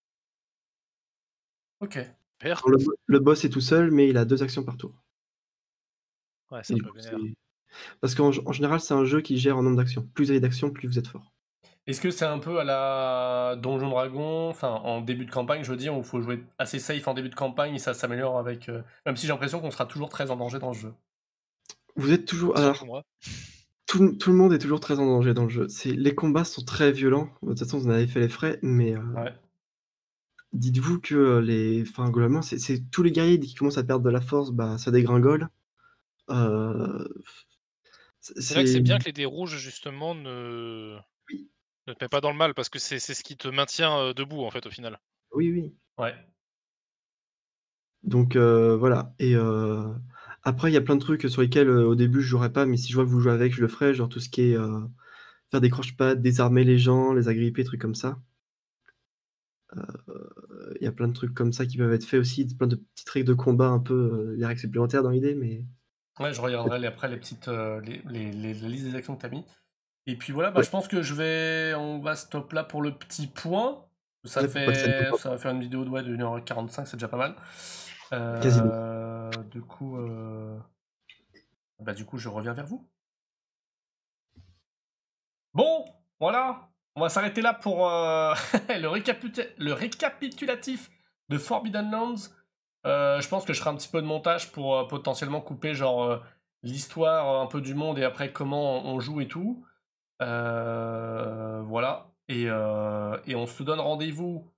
OK. Père? Alors le bo le boss est tout seul, mais il a deux actions par tour Ouais, c'est et un du peu coup vénère. c'est parce qu'en g en général, c'est un jeu qui gère en nombre d'actions. Plus vous avez d'actions, plus vous êtes fort. Est-ce que c'est un peu à la Donjon Dragon, enfin en début de campagne, je veux dire, où il faut jouer assez safe en début de campagne et ça s'améliore avec, heu même si j'ai l'impression qu'on sera toujours très en danger dans ce jeu? Vous êtes toujours Surtout alors moi. tout l tout le monde est toujours très en danger dans le jeu. C'est les combats sont très violents. De toute façon, vous en avez fait les frais, mais heu, Ouais. dites-vous que, heu, les enfin globalement, c'est c'est tous les guerriers dès qu'ils commencent à perdre de la force, bah, ça dégringole. Heu, c'est C'est là que c'est c'est bien que les dés rouges justement ne oui, ne te mettent pas dans le mal parce que c'est c'est ce qui te maintient, heu, debout en fait au final. oui, oui. Ouais. Donc heu, voilà et heu, après il y a plein de trucs sur lesquels, heu, au début je jouerai pas, mais si je vois que vous jouez avec, je le ferai, genre tout ce qui est, heu, faire des croche-pattes, désarmer les gens, les agripper, trucs comme ça. Heu, il y a plein de trucs comme ça qui peuvent être faits aussi, plein de petites règles de combat un peu, heu, des règles supplémentaires dans l'idée, mais Ouais, je regarderai les après les petites, heu, les les les la liste des actions que tu as mis et puis voilà, bah, ouais, je pense que je vais on va stop là pour le petit point. Ça ouais, pour pas que ça dure fait ça longtemps, va faire une vidéo de ouais, de une heure quarante-cinq, c'est déjà pas mal. quasiment. Heu, du coup, heu, bah, du coup, je reviens vers vous. Bon, voilà, on va s'arrêter là pour, heu, le récaputa le récapitulatif de Forbidden Lands. Heu, je pense que je ferai un petit peu de montage pour, heu, potentiellement couper genre, heu, l'histoire, heu, un peu du monde et après comment on joue et tout. Heu, voilà et heu et on se donne rendez-vous,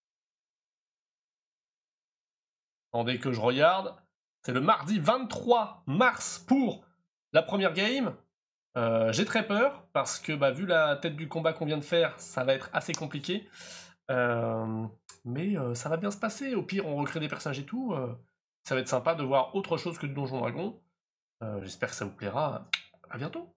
attendez que je regarde, c'est le mardi vingt-trois mars pour la première game. Heu, j'ai très peur parce que, bah, vu la tête du combat qu'on vient de faire, ça va être assez compliqué. Hem, mais heu, ça va bien se passer. Au pire, on recrée des personnages et tout, heu, ça va être sympa de voir autre chose que du Donjon Dragon. Heu, j'espère que ça vous plaira. À bientôt!